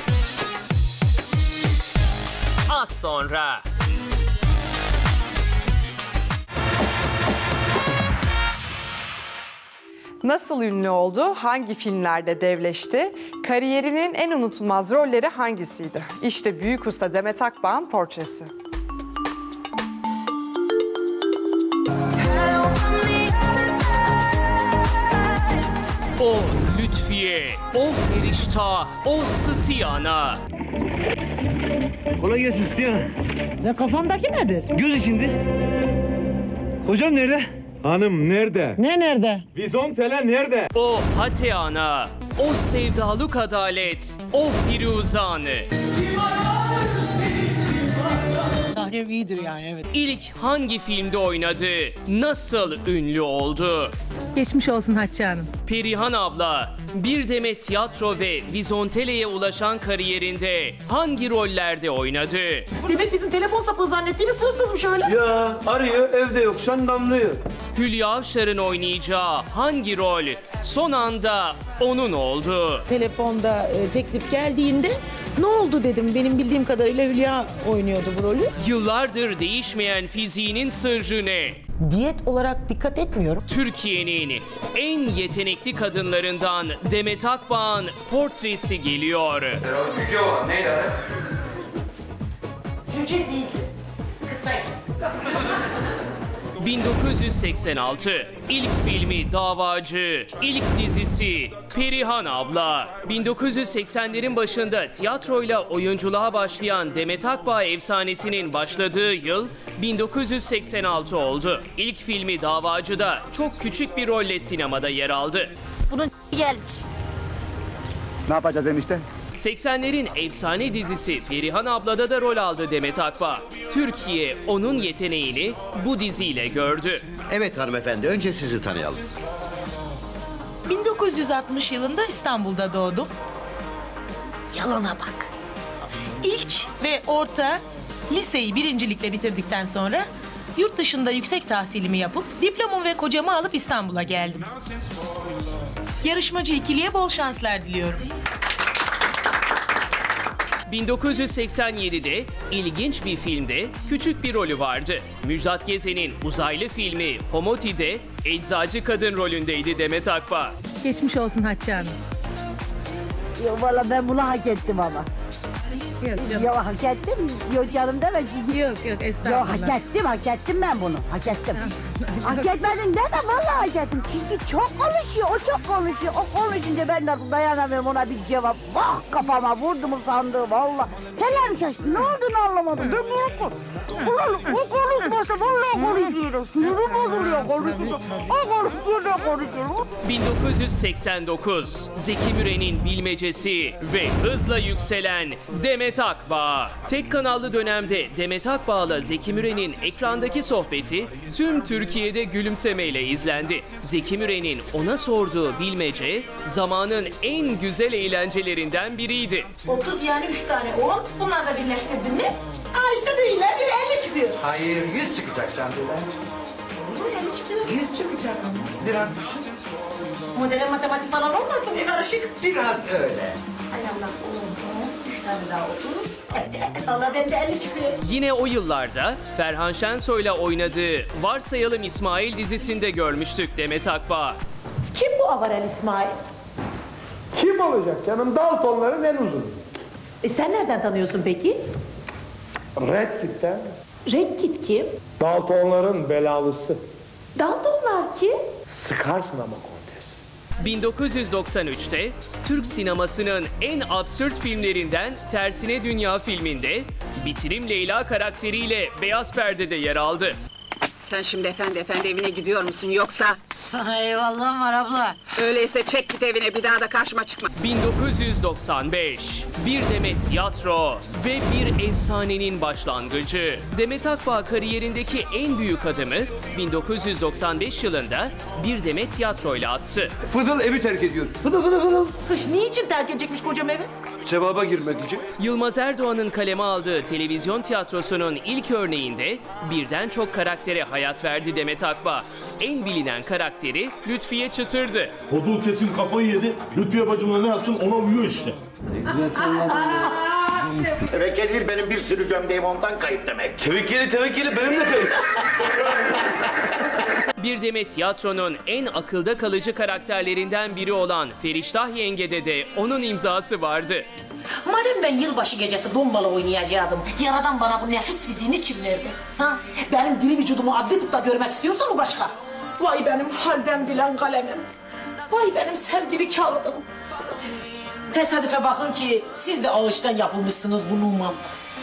Az sonra. Nasıl ünlü oldu? Hangi filmlerde devleşti? Kariyerinin en unutulmaz rolleri hangisiydi? İşte büyük usta Demet Akbağ'ın portresi. O Lütfiye, o Ferişta, o Stiana. Kolay gelsin Stiana. Ya kafamdaki nedir? Göz içindir. Hocam nerede? Hanım nerede? Ne nerede? Vizontele nerede? O Hateana, o Sevdalık Adalet, o Firuzan. Sahne iyidir yani, evet. İlk hangi filmde oynadı? Nasıl ünlü oldu? Geçmiş olsun Hatice Hanım. Perihan abla, bir demet tiyatro ve Vizontele'ye ulaşan kariyerinde hangi rollerde oynadı? Demek bizim telefon sapı zannettiğimiz hırsızmış öyle. Ya arıyor, evde yok, şu an damlıyor. Hülya Avşar'ın oynayacağı hangi rol son anda onun oldu? Telefonda e, teklif geldiğinde ne oldu dedim. Benim bildiğim kadarıyla Hülya oynuyordu bu rolü. Yıllardır değişmeyen fiziğinin sırrı ne? Diyet olarak dikkat etmiyorum. Türkiye'nin en yetenekli kadınlarından Demet Akbağ'ın portresi geliyor. O cüce olan neydi abi? Cüce değildi. Kısaydı. bin dokuz yüz seksen altı. İlk filmi Davacı, ilk dizisi Perihan Abla. bin dokuz yüz seksenlerin başında tiyatroyla oyunculuğa başlayan Demet Akbağ efsanesinin başladığı yıl bin dokuz yüz seksen altı oldu. İlk filmi Davacı'da çok küçük bir rolle sinemada yer aldı. Bunun gelmiş. Ne yapacağız enişte? seksenlerin efsane dizisi Perihan Abla'da da rol aldı Demet Akbağ. Türkiye onun yeteneğini bu diziyle gördü. Evet hanımefendi, önce sizi tanıyalım. bin dokuz yüz altmış yılında İstanbul'da doğdum. Yalana bak. İlk ve orta liseyi birincilikle bitirdikten sonra yurt dışında yüksek tahsilimi yapıp diplomamı ve kocamı alıp İstanbul'a geldim. Yarışmacı ikiliye bol şanslar diliyorum. bin dokuz yüz seksen yedide ilginç bir filmde küçük bir rolü vardı. Müjdat Gezen'in uzaylı filmi Homoti'de eczacı kadın rolündeydi Demet Akbağ. Geçmiş olsun Hatice Hanım. Yok valla ben bunu hak ettim ama. Yok canım. Yok hak ettim. Yok canım deme. Yok yok estağfurullah. Yok hak ettim, hak ettim ben bunu. Hak ettim. Hak etmedin deme vallahi hak ettim. Çünkü çok konuşuyor, o çok konuşuyor. O konuşunca ben de dayanamıyorum ona bir cevap. Vah kafama vurdu mu sandığı vallahi. Senler mi şaştın? Ne olduğunu anlamadım. Ben bunu konuşuyorum. O konuşmasa vallahi konuşuyorum. Sinirim bozuluyor konuşuyor. O konuşuyor da konuşuyor. bin dokuz yüz seksen dokuz Zeki Müren'in bilmecesi ve hızla yükselen Demet Akbağ. Tek kanallı dönemde Demet Akbağ'la Zeki Müren'in ekrandaki sohbeti tüm Türkiye'de gülümsemeyle izlendi. Zeki Müren'in ona sorduğu bilmece zamanın en güzel eğlencelerinden biriydi. otuz yani üç tane on, bunlar da birleştirdin mi? Aa işte böyle bir elli çıkıyor. Hayır, yüz çıkacak Candılar. Bu elli çıkıyor. Yüz çıkacak ama. Biraz düşün. Modern matematik falan olmasın bir karışık. Biraz öyle. Hay Allah oğlum, üç tane daha otur. Allah bende elli çıkıyor. Yine o yıllarda Ferhan Şensoy'la oynadığı Varsayalım İsmail dizisinde görmüştük Demet Akbağ. Kim bu Avarel İsmail? Kim olacak canım? Daltonların en uzun. E sen nereden tanıyorsun peki? Red Kit'ten. Red Kit kim? Daltonların belalısı. Daltonlar kim? Sıkarsın ama kontes. bin dokuz yüz doksan üçte Türk sinemasının en absürt filmlerinden Tersine Dünya filminde Bitirim Leyla karakteriyle beyaz perdede yer aldı. Sen şimdi efendi efendi evine gidiyor musun yoksa? Sana eyvallahım var abla. Öyleyse çek git evine bir daha da karşıma çıkma. bin dokuz yüz doksan beş Bir demet tiyatro ve bir efsanenin başlangıcı. Demet Akbağ kariyerindeki en büyük adımı bin dokuz yüz doksan beş yılında Bir Demet Tiyatro'yla attı. Fıdıl evi terk ediyor. Fıdıl fıdıl fıdıl. Niçin terk edecekmiş kocam evi? Sevaba girmek için. Yılmaz Erdoğan'ın kaleme aldığı televizyon tiyatrosunun ilk örneğinde birden çok karaktere hayat verdi Demet Akbağ. En bilinen karakteri Lütfiye Çıtır'dı. Odul kesin kafayı yedi. Lütfiye bacımla ne yapsın ona uyuyor işte. Tevekkeli benim bir sürü gömleğim ondan kayıp demek. Tevekkeli tevekkeli benim de kayıp. Bir Demet Tiyatro'nun en akılda kalıcı karakterlerinden biri olan Feriştah Yenge'de de onun imzası vardı. Madem ben yılbaşı gecesi dombala oynayacaktım, Yaradan bana bu nefis fiziğini çim verdi. Ha? Benim diri vücudumu adli tıpta görmek istiyorsan o başka. Vay benim halden bilen kalemim. Vay benim sevgili kağıdım. Tesadüfe bakın ki siz de ağaçtan yapılmışsınız bu Numan.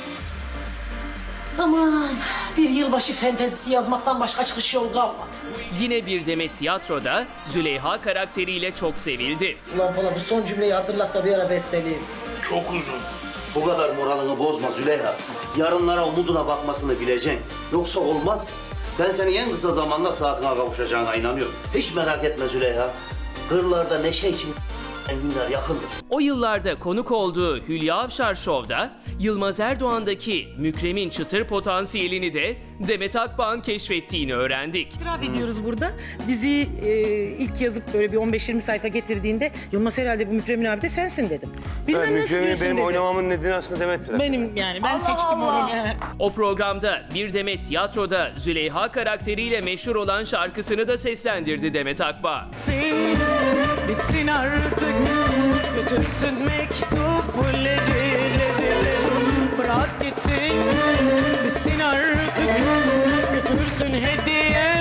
Aman bir yılbaşı fantezisi yazmaktan başka çıkış yol kalmadı. Yine Bir Demet Tiyatro'da Züleyha karakteriyle çok sevildi. Ulan bana bu son cümleyi hatırlat da bir ara besteleyeyim. Çok uzun. Bu kadar moralini bozma Züleyha. Yarınlara umuduna bakmasını bileceksin. Yoksa olmaz. Ben senin en kısa zamanda saatine kavuşacağına inanıyorum. Hiç merak etme Züleyha. Kırlarda neşe için günler yakındır. O yıllarda konuk olduğu Hülya Avşar Show'da Yılmaz Erdoğan'daki Mükrem'in çıtır potansiyelini de Demet Akbağ'ın keşfettiğini öğrendik. İtiraf ediyoruz burada. Bizi e, ilk yazıp böyle bir on beş yirmi sayfa getirdiğinde Yılmaz herhalde bu Mükremin abi de sensin dedim. Bilmem Yani nasıl Mükremin diyorsun benim dedi. oynamamın nedeni aslında Demet'tir. Benim yani ben Allah seçtim Allah. o rolü. Evet. O programda Bir Demet Tiyatro'da Züleyha karakteriyle meşhur olan şarkısını da seslendirdi Demet Akbağ. Bitsin, bitsin artık, götürsün mektupları, bırak gitsin, bitsin artık, götürsün hediye.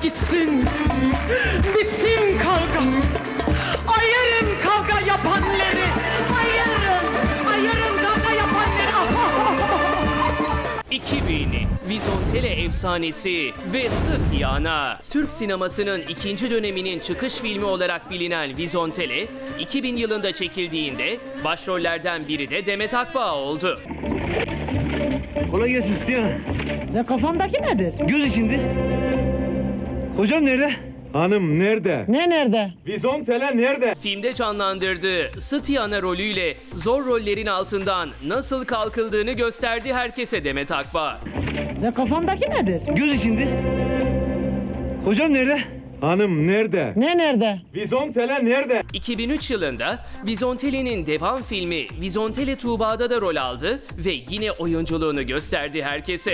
gitsin. Bitsin kavga. Ayırın kavga yapanları. Ayırın. Ayırın kavga yapanları. iki bin Vizontele efsanesi ve Sıt Yana. Türk sinemasının ikinci döneminin çıkış filmi olarak bilinen Vizontele, iki bin yılında çekildiğinde başrollerden biri de Demet Akbağ oldu. Kolay gelsin istiyorum. Ya kafamdaki nedir? Göz içindir. Hocam nerede? Hanım nerede? Ne nerede? Vizontele nerede? Filmde canlandırdığı Sıt Yana rolüyle zor rollerin altından nasıl kalkıldığını gösterdi herkese Demet Akbağ. Ya kafamdaki nedir? Göz içindir. Hocam nerede? Hanım nerede? Ne nerede? Vizontele nerede? iki bin üç yılında Vizontele'nin devam filmi Vizontele Tuğba'da da rol aldı ve yine oyunculuğunu gösterdi herkese.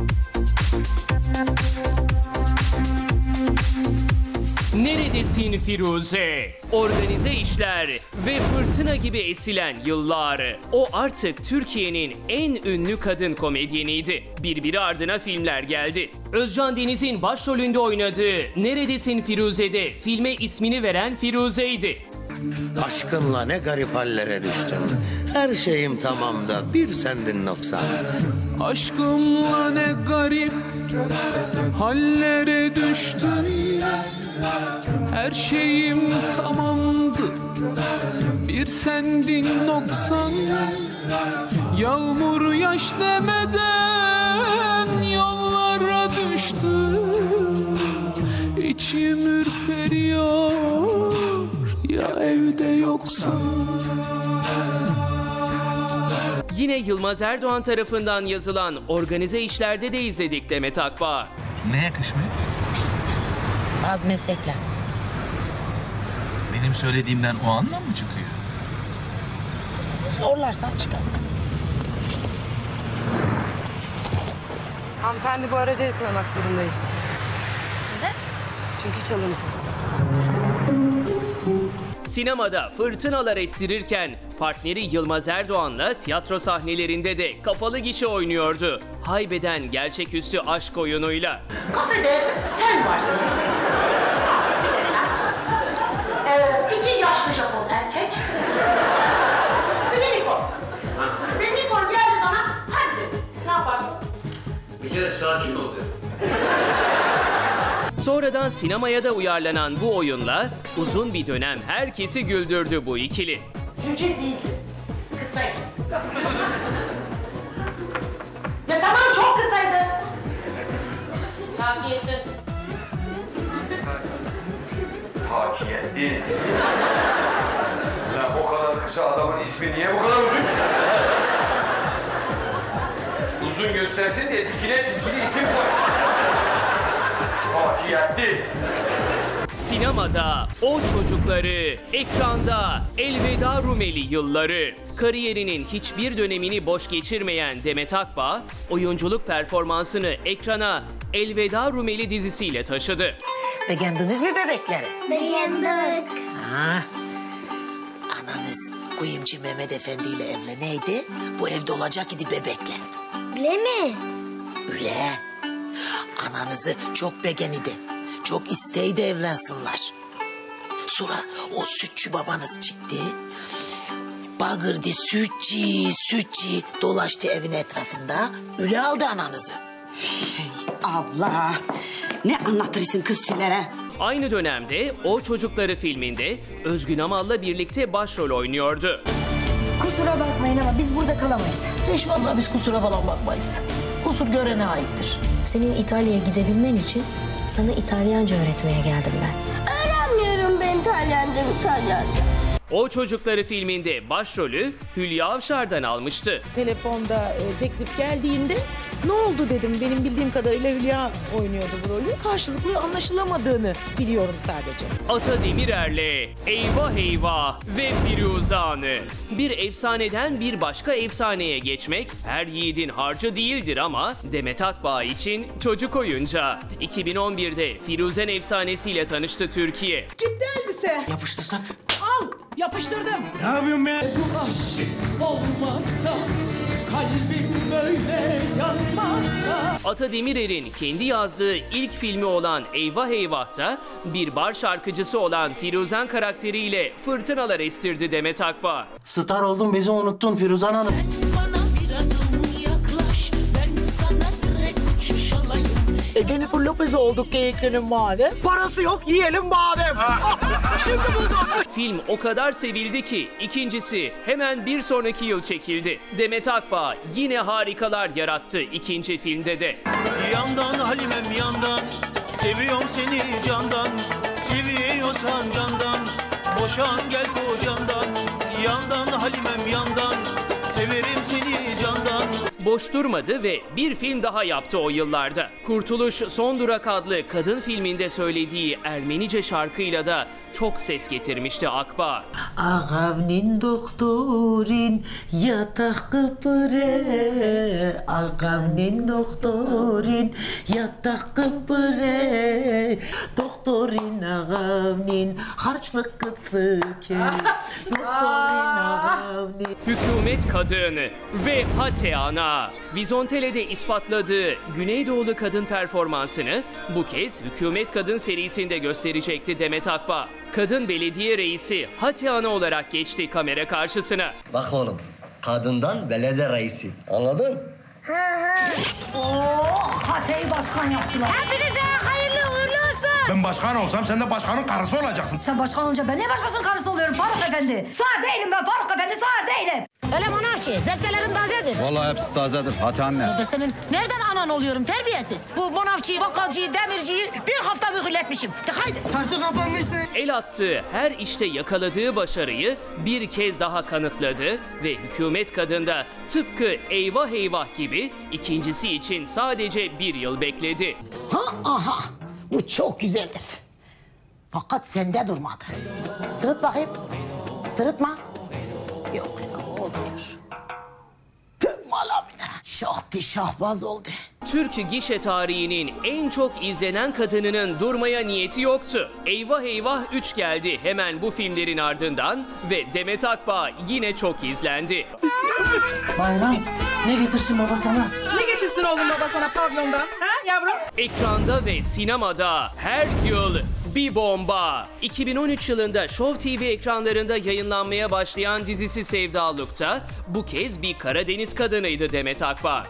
Neredesin Firuze? Organize işler ve fırtına gibi esilen yıllar. O artık Türkiye'nin en ünlü kadın komedyeniydi. Birbiri ardına filmler geldi. Özcan Deniz'in başrolünde oynadığı Neredesin Firuze'de filme ismini veren Firuze'ydi. Aşkınla ne garip hallere düştüm. Her şeyim tamam da bir sendin noksan. Aşkımla ne garip hallere düştüm. Her şeyim tamamdı, bir sendin noksan. Yağmur yaş demeden yollara düştüm. İçim ürperiyor ya evde yoksan. Yine Yılmaz Erdoğan tarafından yazılan Organize İşler'de de izledik Demet Akbağ. Ne yakışmış? Az meslekler. Benim söylediğimden o anlam mı çıkıyor? Zorlarsan çıkar. Hanımefendi bu araca el koymak zorundayız. Neden? Çünkü çalıntı. Sinemada fırtınalar estirirken partneri Yılmaz Erdoğan'la tiyatro sahnelerinde de kapalı gişe oynuyordu. Haybeden gerçeküstü aşk oyunuyla. Kafede sen varsın. Bir de sen. Evet, iki yaşlı Japon erkek. Bir de Nikol. Bir Nikol geldi sana, hadi dedi. Ne yaparsın? Bir kere sakin ol dedi. Sonradan sinemaya da uyarlanan bu oyunla uzun bir dönem herkesi güldürdü bu ikili. Cüce değildi, kısaydı. Ya tamam çok kısaydı. Takip ettin. Takip etti. Lan o kadar kısa adamın ismi niye bu kadar uzun ki? Uzun göstersin diye dikine çizgili isim koymuş. Takip etti. Sinemada o çocukları, ekranda Elveda Rumeli yılları. Kariyerinin hiçbir dönemini boş geçirmeyen Demet Akbağ, oyunculuk performansını ekrana Elveda Rumeli dizisiyle taşıdı. Beğendiniz mi bebekleri? Beğendik. Ha. Ananız kuyumcu Mehmet Efendi ile evleneydi, bu evde olacak idi bebekle. Öyle mi? Öyle. Ananızı çok beğenidi. Çok isteydi evlensinler. Sonra o sütçü babanız çıktı. Bağırdı sütçü, sütçü dolaştı evin etrafında. Öyle aldı ananızı. Abla, ne anlatırsın kızçilere? Aynı dönemde O Çocukları filminde Özgün Amal'la birlikte başrol oynuyordu. Kusura bakmayın ama biz burada kalamayız. Hiç vallahi biz kusura falan bakmayız. Kusur görene aittir. Senin İtalya'ya gidebilmen için sana İtalyanca öğretmeye geldim ben. Öğrenmiyorum ben İtalyanca, İtalyanca. O Çocukları filminde başrolü Hülya Avşar'dan almıştı. Telefonda e, teklif geldiğinde ne oldu dedim. Benim bildiğim kadarıyla Hülya oynuyordu bu rolü. Karşılıklı anlaşılamadığını biliyorum sadece. Ata Demirer'le Eyvah Eyvah ve Firuzan'ı. Bir efsaneden bir başka efsaneye geçmek her yiğidin harcı değildir ama Demet Akbağ için çocuk oyuncağı. iki bin on birde Firuzen efsanesiyle tanıştı Türkiye. Gitti elbise. Yapıştırsak. Al, yapıştırdım. Ne yapıyorsun be? Bu aşk olmazsa kalbim böyle yanmazsa. Ata Demirer'in kendi yazdığı ilk filmi olan Eyvah Eyvah'ta bir bar şarkıcısı olan Firuzan karakteriyle fırtınalar estirdi Demet Akbağ. Star oldun bizi unuttun Firuzan Hanım. E, Jennifer Lopez olduk geyiklerin madem. Parası yok yiyelim madem. Şimdi buldum. Film o kadar sevildi ki ikincisi hemen bir sonraki yıl çekildi. Demet Akbağ yine harikalar yarattı ikinci filmde de. Yandan Halimem yandan, seviyorum seni candan, seviyorsan candan, boşan gel kocandan. Yandan Halimem yandan, severim seni candan. Boş durmadı ve bir film daha yaptı o yıllarda. Kurtuluş Son Durak adlı kadın filminde söylediği Ermenice şarkıyla da çok ses getirmişti Akbağ. Ağavnin doktorin yatak kıpıre, ağavnin doktorin yatak kıpıre, doktorin ağavnin harçlık kıtsıke, doktorin ağavnin. Hükümet kadını ve Hate Ana. Vizontele'de ispatladığı Güneydoğulu kadın performansını bu kez Hükümet Kadın serisinde gösterecekti Demet Akbağ. Kadın belediye reisi Hate Ana olarak geçti kamera karşısına. Bak oğlum, kadından belediye reisi. Anladın? He he. Oh, Hate'yi başkan yaptılar. Hepinize hayırlı uğurlu olsun. Ben başkan olsam sen de başkanın karısı olacaksın. Sen başkan olunca ben ne başkasının karısı oluyorum Faruk Efendi? Sağır değilim ben Faruk Efendi, sağır değilim. Öyle monarşi, zepselerin tazedir. Vallahi hepsi tazedir. Hadi anne. Ben senin nereden anan oluyorum terbiyesiz? Bu monavçıyı, bakkalcıyı, demirciyi bir hafta mühürletmişim. De haydi. Çarşı kapanmıştı. El attığı her işte yakaladığı başarıyı bir kez daha kanıtladı ve Hükümet Kadın'da tıpkı Eyvah Eyvah gibi ikincisi için sadece bir yıl bekledi. Ha aha, bu çok güzeldir. Fakat sende durmadı. Sırıt bakayım. Sırıtma. Yok ya, olmuyor. Malamine. Şahti şahbaz oldu. Türk gişe tarihinin en çok izlenen kadınının durmaya niyeti yoktu. Eyvah Eyvah üç geldi hemen bu filmlerin ardından ve Demet Akbağ yine çok izlendi. Bayram, ne getirsin baba sana? Ne getirsin oğlum baba sana pavyondan, ha yavrum? Ekranda ve sinemada her yıl bir bomba. iki bin on üç yılında Show T V ekranlarında yayınlanmaya başlayan dizisi Sevdaluk'ta bu kez bir Karadeniz kadınıydı Demet Akbağ.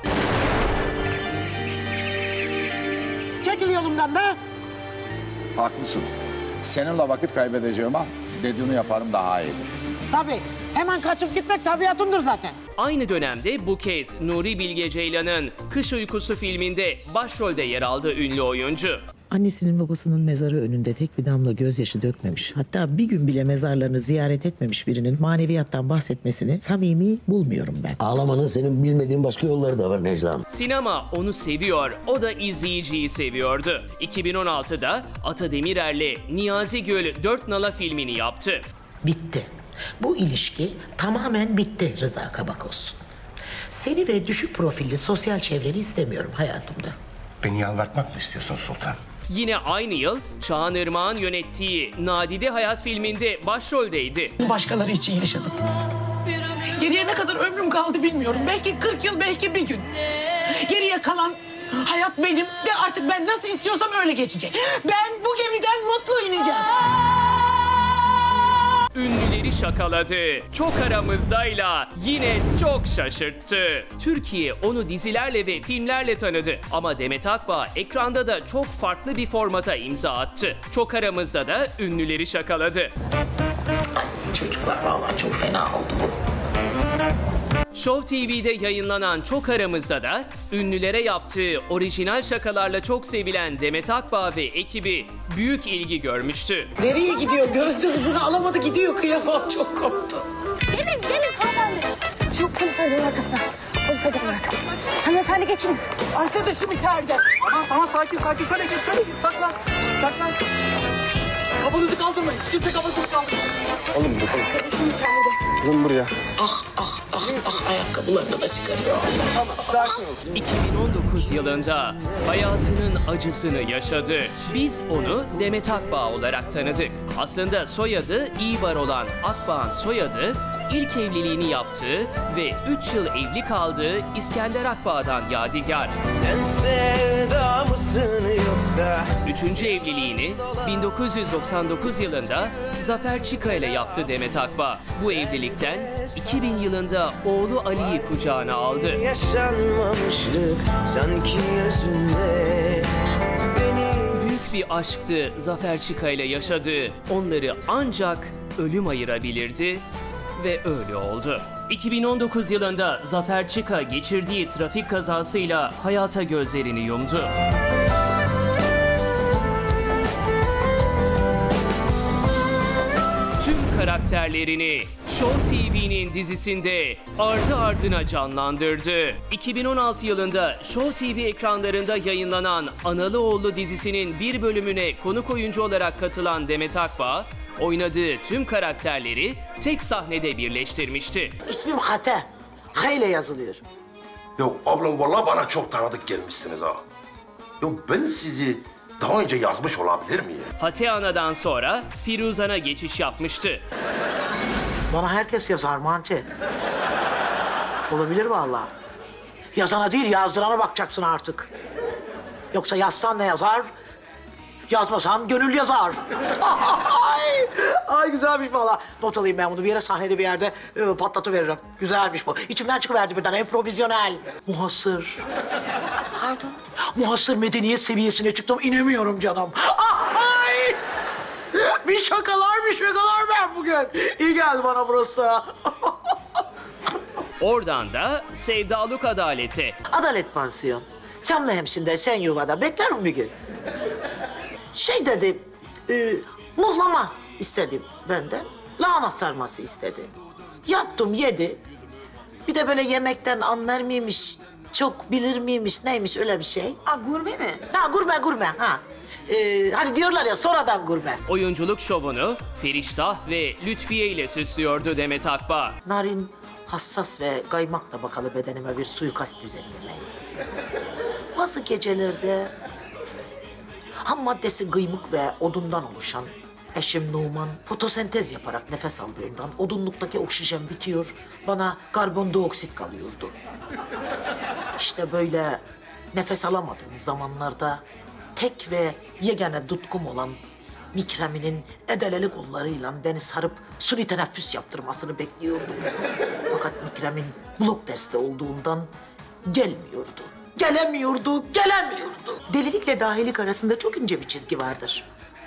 Çekil yolumdan da. Haklısın. Seninle vakit kaybedeceğim ama dediğini yaparım daha iyidir. Tabii. Hemen kaçıp gitmek tabiatımdır zaten. Aynı dönemde bu kez Nuri Bilge Ceylan'ın Kış Uykusu filminde başrolde yer aldı ünlü oyuncu. Annesinin babasının mezarı önünde tek bir damla gözyaşı dökmemiş, hatta bir gün bile mezarlarını ziyaret etmemiş birinin maneviyattan bahsetmesini samimi bulmuyorum ben. Ağlamanın senin bilmediğin başka yolları da var Necla Hanım. Sinema onu seviyor, o da izleyiciyi seviyordu. iki bin on altıda Ata Demirer'le Niyazi Göl Dört Nala filmini yaptı. Bitti. Bu ilişki tamamen bitti Rıza Kabakos. Seni ve düşük profilli sosyal çevreni istemiyorum hayatımda. Beni yalvartmak mı istiyorsun Sultan? Yine aynı yıl Çağan Irmak'ın yönettiği Nadide Hayat filminde başroldeydi. Başkaları için yaşadım. Geriye ne kadar ömrüm kaldı bilmiyorum. Belki kırk yıl, belki bir gün. Geriye kalan hayat benim ve artık ben nasıl istiyorsam öyle geçecek. Ben bu gemiden mutlu ineceğim. Ünlüleri şakaladı. Çok aramızdayla yine çok şaşırttı. Türkiye onu dizilerle ve filmlerle tanıdı. Ama Demet Akbağ ekranda da çok farklı bir formata imza attı. Çok aramızda da ünlüleri şakaladı. Ay çocuklar vallahi çok fena oldu bu. Show T V'de yayınlanan Çok Aramızda da ünlülere yaptığı orijinal şakalarla çok sevilen Demet Akbağ ve ekibi büyük ilgi görmüştü. Nereye gidiyor? Gözde kızını alamadı gidiyor, kıyamam, çok korktum. Gelin gelin hanımefendi. Şu polis aracının arkasına. Polis aracının arkasına. Hanımefendi geçin. Arkadaşım içeride. Tamam tamam sakin sakin şöyle geç şöyle geç saklan. Saklan. Kafanızı kaldırmayın. Hiç kimse kafasını kaldırmasın. Oğlum bu Arkadaşım içeride. kızım buraya. Ah ah ah ah ayakkabılarını da çıkarıyor. Tamam sakin ol. iki bin on dokuz yılında hayatının acısını yaşadı. Biz onu Demet Akbağ olarak tanıdık. Aslında soyadı İbar olan Akbağ'ın soyadı ilk evliliğini yaptığı ve üç yıl evli kaldığı İskender Akbağ'dan yadigar. Sen sevda mısın yoksa? Üçüncü evliliğini bin dokuz yüz doksan dokuz yılında Zafer Çıka ile yaptı Demet Akbağ. Bu evlilikten iki bin yılında oğlu Ali'yi kucağına aldı. Yaşanmamışlık sanki gözünde. Büyük bir aşktı Zafer Çıka ile yaşadığı. Onları ancak ölüm ayırabilirdi ve öyle oldu. iki bin on dokuz yılında Zafer Çıka geçirdiği trafik kazasıyla hayata gözlerini yumdu. Tüm karakterlerini Show T V'nin dizisinde ardı ardına canlandırdı. iki bin on altı yılında Show T V ekranlarında yayınlanan Analı Oğullu dizisinin bir bölümüne konuk oyuncu olarak katılan Demet Akbağ, oynadığı tüm karakterleri tek sahnede birleştirmişti. İsmim Hate. H ile yazılıyor. Yok ablam vallahi bana çok tanıdık gelmişsiniz ha. Yok ben sizi daha önce yazmış olabilir miyim? Hate Ana'dan sonra Firuzan'a geçiş yapmıştı. Bana herkes yazar Manti. Olabilir vallahi. Yazana değil yazdırana bakacaksın artık. Yoksa yazsan ne yazar? Yazmasam gönül yazar. ay, ay güzelmiş valla. Not alayım ben bunu bir yere sahnede bir yerde e, patlatıveririm. Güzelmiş bu. İçimden çıkıverdi birden improvizyonel. Muhasır. Pardon? Muhasır medeniyet seviyesine çıktım inemiyorum canım. Ay! Bir şakalar bir şakalar ben bugün. İyi geldi bana burası. Oradan da Sevdalık Adaleti. Adalet pansiyon. Çamlıhemşin'de sen yuvada beklerim bir gün. Şey dedi, e, muhlama istedim benden. Lahana sarması istedi. Yaptım yedi. Bir de böyle yemekten anlar mıymış, çok bilir miymiş, neymiş öyle bir şey. Aa, gurme mi? Ha gurme gurme ha. Ee, hani diyorlar ya sonradan gurme. Oyunculuk şovunu Feriştah ve Lütfiye ile süslüyordu Demet Akbağ. Narin, hassas ve kaymakla bakalı bedenime bir suikast düzenlemeyi. Bazı gecelerde ham maddesi kıymık ve odundan oluşan eşim Numan fotosentez yaparak nefes aldığından odunluktaki oksijen bitiyor, bana karbondioksit kalıyordu. İşte böyle nefes alamadığım zamanlarda tek ve yegane tutkum olan Mikrem'inin edeleli kollarıyla beni sarıp suni teneffüs yaptırmasını bekliyordum. Fakat Mikrem'in blok derste olduğundan gelmiyordu. Gelemiyordu, gelemiyordu. Delilikle dahilik arasında çok ince bir çizgi vardır.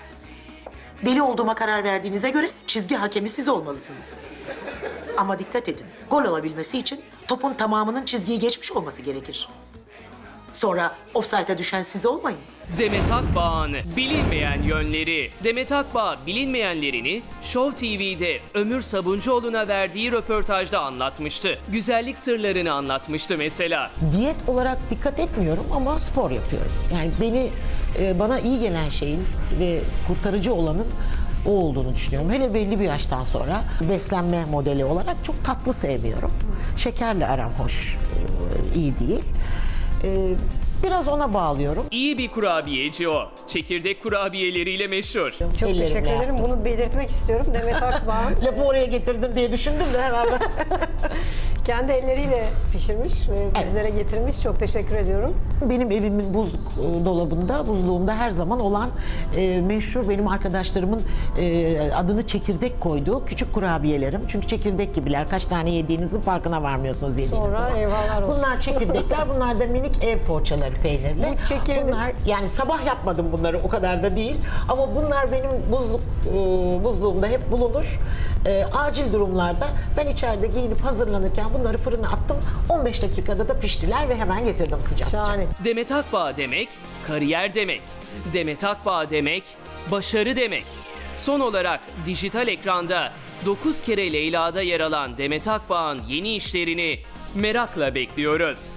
Deli olduğuma karar verdiğinize göre çizgi hakemi siz olmalısınız. Ama dikkat edin, gol olabilmesi için topun tamamının çizgiyi geçmiş olması gerekir. Sonra ofsayta düşen siz olmayın. Demet Akbağ'ın bilinmeyen yönleri. Demet Akbağ bilinmeyenlerini Show T V'de Ömür Sabuncuoğlu'na verdiği röportajda anlatmıştı. Güzellik sırlarını anlatmıştı mesela. Diyet olarak dikkat etmiyorum ama spor yapıyorum. Yani beni e, bana iyi gelen şeyin ve kurtarıcı olanın o olduğunu düşünüyorum. Hele belli bir yaştan sonra beslenme modeli olarak çok tatlı sevmiyorum. Şekerle aram hoş, e, iyi değil. Ee, biraz ona bağlıyorum. İyi bir kurabiyeci o. Çekirdek kurabiyeleriyle meşhur. Çok teşekkür ederim. Bunu belirtmek istiyorum. Demet Akbağ. Lafı oraya getirdin diye düşündüm de hemen ben. Kendi elleriyle pişirmiş ve bizlere getirmiş. Çok teşekkür ediyorum. Benim evimin buz e, dolabında, buzluğumda her zaman olan e, meşhur benim arkadaşlarımın e, adını çekirdek koyduğu küçük kurabiyelerim. Çünkü çekirdek gibiler. Kaç tane yediğinizin farkına varmıyorsunuz yediğiniz Sonra zaman. eyvallah olsun. Bunlar çekirdekler, bunlar da minik ev poğaçaları peynirli. Bu çekirdek. Bunlar yani sabah yapmadım bunları o kadar da değil. Ama bunlar benim buzluk e, buzluğumda hep bulunur. E, acil durumlarda ben içeride giyinip hazırlanırken bunları fırına attım. on beş dakikada da piştiler ve hemen getirdim sıcak Şahane. sıcak. Demet Akbağ demek, kariyer demek. Demet Akbağ demek, başarı demek. Son olarak dijital ekranda dokuz kere Leyla'da yer alan Demet Akbağ'ın yeni işlerini merakla bekliyoruz.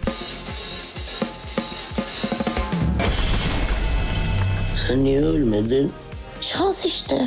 Sen niye ölmedin? Şans işte.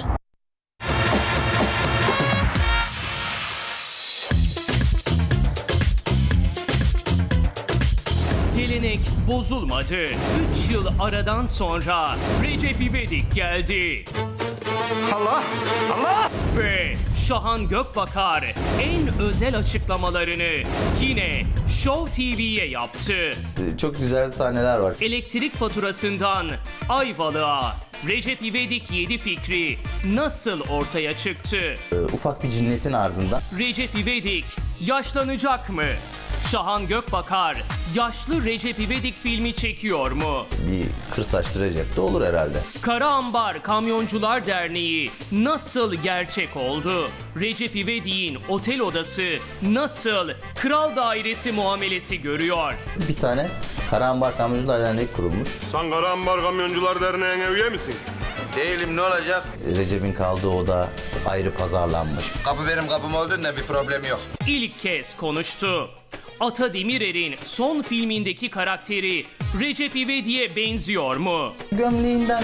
Gelenek bozulmadı. Üç yıl aradan sonra Recep İvedik geldi. Allah! Allah! Ve Şahan Gökbakar en özel açıklamalarını yine Show T V'ye yaptı. Çok güzel sahneler var. Elektrik faturasından Ayvalık'a Recep İvedik yedi fikri nasıl ortaya çıktı? Ee, ufak bir cinnetin ardından. Recep İvedik yaşlanacak mı? Şahan Gökbakar yaşlı Recep İvedik filmi çekiyor mu? Bir kırsaçlı Recep de olur herhalde. Kara Ambar Kamyoncular Derneği nasıl gerçek oldu? Recep İvedik'in otel odası nasıl kral dairesi muamelesi görüyor? Bir tane Kara Ambar Kamyoncular Derneği kurulmuş. Sen Kara Ambar Kamyoncular Derneği'ne üye misin? Değilim, ne olacak? Recep'in kaldığı oda ayrı pazarlanmış. Kapı benim kapım olduğunda bir problem yok. İlk kez konuştu. Ata Demirer'in son filmindeki karakteri Recep İvedik'e benziyor mu? Gömleğinden.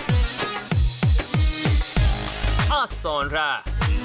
Az sonra.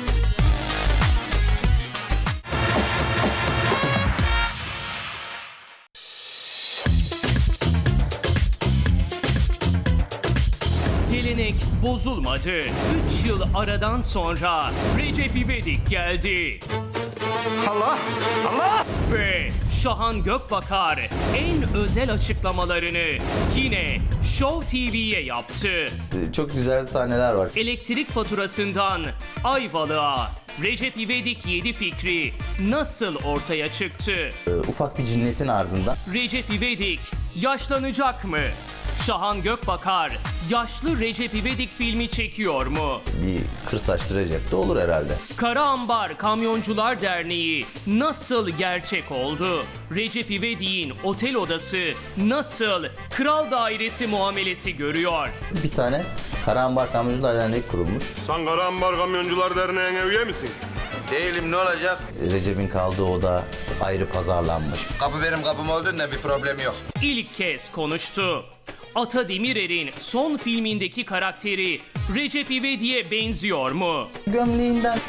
Gelenek bozulmadı. Üç yıl aradan sonra Recep İvedik geldi. Allah! Allah! Ve Şahan Gökbakar en özel açıklamalarını yine Show T V'ye yaptı. Ee, çok güzel sahneler var. Elektrik faturasından Ayvalık'a Recep İvedik yedi fikri nasıl ortaya çıktı? Ee, ufak bir cinnetin ardından. Recep İvedik yaşlanacak mı? Şahan Gökbakar yaşlı Recep İvedik filmi çekiyor mu? Bir kırsaçlı Recep de olur herhalde. Kara Ambar Kamyoncular Derneği nasıl gerçek oldu? Recep İvedik'in otel odası nasıl kral dairesi muamelesi görüyor? Bir tane Kara Ambar Kamyoncular Derneği kurulmuş. Sen Kara Ambar Kamyoncular Derneği'ne üye misin? Değilim, ne olacak? Recep'in kaldığı oda ayrı pazarlanmış. Kapı benim kapım olduğunda bir problem yok. İlk kez konuştu. Ata Demirer'in son filmindeki karakteri Recep İvedik'e benziyor mu? Gömleğinden.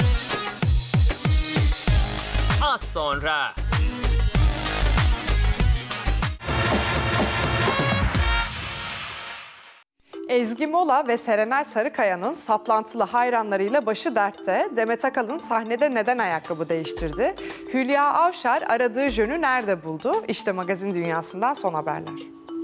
Az sonra. Ezgi Mola ve Serenay Sarıkaya'nın saplantılı hayranlarıyla başı dertte. Demet Akalın sahnede neden ayakkabı değiştirdi? Hülya Avşar aradığı jönü nerede buldu? İşte magazin dünyasından son haberler.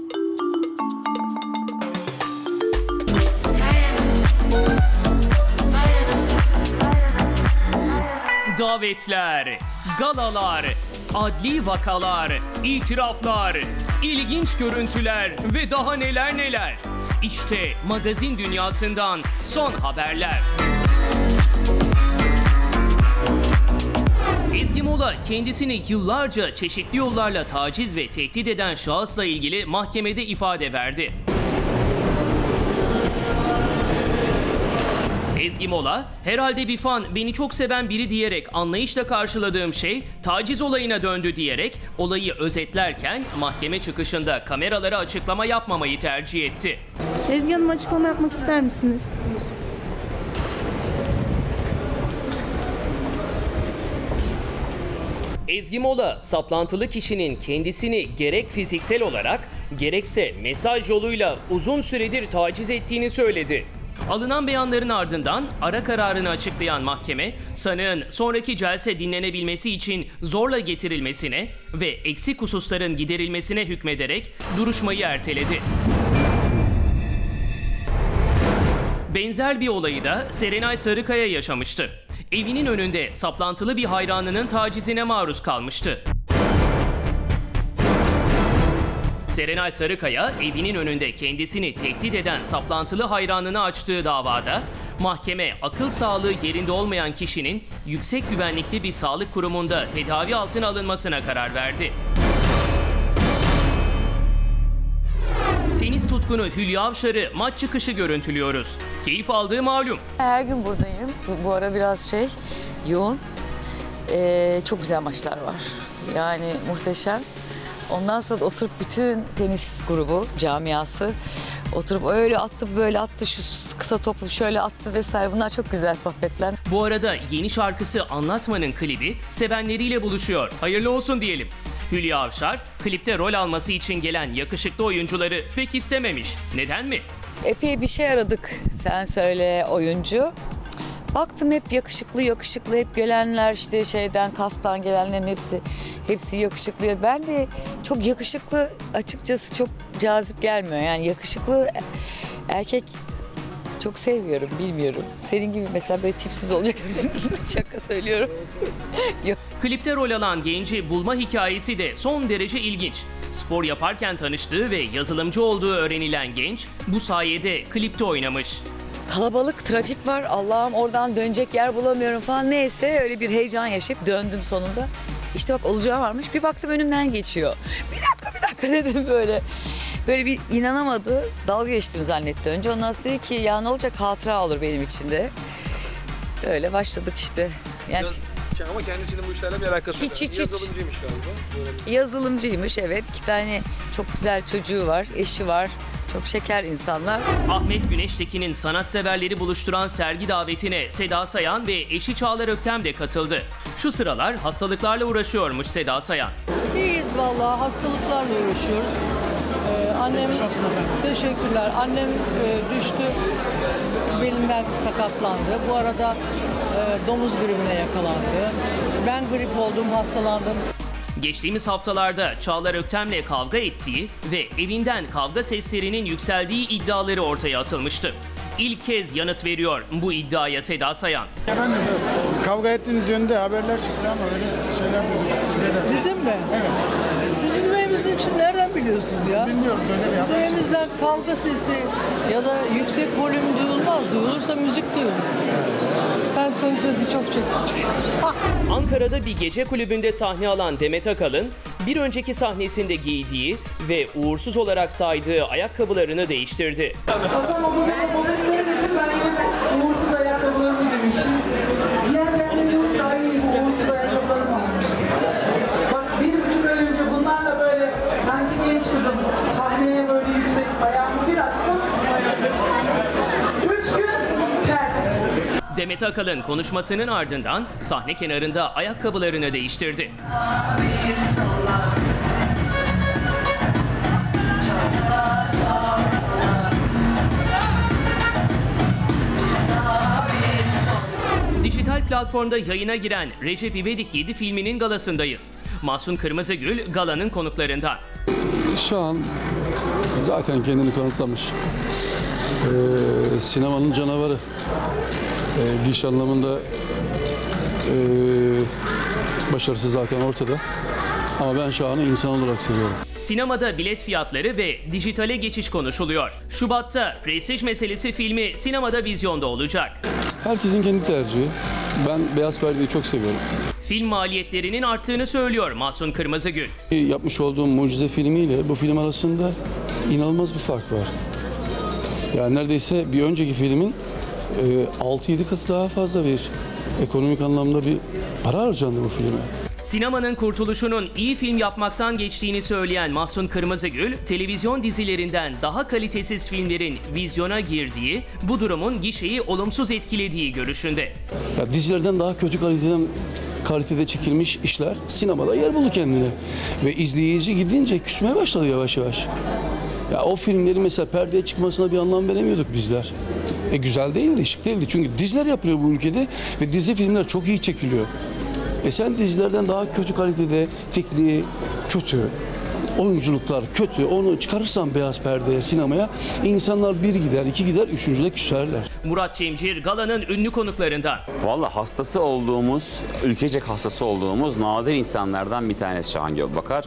Davetler, galalar, adli vakalar, itiraflar, ilginç görüntüler ve daha neler neler. İşte magazin dünyasından son haberler. Ezgi Mola kendisini yıllarca çeşitli yollarla taciz ve tehdit eden şahısla ilgili mahkemede ifade verdi. Ezgi Mola, herhalde bir fan beni çok seven biri diyerek anlayışla karşıladığım şey taciz olayına döndü diyerek olayı özetlerken mahkeme çıkışında kameralara açıklama yapmamayı tercih etti. Ezgi Hanım, açıklama yapmak ister misiniz? Ezgi Mola, saplantılı kişinin kendisini gerek fiziksel olarak gerekse mesaj yoluyla uzun süredir taciz ettiğini söyledi. Alınan beyanların ardından ara kararını açıklayan mahkeme, sanığın sonraki celse dinlenebilmesi için zorla getirilmesine ve eksik hususların giderilmesine hükmederek duruşmayı erteledi. Benzer bir olayı da Serenay Sarıkaya yaşamıştı. Evinin önünde saplantılı bir hayranının tacizine maruz kalmıştı. Serenay Sarıkaya, evinin önünde kendisini tehdit eden saplantılı hayranını açtığı davada, mahkeme akıl sağlığı yerinde olmayan kişinin yüksek güvenlikli bir sağlık kurumunda tedavi altına alınmasına karar verdi. Tenis tutkunu Hülya Avşar'ı maç çıkışı görüntülüyoruz. Keyif aldığı malum. Her gün buradayım. Bu, bu ara biraz şey yoğun. Ee, çok güzel maçlar var. Yani muhteşem. Ondan sonra oturup bütün tenis grubu, camiası oturup öyle attı böyle attı şu kısa topu şöyle attı vesaire, bunlar çok güzel sohbetler. Bu arada yeni şarkısı Anlatma'nın klibi sevenleriyle buluşuyor. Hayırlı olsun diyelim. Hülya Avşar, klipte rol alması için gelen yakışıklı oyuncuları pek istememiş. Neden mi? Epey bir şey aradık. Sen söyle oyuncu. Baktım hep yakışıklı yakışıklı, hep gelenler işte şeyden, kastan gelenlerin hepsi hepsi yakışıklı. Ben de çok yakışıklı açıkçası çok cazip gelmiyor. Yani yakışıklı erkek çok sevmiyorum, bilmiyorum. Senin gibi mesela böyle tipsiz olacak. Şaka söylüyorum. Klipte rol alan genci bulma hikayesi de son derece ilginç. Spor yaparken tanıştığı ve yazılımcı olduğu öğrenilen genç bu sayede klipte oynamış. Kalabalık, trafik var. Allah'ım oradan dönecek yer bulamıyorum falan. Neyse öyle bir heyecan yaşayıp döndüm sonunda. İşte bak olacağı varmış. Bir baktım önümden geçiyor. Bir dakika, bir dakika dedim böyle. Böyle bir inanamadı. Dalga geçtiğini zannetti önce. Ondan sonra dedi ki ya ne olacak, hatıra olur benim için de. Öyle başladık işte. Yani Biraz, ama kendisinin bu işlerle bir alakası yok. Hiç, hiç, hiç. Yazılımcıymış galiba. Böyle. Yazılımcıymış, evet. İki tane çok güzel çocuğu var, eşi var. Çok şeker insanlar. Ahmet Güneştekin'in sanatseverleri buluşturan sergi davetine Seda Sayan ve eşi Çağlar Öktem de katıldı. Şu sıralar hastalıklarla uğraşıyormuş Seda Sayan. İyiyiz vallahi, hastalıklarla uğraşıyoruz. Ee, annem, teşekkürler. Annem e, düştü, belinden sakatlandı. Bu arada e, domuz gribine yakalandı. Ben grip oldum, hastalandım. Geçtiğimiz haftalarda Çağlar Öktem'le kavga ettiği ve evinden kavga seslerinin yükseldiği iddiaları ortaya atılmıştı. İlk kez yanıt veriyor bu iddiaya Seda Sayan. Efendim, kavga ettiğiniz yönünde haberler çıktı ama öyle şeyler duyduk. Bizim mi? Evet. Siz bizim evimizin için nereden biliyorsunuz ya? Bilmiyorum, öyle bir Bizim haber evimizden kavga sesi ya da yüksek volüm duyulmaz. Duyulursa müzik duyulur. Sen son sesi çok çok küçük. Ankara'da bir gece kulübünde sahne alan Demet Akalın, bir önceki sahnesinde giydiği ve uğursuz olarak saydığı ayakkabılarını değiştirdi. Hasan o gün ayakkabılarını dedim, ben yine uğursuz ayakkabılarını demişim. Diğerlerine yok daha iyi bu uğursuz ayakkabılarını aldım. Bak bir buçuk ay önce bunlarla böyle sanki genç kızım sahneye böyle yüksek ayağımı bir attım. Üç gün pert. Demet Akalın konuşmasının ardından sahne kenarında ayakkabılarını değiştirdi. Dijital platformda yayına giren Recep İvedik yedi filminin galasındayız. Mahsun Kırmızıgül galanın konuklarından. Şu an zaten kendini kanıtlamış. Ee, sinemanın canavarı. Ee, giş anlamında e, başarısı zaten ortada. Ama ben Şahan'ı insan olarak seviyorum. Sinemada bilet fiyatları ve dijitale geçiş konuşuluyor. Şubat'ta Prestij Meselesi filmi sinemada vizyonda olacak. Herkesin kendi tercihi. Ben Beyaz Perde'yi çok seviyorum. Film maliyetlerinin arttığını söylüyor Mahsun Kırmızıgül. Yapmış olduğum Mucize filmiyle bu film arasında inanılmaz bir fark var. Yani neredeyse bir önceki filmin altı yedi katı daha fazla bir ekonomik anlamda bir para harcandı bu filme. Sinemanın kurtuluşunun iyi film yapmaktan geçtiğini söyleyen Mahsun Kırmızıgül, televizyon dizilerinden daha kalitesiz filmlerin vizyona girdiği, bu durumun gişeyi olumsuz etkilediği görüşünde. Ya dizilerden daha kötü kaliteden kalitede çekilmiş işler sinemada yer buldu kendine. Ve izleyici gidince küsmeye başladı yavaş yavaş. Ya o filmlerin mesela perdeye çıkmasına bir anlam veremiyorduk bizler. E güzel değildi, şık değildi. Çünkü diziler yapılıyor bu ülkede ve dizi filmler çok iyi çekiliyor. E sen dizilerden daha kötü kalitede, tekniği kötü, oyunculuklar kötü, onu çıkarırsan beyaz perdeye, sinemaya insanlar bir gider, iki gider, üçüncüde küserler. Murat Cemcir galanın ünlü konuklarından. Vallahi hastası olduğumuz, ülkecek hastası olduğumuz nadir insanlardan bir tanesi Şahan Gökbakar.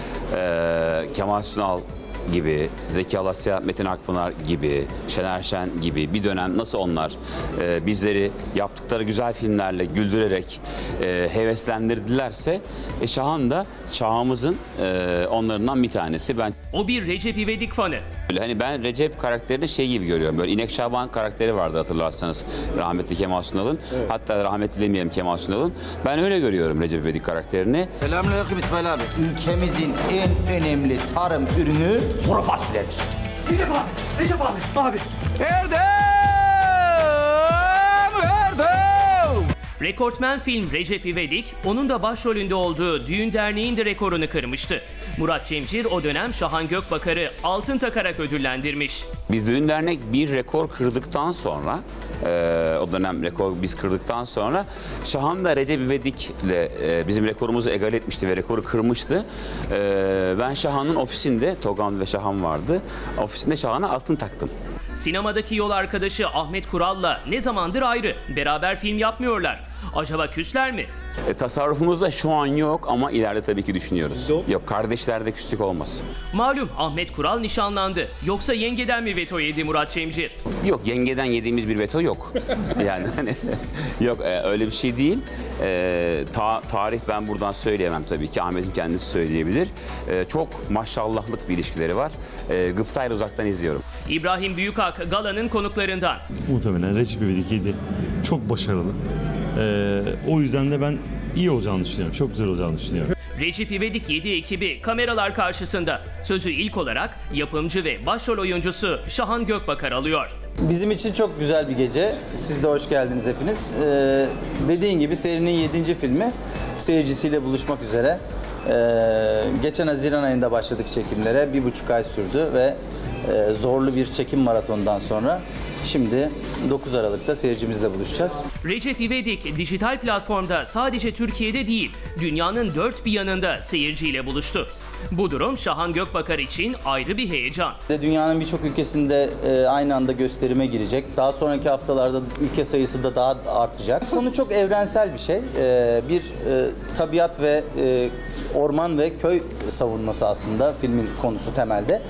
Ee, Kemal Sunal gibi, Zeki Alasya, Metin Akpınar gibi, Şener Şen gibi bir dönem nasıl onlar e, bizleri yaptıkları güzel filmlerle güldürerek e, heveslendirdilerse e, Şahan da çağımızın e, onlarından bir tanesi. Ben O bir Recep İvedik fanı. Hani ben Recep karakterini şey gibi görüyorum. Böyle İnek Şaban karakteri vardı hatırlarsanız rahmetli Kemal Sunal'ın. Evet. Hatta rahmetli demeyelim Kemal Sunal'ın. Ben öyle görüyorum Recep İvedik karakterini. Selamünaleyküm İsmail abi. Ülkemizin en önemli tarım ürünü kuru fasulyedir. Recep abi, Recep abi, abi. Erdem! Erdem! Rekortmen film Recep İvedik, onun da başrolünde olduğu Düğün Derneği'nin de rekorunu kırmıştı. Murat Cemcir o dönem Şahan Gökbakar'ı altın takarak ödüllendirmiş. Biz Düğün Dernek bir rekor kırdıktan sonra Ee, o dönem rekor biz kırdıktan sonra Şahan da Recep İvedik'le e, bizim rekorumuzu egal etmişti ve rekoru kırmıştı. Ee, ben Şahan'ın ofisinde, Togan ve Şahan vardı, ofisinde Şahan'a altın taktım. Sinemadaki yol arkadaşı Ahmet Kural'la ne zamandır ayrı. Beraber film yapmıyorlar. Acaba küsler mi? E, tasarrufumuzda şu an yok ama ileride tabii ki düşünüyoruz. Yok, yok kardeşlerde küslük olmaz. Malum Ahmet Kural nişanlandı. Yoksa yengeden mi veto yedi Murat Cemcir? Yok, yengeden yediğimiz bir veto yok. Yani hani yok e, öyle bir şey değil. E, ta, tarih ben buradan söyleyemem tabii ki. Ahmet'in kendisi söyleyebilir. E, çok maşallahlık bir ilişkileri var. E, gıptayla uzaktan izliyorum. İbrahim Büyükak galanın konuklarından. Muhtemelen Recep İvedik yedi çok başarılı. Ee, o yüzden de ben iyi olacağını düşünüyorum. Çok güzel olacağını düşünüyorum. Recep İvedik yedi ekibi kameralar karşısında. Sözü ilk olarak yapımcı ve başrol oyuncusu Şahan Gökbakar alıyor. Bizim için çok güzel bir gece. Siz de hoş geldiniz hepiniz. Ee, dediğin gibi serinin yedinci filmi seyircisiyle buluşmak üzere. Ee, geçen Haziran ayında başladık çekimlere. Bir buçuk ay sürdü ve e, zorlu bir çekim maratonundan sonra şimdi dokuz Aralık'ta seyircimizle buluşacağız. Recep İvedik dijital platformda sadece Türkiye'de değil, dünyanın dört bir yanında seyirciyle buluştu. Bu durum Şahan Gökbakar için ayrı bir heyecan. Dünyanın birçok ülkesinde e, aynı anda gösterime girecek. Daha sonraki haftalarda ülke sayısı da daha artacak. Konu çok evrensel bir şey. E, bir e, tabiat ve e, orman ve köy savunması aslında filmin konusu temelde.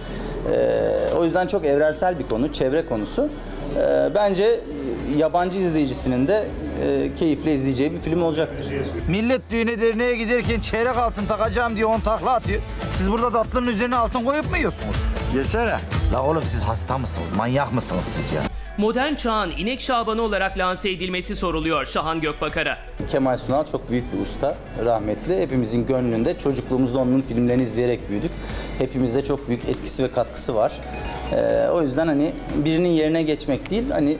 E, o yüzden çok evrensel bir konu, çevre konusu. E, bence yabancı izleyicisinin de e, keyifle izleyeceği bir film olacaktır. Millet düğüne derneğe giderken çeyrek altın takacağım diye on takla atıyor. Siz burada tatlının üzerine altın koyup mu yiyorsunuz? Yesene. La oğlum siz hasta mısınız? Manyak mısınız siz ya? Modern çağın inek şabanı olarak lanse edilmesi soruluyor Şahan Gökbakar'a. Kemal Sunal çok büyük bir usta, rahmetli. Hepimizin gönlünde, çocukluğumuzda onun filmlerini izleyerek büyüdük. Hepimizde çok büyük etkisi ve katkısı var. Ee, o yüzden hani birinin yerine geçmek değil, hani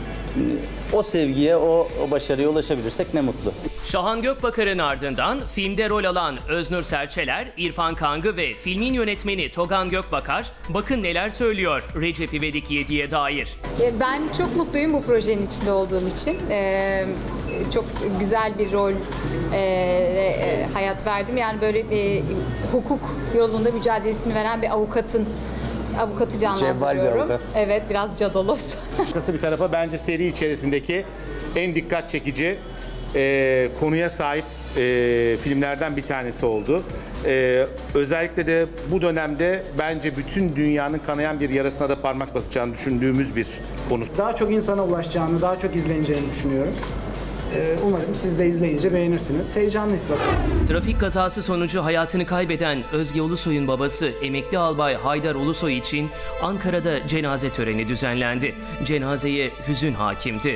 o sevgiye, o, o başarıya ulaşabilirsek ne mutlu. Şahan Gökbakar'ın ardından filmde rol alan Öznur Serçeler, İrfan Kangı ve filmin yönetmeni Togan Gökbakar bakın neler söylüyor Recep İvedik yediye dair. Ben çok mutluyum bu projenin içinde olduğum için. Ee, çok güzel bir rol e, e, hayat verdim. Yani böyle e, hukuk yolunda mücadelesini veren bir avukatın avukatı canlandırıyorum. Avukat. Evet, biraz cadalos. Şakası bir tarafa, bence seri içerisindeki en dikkat çekici e, konuya sahip e, filmlerden bir tanesi oldu. E, özellikle de bu dönemde bence bütün dünyanın kanayan bir yarasına da parmak basacağını düşündüğümüz bir konu. Daha çok insana ulaşacağını, daha çok izleneceğini düşünüyorum. Umarım siz de izleyince beğenirsiniz. Heyecanlıyız bakalım. Trafik kazası sonucu hayatını kaybeden Özge Ulusoy'un babası emekli albay Haydar Ulusoy için Ankara'da cenaze töreni düzenlendi. Cenazeye hüzün hakimdi.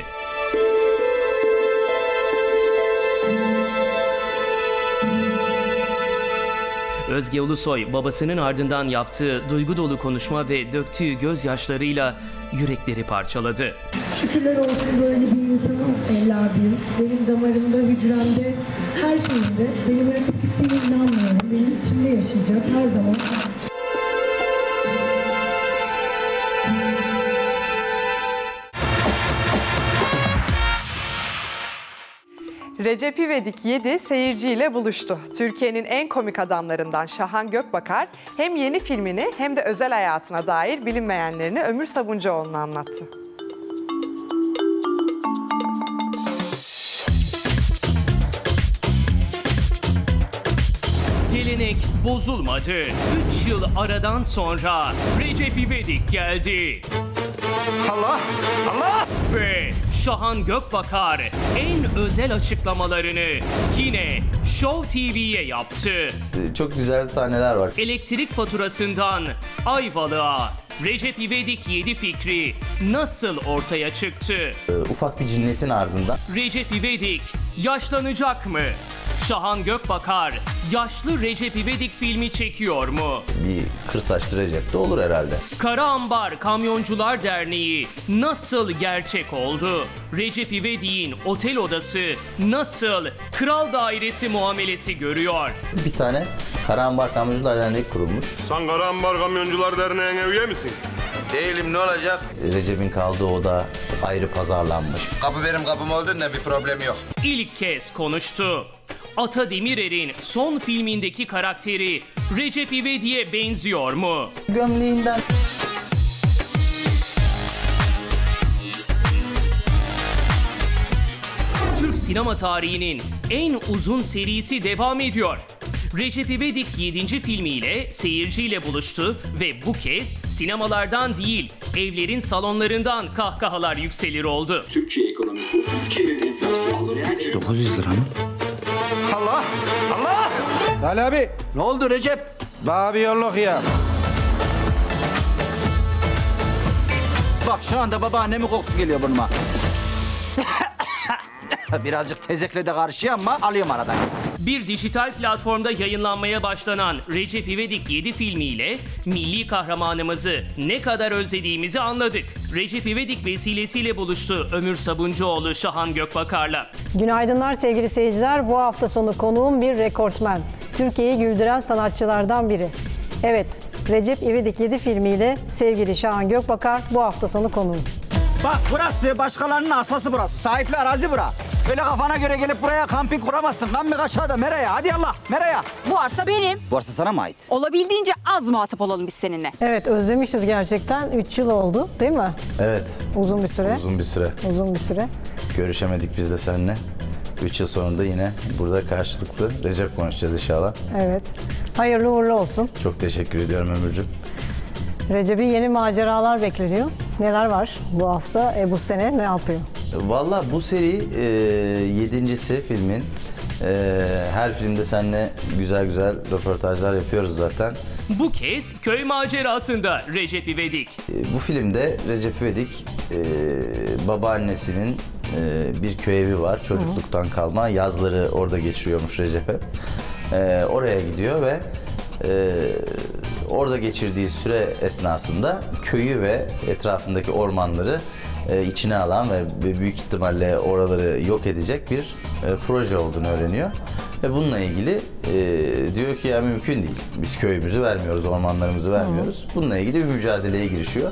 Özge Ulusoy babasının ardından yaptığı duygu dolu konuşma ve döktüğü gözyaşlarıyla yürekleri parçaladı. Şükürler olsun böyle bir insanım evladım. Benim damarımda, hücremde, her şeyimde. Beni bırakıp gittiğine inanmıyorum. Benim içimde yaşayacak her zaman. Recep İvedik yedi seyirciyle buluştu. Türkiye'nin en komik adamlarından Şahan Gökbakar hem yeni filmini hem de özel hayatına dair bilinmeyenlerini Ömür Sabuncuoğlu'na anlattı. Gelenek bozulmadı. Üç yıl aradan sonra Recep İvedik geldi. Allah! Allah! Ve Şahan Gökbakar en özel açıklamalarını yine Show T V'ye yaptı. Çok güzel sahneler var. Elektrik faturasından Ayvalık'a Recep İvedik yedi fikri nasıl ortaya çıktı? Ufak bir cinnetin ardından. Recep İvedik yaşlanacak mı? Şahan Gökbakar yaşlı Recep İvedik filmi çekiyor mu? Bir kır saçlı Recep de olur herhalde. Kara Ambar Kamyoncular Derneği nasıl gerçek oldu? Recep İvedik'in otel odası nasıl kral dairesi muamelesi görüyor? Bir tane Kara Ambar Kamyoncular Derneği kurulmuş. Sen Kara Ambar Kamyoncular Derneği'ne üye misin? Değilim ne olacak? Recep'in kaldığı oda ayrı pazarlanmış. Kapı benim kapım olduğunda bir problem yok. İlk kez konuştu. Ata Demirer'in son filmindeki karakteri Recep İvedik'e benziyor mu? Gömleğinden. Türk sinema tarihinin en uzun serisi devam ediyor. Recep İvedik yedinci filmiyle seyirciyle buluştu ve bu kez sinemalardan değil, evlerin salonlarından kahkahalar yükselir oldu. Türkiye ekonomisi, Türkiye'nin enflasyonları... dokuz yüz lira mı? Allah! Allah! Ali abi. Ne oldu Recep? Bana bir yolluk ya. Bak şu anda babaannemin kokusu geliyor burnuma. Birazcık tezekle de karşı ama alıyorum aradan. Bir dijital platformda yayınlanmaya başlanan Recep İvedik yedi filmiyle milli kahramanımızı ne kadar özlediğimizi anladık. Recep İvedik vesilesiyle buluştu Ömür Sabuncuoğlu Şahan Gökbakar'la. Günaydınlar sevgili seyirciler. Bu hafta sonu konuğum bir rekortmen. Türkiye'yi güldüren sanatçılardan biri. Evet, Recep İvedik yedi filmiyle sevgili Şahan Gökbakar bu hafta sonu konuğum. Bak burası başkalarının arsası burası. Sahipli arazi bura. Öyle kafana göre gelip buraya kamping kuramazsın. Kamping aşağıda Mera'ya. Hadi Allah Mera'ya. Bu arsa benim. Bu arsa sana mı ait? Olabildiğince az muhatap olalım biz seninle. Evet, özlemişiz gerçekten. üç yıl oldu değil mi? Evet. Uzun bir süre. Uzun bir süre. Uzun bir süre. Görüşemedik biz de seninle. üç yıl sonunda yine burada karşılıklı Recep konuşacağız inşallah. Evet. Hayırlı uğurlu olsun. Çok teşekkür ediyorum Ömürcüğüm. Recep'i yeni maceralar bekleniyor. Neler var bu hafta, e, bu sene ne yapıyor? Valla bu seri e, yedincisi filmin. E, her filmde seninle güzel güzel röportajlar yapıyoruz zaten. Bu kez köy macerasında Recep İvedik. E, bu filmde Recep İvedik e, babaannesinin e, bir köy evi var. Çocukluktan Hı-hı. kalma. Yazları orada geçiriyormuş Recep hep. E, oraya gidiyor ve e, orada geçirdiği süre esnasında köyü ve etrafındaki ormanları e, içine alan ve büyük ihtimalle oraları yok edecek bir e, proje olduğunu öğreniyor. Ve bununla ilgili e, diyor ki ya mümkün değil. Biz köyümüzü vermiyoruz, ormanlarımızı vermiyoruz. Bununla ilgili bir mücadeleye girişiyor.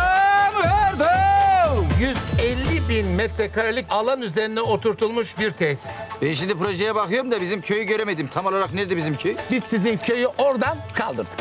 yüz elli bin metrekarelik alan üzerine oturtulmuş bir tesis. Ben şimdi projeye bakıyorum da bizim köyü göremedim. Tam olarak nerede bizim köy? Biz sizin köyü oradan kaldırdık.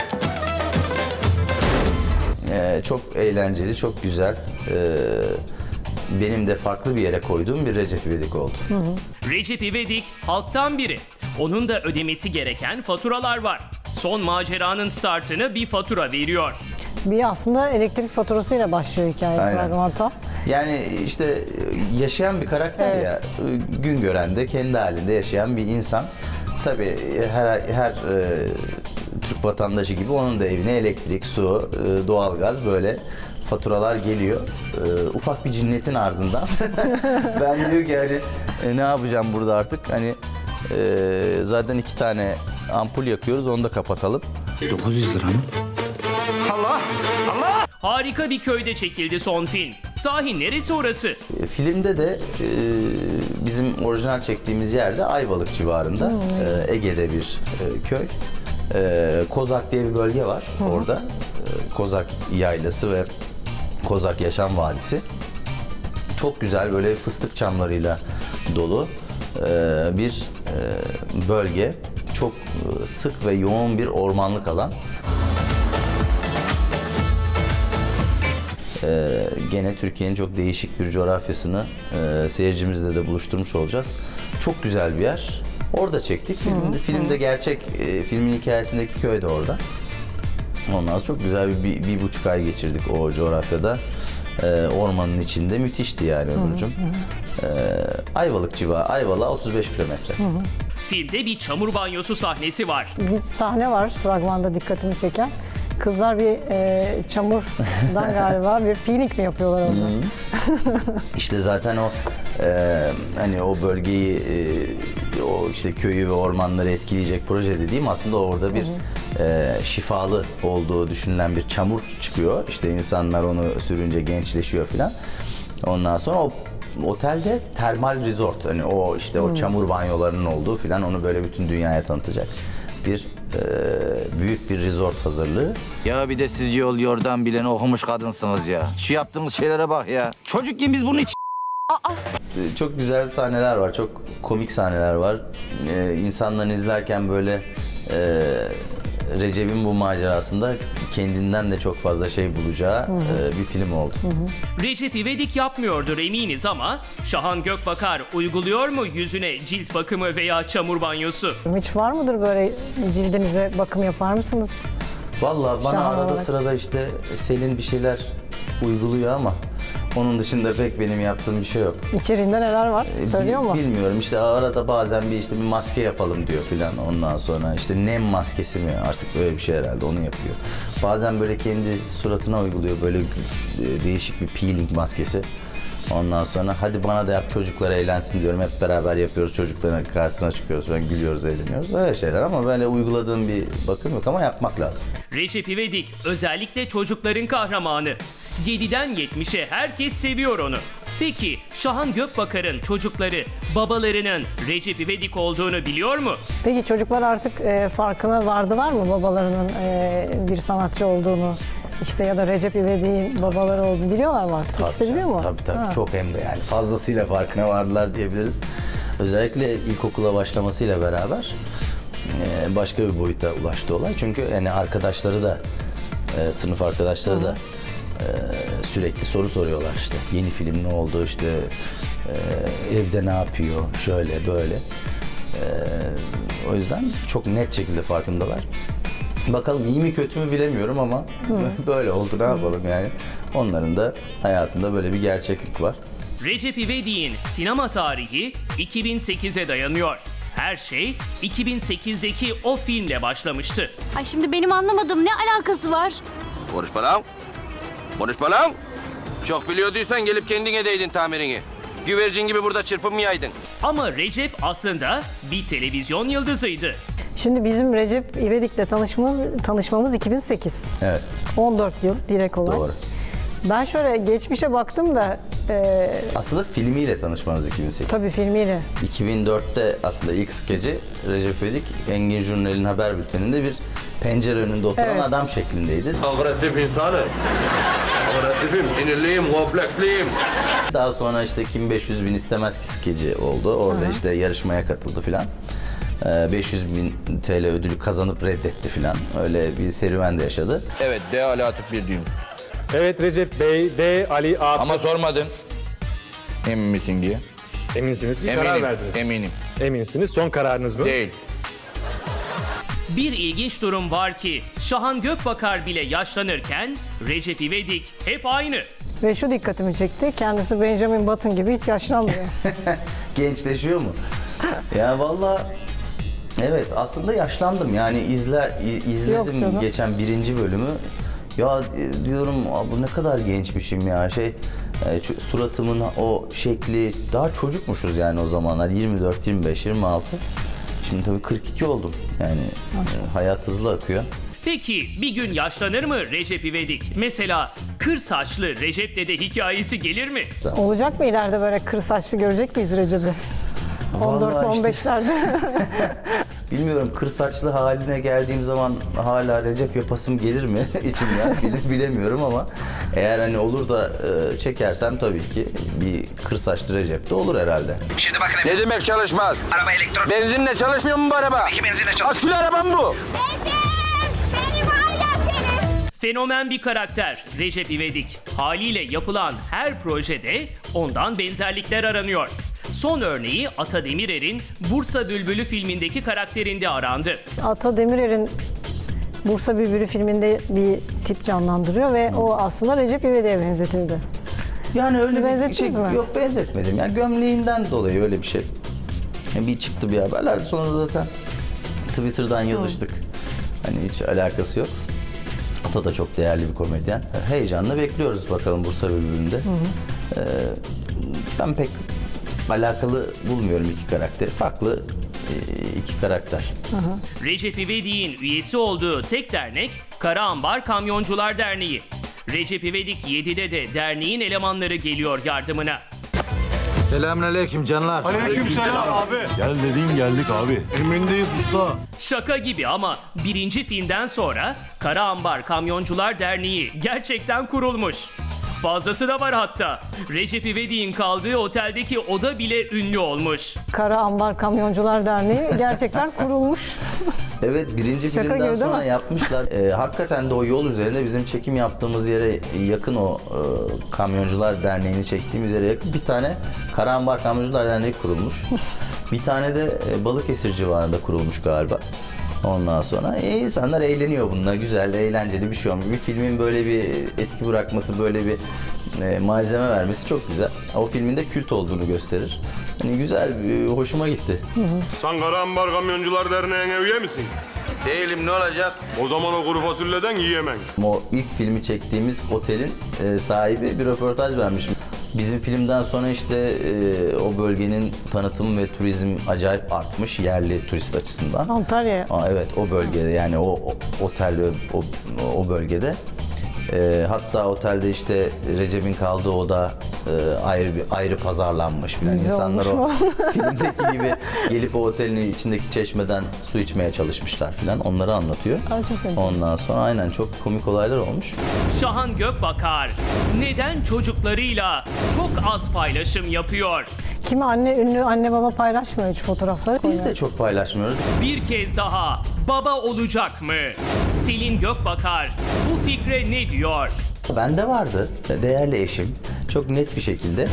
Ee, çok eğlenceli, çok güzel. Ee, benim de farklı bir yere koyduğum bir Recep İvedik oldu. Hı hı. Recep İvedik halktan biri. Onun da ödemesi gereken faturalar var. Son maceranın startını bir fatura veriyor. Bir aslında elektrik faturasıyla başlıyor hikaye fragmanta. Yani işte yaşayan bir karakter evet. ya. Gün gören de kendi halinde yaşayan bir insan. Tabii her her e, Türk vatandaşı gibi onun da evine elektrik, su, e, doğalgaz böyle faturalar geliyor. E, ufak bir cinnetin ardından ben diyor ki hani e, ne yapacağım burada artık hani e, zaten iki tane ampul yakıyoruz onu da kapatalım. dokuz yüz lira mı? Allah! Allah! Harika bir köyde çekildi son film. Sahi neresi orası? E, filmde de e, bizim orijinal çektiğimiz yerde Ayvalık civarında. Hmm. E, Ege'de bir e, köy. E, Kozak diye bir bölge var hmm. orada. E, Kozak Yaylası ve Kozak Yaşam Vadisi. Çok güzel böyle fıstık çamlarıyla dolu e, bir e, bölge. Çok sık ve yoğun bir ormanlık alan. Ee, gene Türkiye'nin çok değişik bir coğrafyasını e, seyircimizle de buluşturmuş olacağız. Çok güzel bir yer. Orada çektik. Filmde, filmde gerçek e, filmin hikayesindeki köy de orada. Ondan sonra çok güzel bir, bir, bir buçuk ay geçirdik o coğrafyada. E, ormanın içinde müthişti yani Ömürcüğüm. E, Ayvalık civarı, Ayvalık'a otuz beş kilometre. Filmde bir çamur banyosu sahnesi var. Bir sahne var fragmanda dikkatimi çeken. Kızlar bir e, çamurdan galiba bir pinik mi yapıyorlar orada? İşte zaten o e, hani o bölgeyi e, o işte köyü ve ormanları etkileyecek proje dediğim aslında orada bir e, şifalı olduğu düşünülen bir çamur çıkıyor. İşte insanlar onu sürünce gençleşiyor filan. Ondan sonra o otelde termal resort hani o işte o çamur banyolarının olduğu filan onu böyle bütün dünyaya tanıtacak bir büyük bir resort hazırlığı. Ya bir de siz yol yordan bilen okumuş kadınsınız ya. Şu yaptığınız şeylere bak ya. Çocukken biz bunu hiç... Ee, Çok güzel sahneler var, çok komik sahneler var. Ee, insanların izlerken böyle e, Recep'in bu macerasında kendinden de çok fazla şey bulacağı e, bir film oldu. Recep İvedik yapmıyordur eminiz ama Şahan Gökbakar uyguluyor mu yüzüne cilt bakımı veya çamur banyosu? Hiç var mıdır böyle cildinize bakım yapar mısınız? Vallahi bana Şahan arada olarak. sırada işte Selin bir şeyler uyguluyor ama onun dışında pek benim yaptığım bir şey yok. İçeriğinde neler var? Ee, Söylüyor bil- mu? Bilmiyorum işte arada bazen bir işte bir maske yapalım diyor filan, ondan sonra işte nem maskesi mi artık öyle bir şey herhalde, onu yapıyor. Bazen böyle kendi suratına uyguluyor böyle e, değişik bir peeling maskesi. Ondan sonra hadi bana da yap, çocuklar eğlensin diyorum, hep beraber yapıyoruz, çocukların karşısına çıkıyoruz, ben gülüyoruz, eğleniyoruz, öyle şeyler ama böyle uyguladığım bir bakım yok ama yapmak lazım. Recep İvedik özellikle çocukların kahramanı. yediden yetmişe herkes seviyor onu. Peki Şahan Gökbakar'ın çocukları babalarının Recep İvedik olduğunu biliyor mu? Peki çocuklar artık e, farkına vardılar mı babalarının e, bir sanatçı olduğunu? İşte ya da Recep İvedik'in babaları olduğunu biliyorlar mı artık? Tabii İkisi de biliyor canım, mu? Tabii tabii Ha. çok, hem de yani fazlasıyla farkına vardılar diyebiliriz. Özellikle ilkokula başlamasıyla beraber e, başka bir boyuta ulaştı olay. Çünkü yani arkadaşları da, e, sınıf arkadaşları da e, sürekli soru soruyorlar işte. Yeni film ne oldu, işte e, evde ne yapıyor, şöyle böyle. E, o yüzden çok net şekilde farkındalar. Bakalım iyi mi kötü mü bilemiyorum ama böyle oldu, ne yapalım yani. Onların da hayatında böyle bir gerçeklik var. Recep İvedik'in sinema tarihi iki bin sekize dayanıyor. Her şey iki bin sekizdeki o filmle başlamıştı. Ay şimdi benim anlamadığım ne alakası var? Konuşma lan. Konuşma lan. Çok biliyorduysan gelip kendin edeydin tamirini. Güvercin gibi burada çırpınmayaydın. Ama Recep aslında bir televizyon yıldızıydı. Şimdi bizim Recep İvedik'le tanışmamız, tanışmamız iki bin sekiz. Evet. on dört yıl direkt olarak. Doğru. Ben şöyle geçmişe baktım da... E, Aslında filmiyle tanışmanız iki bin sekiz. tabii filmiyle. iki bin dörtte aslında ilk skeci Recep İvedik Engin Jurnal'in haber bülteninde bir pencere önünde oturan Evet. adam şeklindeydi. Agresif insanım. Agresifim, sinirliyim, kompleksliyim. Daha sonra işte kim beş yüz bin istemez ki skeci oldu. Orada işte yarışmaya katıldı filan. Ee, beş yüz bin T L ödülü kazanıp reddetti filan. Öyle bir serüven de yaşadı. Evet, D Ali Atıf bir düğüm. Evet Recep Bey, D Ali Atıf. Ama sormadın. Emin misin diye. Eminsiniz, bir Eminim, karar verdiniz. eminim. Eminsiniz, son kararınız mı? Değil. Bir ilginç durum var ki Şahan Gökbakar bile yaşlanırken Recep İvedik hep aynı. Ve şu dikkatimi çekti. Kendisi Benjamin Button gibi hiç yaşlanmıyor. Gençleşiyor mu? Ya vallahi evet, aslında yaşlandım yani, izler i- izledim canım. geçen birinci bölümü. Ya e, diyorum, "Aa, bu ne kadar gençmişim ya, şey e, şu suratımın o şekli, daha çocukmuşuz yani o zamanlar, yirmi dört, yirmi beş, yirmi altı. Şimdi tabii kırk iki oldum yani, e, hayat hızlı akıyor. Peki bir gün yaşlanır mı Recep İvedik? Mesela kır saçlı Recep Dede hikayesi gelir mi? Olacak mı ileride böyle kır saçlı görecek miyiz Recep'i? on dört Vallahi on işte- beşlerde. Bilmiyorum, kır saçlı haline geldiğim zaman hala Recep yapasım gelir mi içimden bile- bilemiyorum ama eğer hani olur da e, çekersem tabii ki bir kır saçlı Recep de olur herhalde. Şimdi bakın. Ne demek çalışmaz? Araba elektron. Benzinle çalışmıyor mu bu araba? İki benzinle çalışıyor. Akülü arabam bu. Fenomen bir karakter Recep İvedik. Haliyle yapılan her projede ondan benzerlikler aranıyor. Son örneği Ata Demirer'in Bursa Bülbülü filmindeki karakterinde arandı. Ata Demirer'in Bursa Bülbülü filminde bir tip canlandırıyor ve o aslında Recep İvedik'e benzetildi. Yani öyle Siz bir benzettiniz şey mi? yok, benzetmedim. Yani gömleğinden dolayı öyle bir şey. Yani bir çıktı bir haberlerde, sonra zaten Twitter'dan yazıştık. Hani hiç alakası yok. Ata da çok değerli bir komedyen. Heyecanla bekliyoruz bakalım Bursa Bülbülü'nde. Ee, ben pek alakalı bulmuyorum iki karakteri. Farklı e, iki karakter. Recep İvedik'in üyesi olduğu tek dernek Karaambar Kamyoncular Derneği. Recep İvedik yedide de derneğin elemanları geliyor yardımına. Selamünaleyküm canlar. Aleykümselam abi. Gel dediğin geldik abi. Emindeyiz usta. Şaka gibi ama birinci filmden sonra Kara Ambar Kamyoncular Derneği gerçekten kurulmuş. Fazlası da var hatta. Recep İvedik'in kaldığı oteldeki oda bile ünlü olmuş. Kara Ambar Kamyoncular Derneği gerçekten kurulmuş. Evet, birinci Şaka filmden gibi, değil sonra mi? yapmışlar. Ee, hakikaten de o yol üzerinde bizim çekim yaptığımız yere yakın, o e, Kamyoncular Derneği'ni çektiğimiz yere yakın bir tane Kara Ambar Kamyoncular Derneği kurulmuş. Bir tane de e, Balıkesir civarında kurulmuş galiba. Ondan sonra e, insanlar eğleniyor bununla. Güzel, eğlenceli bir şey olmuş. Bir filmin böyle bir etki bırakması, böyle bir e, malzeme vermesi çok güzel. O filmin de kült olduğunu gösterir. Hani güzel, e, hoşuma gitti. Sen Kara Ambar Kamyoncular Derneği'ne üye misin? Değilim, ne olacak? O zaman o kuru fasulyeden yiyemem. O ilk filmi çektiğimiz otelin e, sahibi bir röportaj vermiş. Bizim filmden sonra işte e, o bölgenin tanıtım ve turizm acayip artmış yerli turist açısından. Antalya. Aa, evet, o bölgede, yani o, o otel ve o, o bölgede. E, hatta otelde işte Recep'in kaldığı oda e, ayrı bir ayrı pazarlanmış filan. Güzel İnsanlar o olmuş filmdeki gibi gelip o otelin içindeki çeşmeden su içmeye çalışmışlar filan. Onları anlatıyor. Ay, çok güzel. Ondan sonra aynen çok komik olaylar olmuş. Şahan Gökbakar neden çocuklarıyla çok az paylaşım yapıyor? Kimi anne, ünlü anne baba paylaşmıyor hiç fotoğrafları. Biz de çok paylaşmıyoruz. Bir kez daha baba olacak mı? Selin Gökbakar bu fikre ne diyor? Bende vardı değerli eşim, çok net bir şekilde.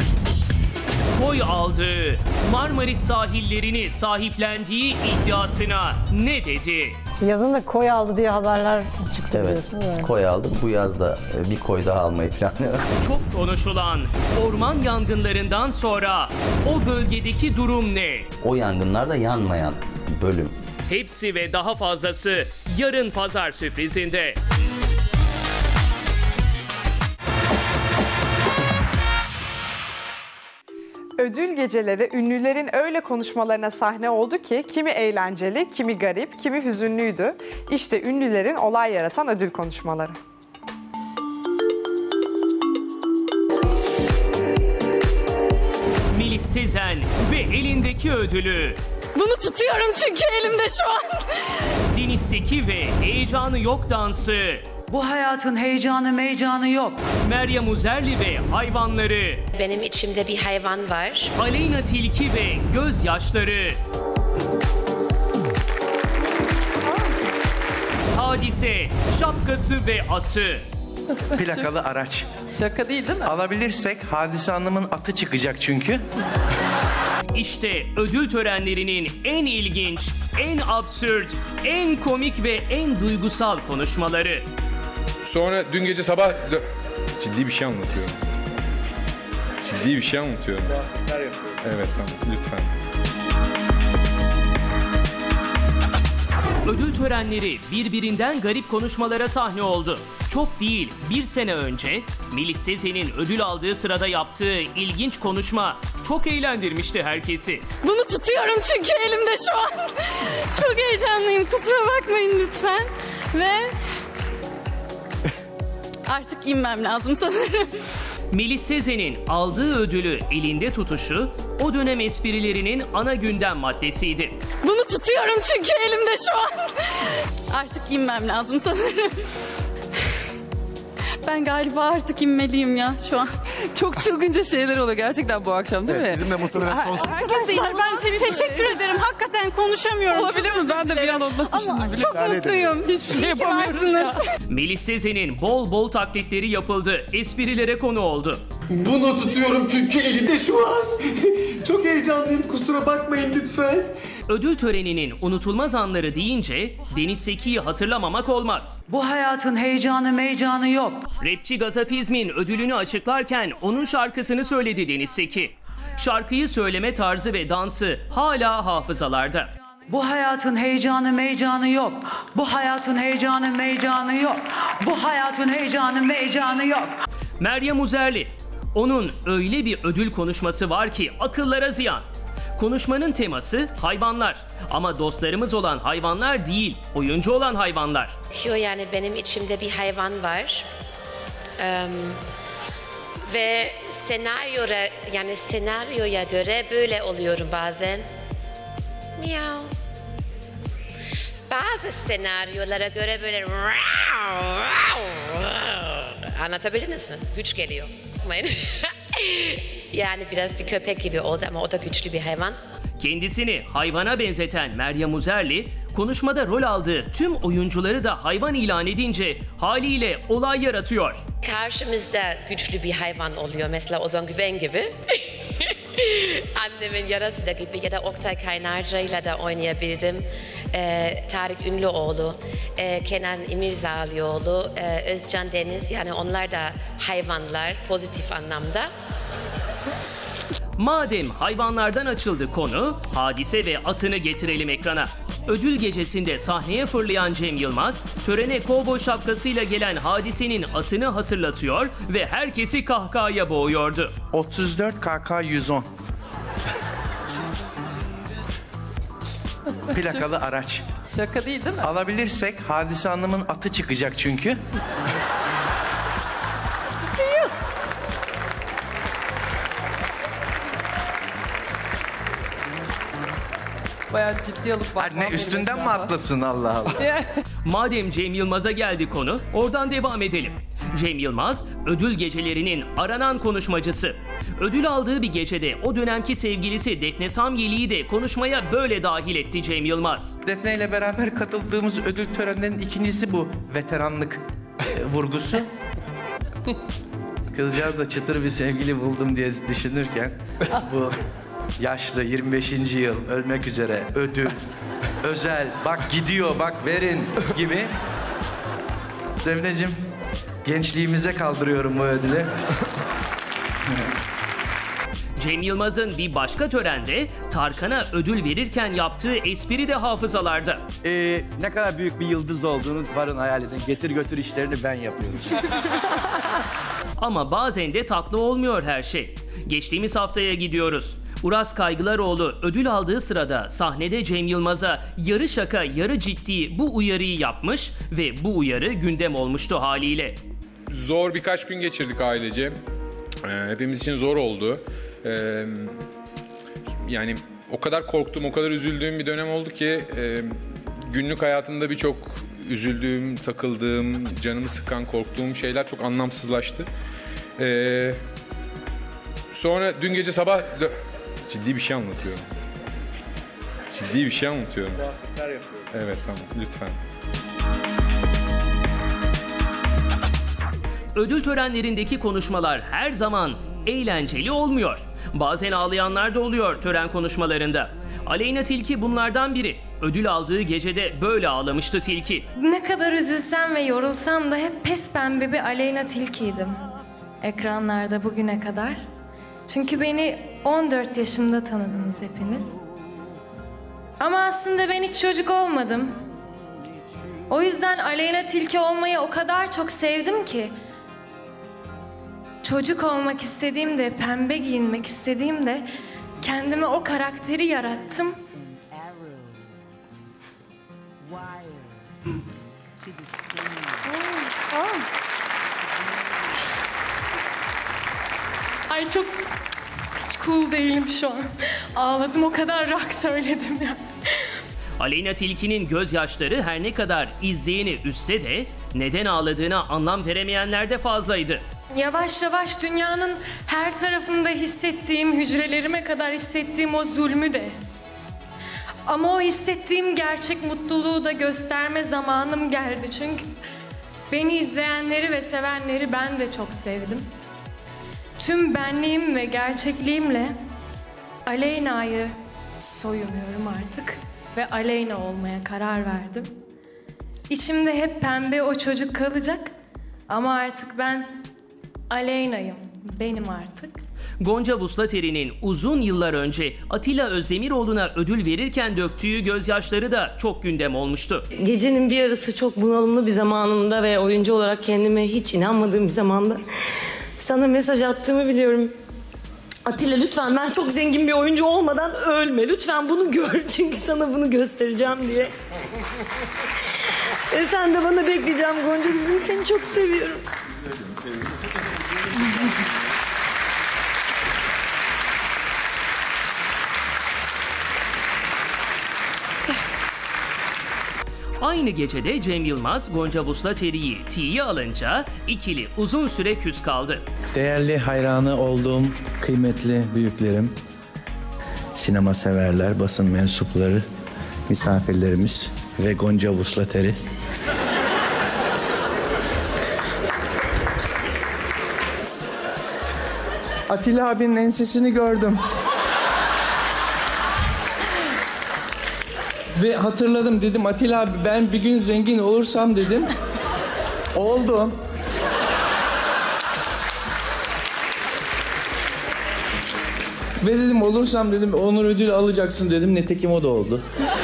Koy aldığı Marmaris sahillerini sahiplendiği iddiasına ne dedi? Yazın da koy aldı diye haberler çıktı Evet, biliyorsun. Yani. koy aldım. Bu yazda bir koy daha almayı planlıyorum. Çok konuşulan orman yangınlarından sonra o bölgedeki durum ne? O yangınlarda yanmayan bölüm. Hepsi ve daha fazlası yarın pazar sürprizinde. Ödül geceleri ünlülerin öyle konuşmalarına sahne oldu ki kimi eğlenceli, kimi garip, kimi hüzünlüydü. İşte ünlülerin olay yaratan ödül konuşmaları. Melis Sezen ve elindeki ödülü. Bunu tutuyorum çünkü elimde şu an. Deniz Seki ve heyecanı yok dansı. Bu hayatın heyecanı meycanı yok. Meryem Uzerli ve hayvanları. Benim içimde bir hayvan var. Aleyna Tilki ve gözyaşları. Hadise, şapkası ve atı. Plakalı araç. Şaka değil değil mi? Alabilirsek Hadise Hanım'ın atı çıkacak çünkü. İşte ödül törenlerinin en ilginç, en absürt, en komik ve en duygusal konuşmaları. Sonra dün gece sabah... Ciddi bir şey anlatıyorum. Ciddi bir şey anlatıyorum. Evet tamam, lütfen. Ödül törenleri birbirinden garip konuşmalara sahne oldu. Çok değil, bir sene önce Melis Sezen'in ödül aldığı sırada yaptığı ilginç konuşma çok eğlendirmişti herkesi. Bunu tutuyorum çünkü elimde şu an. Çok heyecanlıyım, kusura bakmayın lütfen. Ve artık inmem lazım sanırım. Melis Sezen'in aldığı ödülü elinde tutuşu o dönem esprilerinin ana gündem maddesiydi. Bunu tutuyorum çünkü elimde şu an. Artık inmem lazım sanırım. Ben galiba artık inmeliyim ya şu an. Çok çılgınca şeyler oluyor gerçekten bu akşam değil Evet, mi? bizim de muhtemelen son- Arkadaşlar ben te- teşekkür ederim. Hakikaten konuşamıyorum. Olabilir mi? Ben de bir an ondan Ama düşündüm bile. çok Müsaade mutluyum. edelim. Hiçbir şey İyi ki yapamıyoruz ya. varsınız. Melis Sezen'in bol bol taklitleri yapıldı, esprilere konu oldu. Bunu tutuyorum çünkü elimde şu an. Çok heyecanlıyım, kusura bakmayın lütfen. Ödül töreninin unutulmaz anları deyince Deniz Seki'yi hatırlamamak olmaz. Bu hayatın heyecanı meycanı yok. Rapçi Gazapizm'in ödülünü açıklarken onun şarkısını söyledi Deniz Seki. Şarkıyı söyleme tarzı ve dansı hala hafızalarda. Bu hayatın heyecanı meycanı yok. Bu hayatın heyecanı meycanı yok. Bu hayatın heyecanı meycanı yok. Meryem Uzerli, onun öyle bir ödül konuşması var ki akıllara ziyan. Konuşmanın teması hayvanlar ama dostlarımız olan hayvanlar değil, oyuncu olan hayvanlar. Yo, yani benim içimde bir hayvan var. Ee, Ve senaryoya yani senaryoya göre böyle oluyorum bazen. Miau. Bazı senaryolara göre böyle anlatabildiniz mi? Güç geliyor. Yani biraz bir köpek gibi oldu ama o da güçlü bir hayvan. Kendisini hayvana benzeten Meryem Uzerli, konuşmada rol aldığı tüm oyuncuları da hayvan ilan edince haliyle olay yaratıyor. Karşımızda güçlü bir hayvan oluyor. Mesela Ozan Güven gibi. Annemin yarası da gibi ya da Oktay Kaynarca'yla da oynayabildim. Ee, Tarık Ünlüoğlu, e, Kenan İmirzalıoğlu, e, Özcan Deniz, yani onlar da hayvanlar pozitif anlamda. Madem hayvanlardan açıldı konu, Hadise ve atını getirelim ekrana. Ödül gecesinde sahneye fırlayan Cem Yılmaz, törene kovboy şapkasıyla gelen Hadise'nin atını hatırlatıyor ve herkesi kahkahaya boğuyordu. otuz dört K K yüz on. Plakalı araç. Şaka değil değil mi? Alabilirsek Hadise Hanım'ın atı çıkacak çünkü. Bayağı ciddi alıp bakmam. Anne üstünden mi atlasın, Allah Allah. Madem Cem Yılmaz'a geldi konu, oradan devam edelim. Cem Yılmaz, ödül gecelerinin aranan konuşmacısı. Ödül aldığı bir gecede o dönemki sevgilisi Defne Samyeli'yi de konuşmaya böyle dahil etti Cem Yılmaz. Defne ile beraber katıldığımız ödül törenlerinin ikincisi bu veteranlık e, vurgusu. Kızcağız da çıtır bir sevgili buldum diye düşünürken bu yaşlı yirmi beşinci yıl ölmek üzere ödül, özel, bak gidiyor, bak verin gibi. Defneciğim, gençliğimize kaldırıyorum bu ödülü. Cem Yılmaz'ın bir başka törende Tarkan'a ödül verirken yaptığı espri de hafızalarda. Ee, ne kadar büyük bir yıldız olduğunu varın hayal edin. Getir götür işlerini ben yapıyorum. Ama bazen de tatlı olmuyor her şey. Geçtiğimiz haftaya gidiyoruz. Uras Kaygılaroğlu ödül aldığı sırada sahnede Cem Yılmaz'a yarı şaka yarı ciddi bu uyarıyı yapmış ve bu uyarı gündem olmuştu haliyle. Zor birkaç gün geçirdik ailece. Ee, hepimiz için zor oldu. Ee, yani o kadar korktuğum, o kadar üzüldüğüm bir dönem oldu ki e, günlük hayatımda birçok üzüldüğüm, takıldığım, canımı sıkan, korktuğum şeyler çok anlamsızlaştı. Ee, sonra dün gece sabah ciddi bir şey anlatıyorum. Ciddi bir şey anlatıyorum. Evet, tamam, lütfen. Ödül törenlerindeki konuşmalar her zaman eğlenceli olmuyor. Bazen ağlayanlar da oluyor tören konuşmalarında. Aleyna Tilki bunlardan biri. Ödül aldığı gecede böyle ağlamıştı Tilki. Ne kadar üzülsem ve yorulsam da hep pes pembe bir Aleyna Tilki'ydim. Ekranlarda bugüne kadar. Çünkü beni on dört yaşımda tanıdınız hepiniz. Ama aslında ben hiç çocuk olmadım. O yüzden Aleyna Tilki olmayı o kadar çok sevdim ki. Çocuk olmak istediğimde, pembe giyinmek istediğimde kendime o karakteri yarattım. Ay çok hiç cool değilim şu an. Ağladım, o kadar rock söyledim ya. Aleyna Tilki'nin gözyaşları her ne kadar izleyeni üzse de neden ağladığına anlam veremeyenler de fazlaydı. Yavaş yavaş dünyanın her tarafında hissettiğim, hücrelerime kadar hissettiğim o zulmü de. Ama o hissettiğim gerçek mutluluğu da gösterme zamanım geldi. Çünkü beni izleyenleri ve sevenleri ben de çok sevdim. Tüm benliğim ve gerçekliğimle Aleyna'yı soyunuyorum artık. Ve Aleyna olmaya karar verdim. İçimde hep pembe o çocuk kalacak. Ama artık ben Aleyna'yım. Benim artık. Gonca Vuslateri'nin uzun yıllar önce Atilla Özdemiroğlu'na ödül verirken döktüğü gözyaşları da çok gündem olmuştu. Gecenin bir yarısı çok bunalımlı bir zamanımda ve oyuncu olarak kendime hiç inanmadığım bir zamanda sana mesaj attığımı biliyorum. Atilla lütfen ben çok zengin bir oyuncu olmadan ölme. Lütfen bunu gör çünkü sana bunu göstereceğim diye. Ve sen de bana bekleyeceğim Gonca. Seni çok seviyorum. Aynı gecede Cem Yılmaz, Gonca Vuslateri'yi tiye alınca ikili uzun süre küs kaldı. Değerli hayranı olduğum kıymetli büyüklerim, sinema severler, basın mensupları, misafirlerimiz ve Gonca Vuslateri. Atilla abinin ensesini gördüm. Ve hatırladım, dedim Atilla abi ben bir gün zengin olursam dedim. Oldum. Ve dedim olursam dedim onur ödülü alacaksın dedim. Nitekim o da oldu.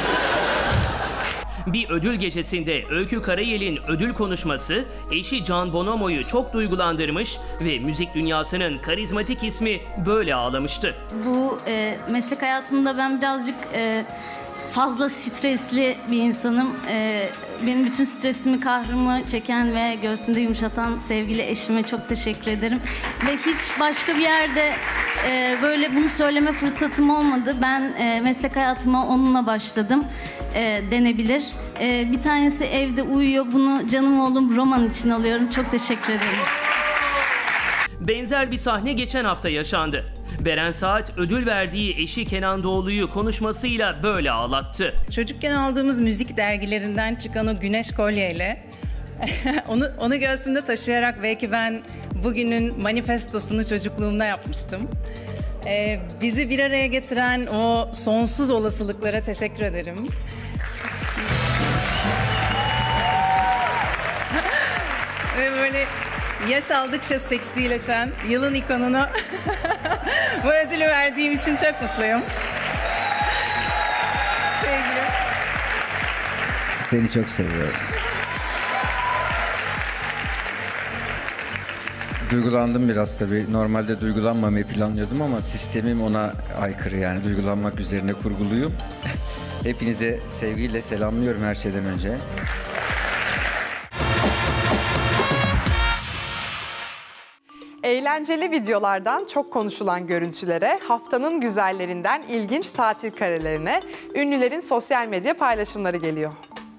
Bir ödül gecesinde Öykü Karayel'in ödül konuşması eşi Can Bonomo'yu çok duygulandırmış ve müzik dünyasının karizmatik ismi böyle ağlamıştı. Bu e, meslek hayatında ben birazcık e, fazla stresli bir insanım. E, benim bütün stresimi, kahrımı çeken ve göğsünde yumuşatan sevgili eşime çok teşekkür ederim. Ve hiç başka bir yerde e, böyle bunu söyleme fırsatım olmadı. Ben e, meslek hayatıma onunla başladım e, denebilir. E, bir tanesi evde uyuyor. Bunu canım oğlum Roman için alıyorum. Çok teşekkür ederim. Benzer bir sahne geçen hafta yaşandı. Beren Saat ödül verdiği eşi Kenan Doğulu'yu konuşmasıyla böyle ağlattı. Çocukken aldığımız müzik dergilerinden çıkan o güneş kolyeyle onu onu göğsümde taşıyarak belki ben bugünün manifestosunu çocukluğumda yapmıştım. Ee, bizi bir araya getiren o sonsuz olasılıklara teşekkür ederim. Ve böyle yaş aldıkça seksileşen yılın ikonuna bu ödülü verdiğim için çok mutluyum. Sevgilim. Seni çok seviyorum. Duygulandım biraz tabii. Normalde duygulanmamayı planlıyordum ama sistemim ona aykırı, yani duygulanmak üzerine kurguluyum. Hepinize sevgiyle selamlıyorum her şeyden önce. Eğlenceli videolardan çok konuşulan görüntülere, haftanın güzellerinden ilginç tatil karelerine, ünlülerin sosyal medya paylaşımları geliyor.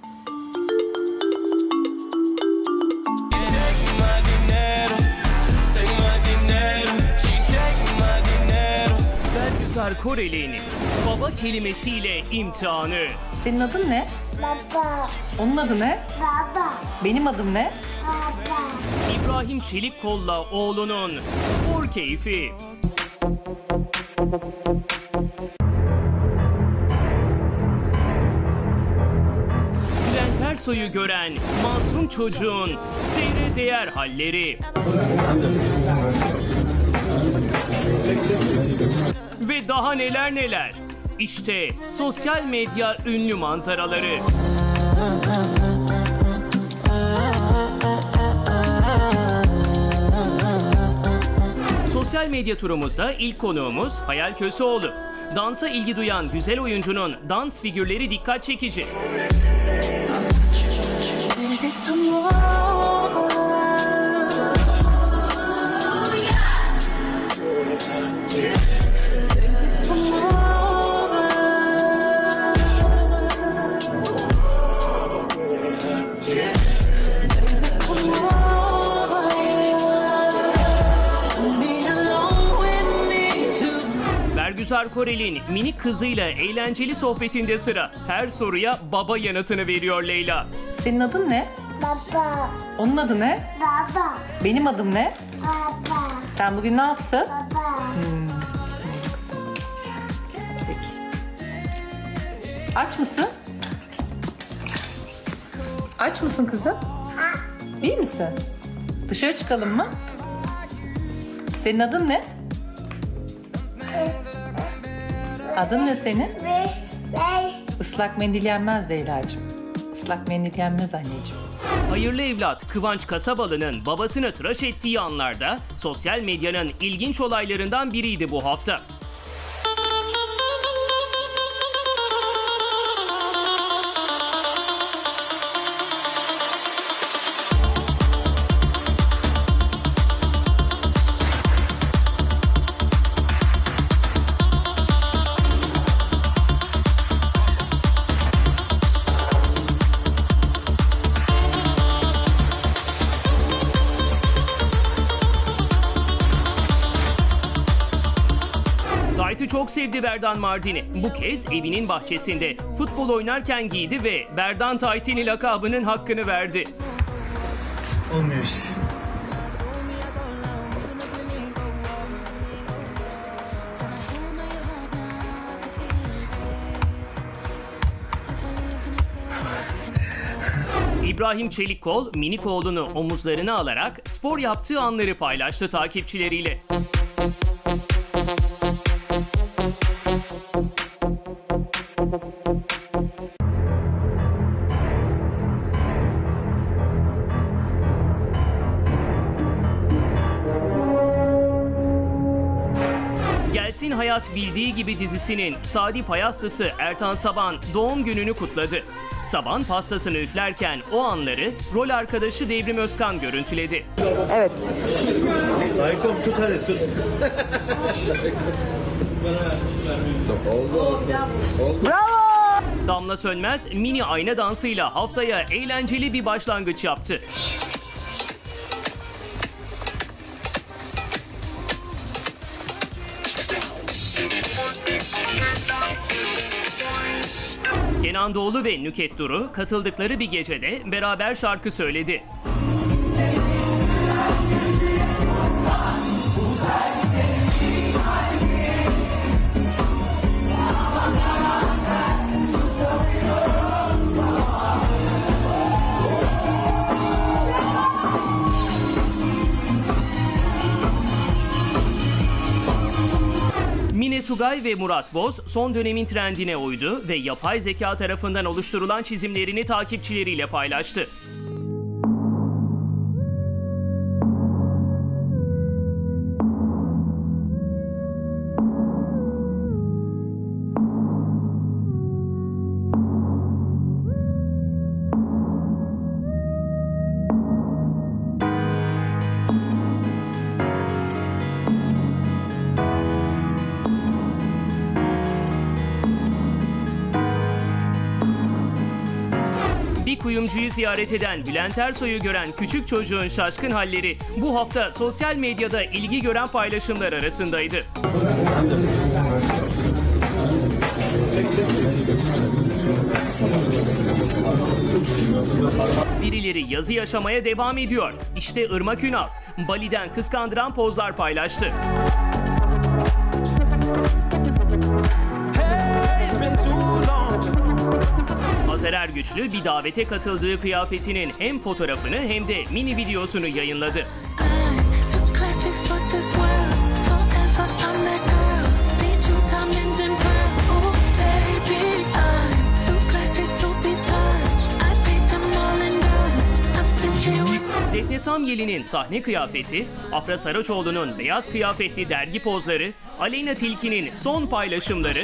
Bergüzar Koreli'nin baba kelimesiyle imtihanı. Senin adın ne? Baba. Onun adı ne? Baba. Benim adım ne? Baba. İbrahim Çelikkol'la oğlunun spor keyfi. Bülent Ersoy'u gören masum çocuğun seyre değer halleri. Ve daha neler neler. İşte sosyal medya ünlü manzaraları. Sosyal medya turumuzda ilk konuğumuz Hayal Köseoğlu. Dansa ilgi duyan güzel oyuncunun dans figürleri dikkat çekici. Bergüzar Korel'in minik kızıyla eğlenceli sohbetinde sıra. Her soruya baba yanıtını veriyor Leyla. Senin adın ne? Baba. Onun adı ne? Baba. Benim adım ne? Baba. Sen bugün ne yaptın? Baba. Hmm. Peki. Aç mısın? Aç mısın kızım? İyi misin? Dışarı çıkalım mı? Senin adın ne? Adın ne senin? Islak mendil yenmez Leyla'cığım. Islak mendil yenmez anneciğim. Hayırlı evlat Kıvanç Kasabalı'nın babasını tıraş ettiği anlarda sosyal medyanın ilginç olaylarından biriydi bu hafta. Tayt'ı çok sevdi Berdan Mardini. Bu kez evinin bahçesinde futbol oynarken giydi ve Berdan Taytini lakabının hakkını verdi. Olmuyor işte. İbrahim Çelikkol minik oğlunu omuzlarına alarak spor yaptığı anları paylaştı takipçileriyle. Gelsin Hayat Bildiği Gibi dizisinin Sadi Payaslısı Ertan Saban doğum gününü kutladı. Saban pastasını üflerken o anları rol arkadaşı Devrim Özkan görüntüledi. Evet. Aykom tut hadi tut. Oldu. Bravo! Damla Sönmez mini ayna dansıyla haftaya eğlenceli bir başlangıç yaptı. Kenan Doğulu ve Nükhet Duru katıldıkları bir gecede beraber şarkı söyledi. Mine Tugay ve Murat Boz son dönemin trendine uydu ve yapay zeka tarafından oluşturulan çizimlerini takipçileriyle paylaştı. Bir kuyumcuyu ziyaret eden Bülent Ersoy'u gören küçük çocuğun şaşkın halleri bu hafta sosyal medyada ilgi gören paylaşımlar arasındaydı. Birileri yazı yaşamaya devam ediyor. İşte Irmak Ünal, Bali'den kıskandıran pozlar paylaştı. Azer Ergüçlü bir davete katıldığı kıyafetinin hem fotoğrafını hem de mini videosunu yayınladı. Defne Samyeli'nin sahne kıyafeti, Afra Saraçoğlu'nun beyaz kıyafetli dergi pozları, Aleyna Tilki'nin son paylaşımları,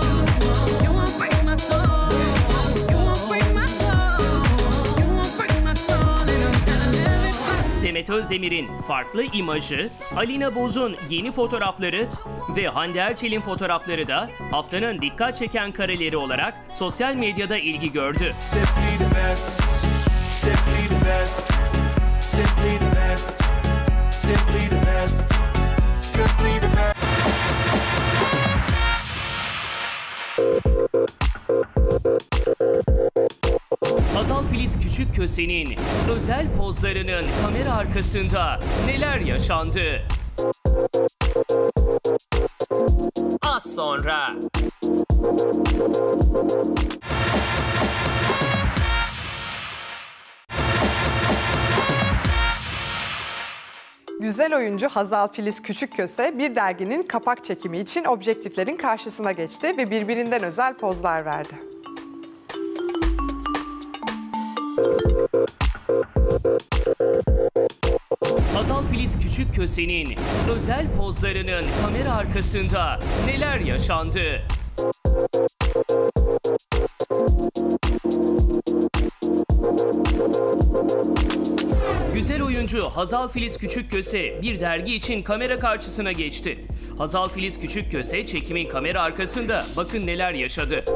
Demet Özdemir'in farklı imajı, Alina Boz'un yeni fotoğrafları ve Hande Erçel'in fotoğrafları da haftanın dikkat çeken kareleri olarak sosyal medyada ilgi gördü. Hazal Filiz Küçükköse'nin özel pozlarının kamera arkasında neler yaşandı? Az sonra. Güzel oyuncu Hazal Filiz Küçükköse bir derginin kapak çekimi için objektiflerin karşısına geçti ve birbirinden özel pozlar verdi. Hazal Filiz Küçükköse'nin özel pozlarının kamera arkasında neler yaşandı? Güzel oyuncu Hazal Filiz Küçükköse bir dergi için kamera karşısına geçti. Hazal Filiz Küçükköse çekimin kamera arkasında bakın neler yaşadı.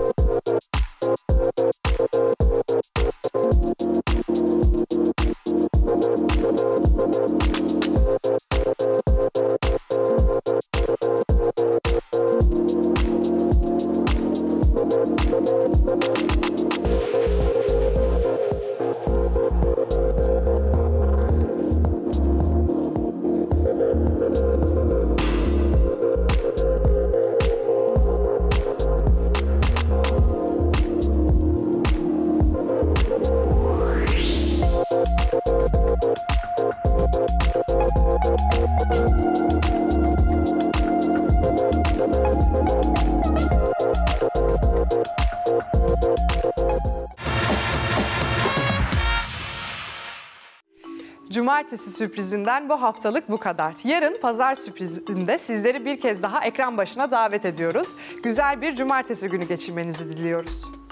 Cumartesi sürprizinden bu haftalık bu kadar. Yarın pazar sürprizinde sizleri bir kez daha ekran başına davet ediyoruz. Güzel bir cumartesi günü geçirmenizi diliyoruz.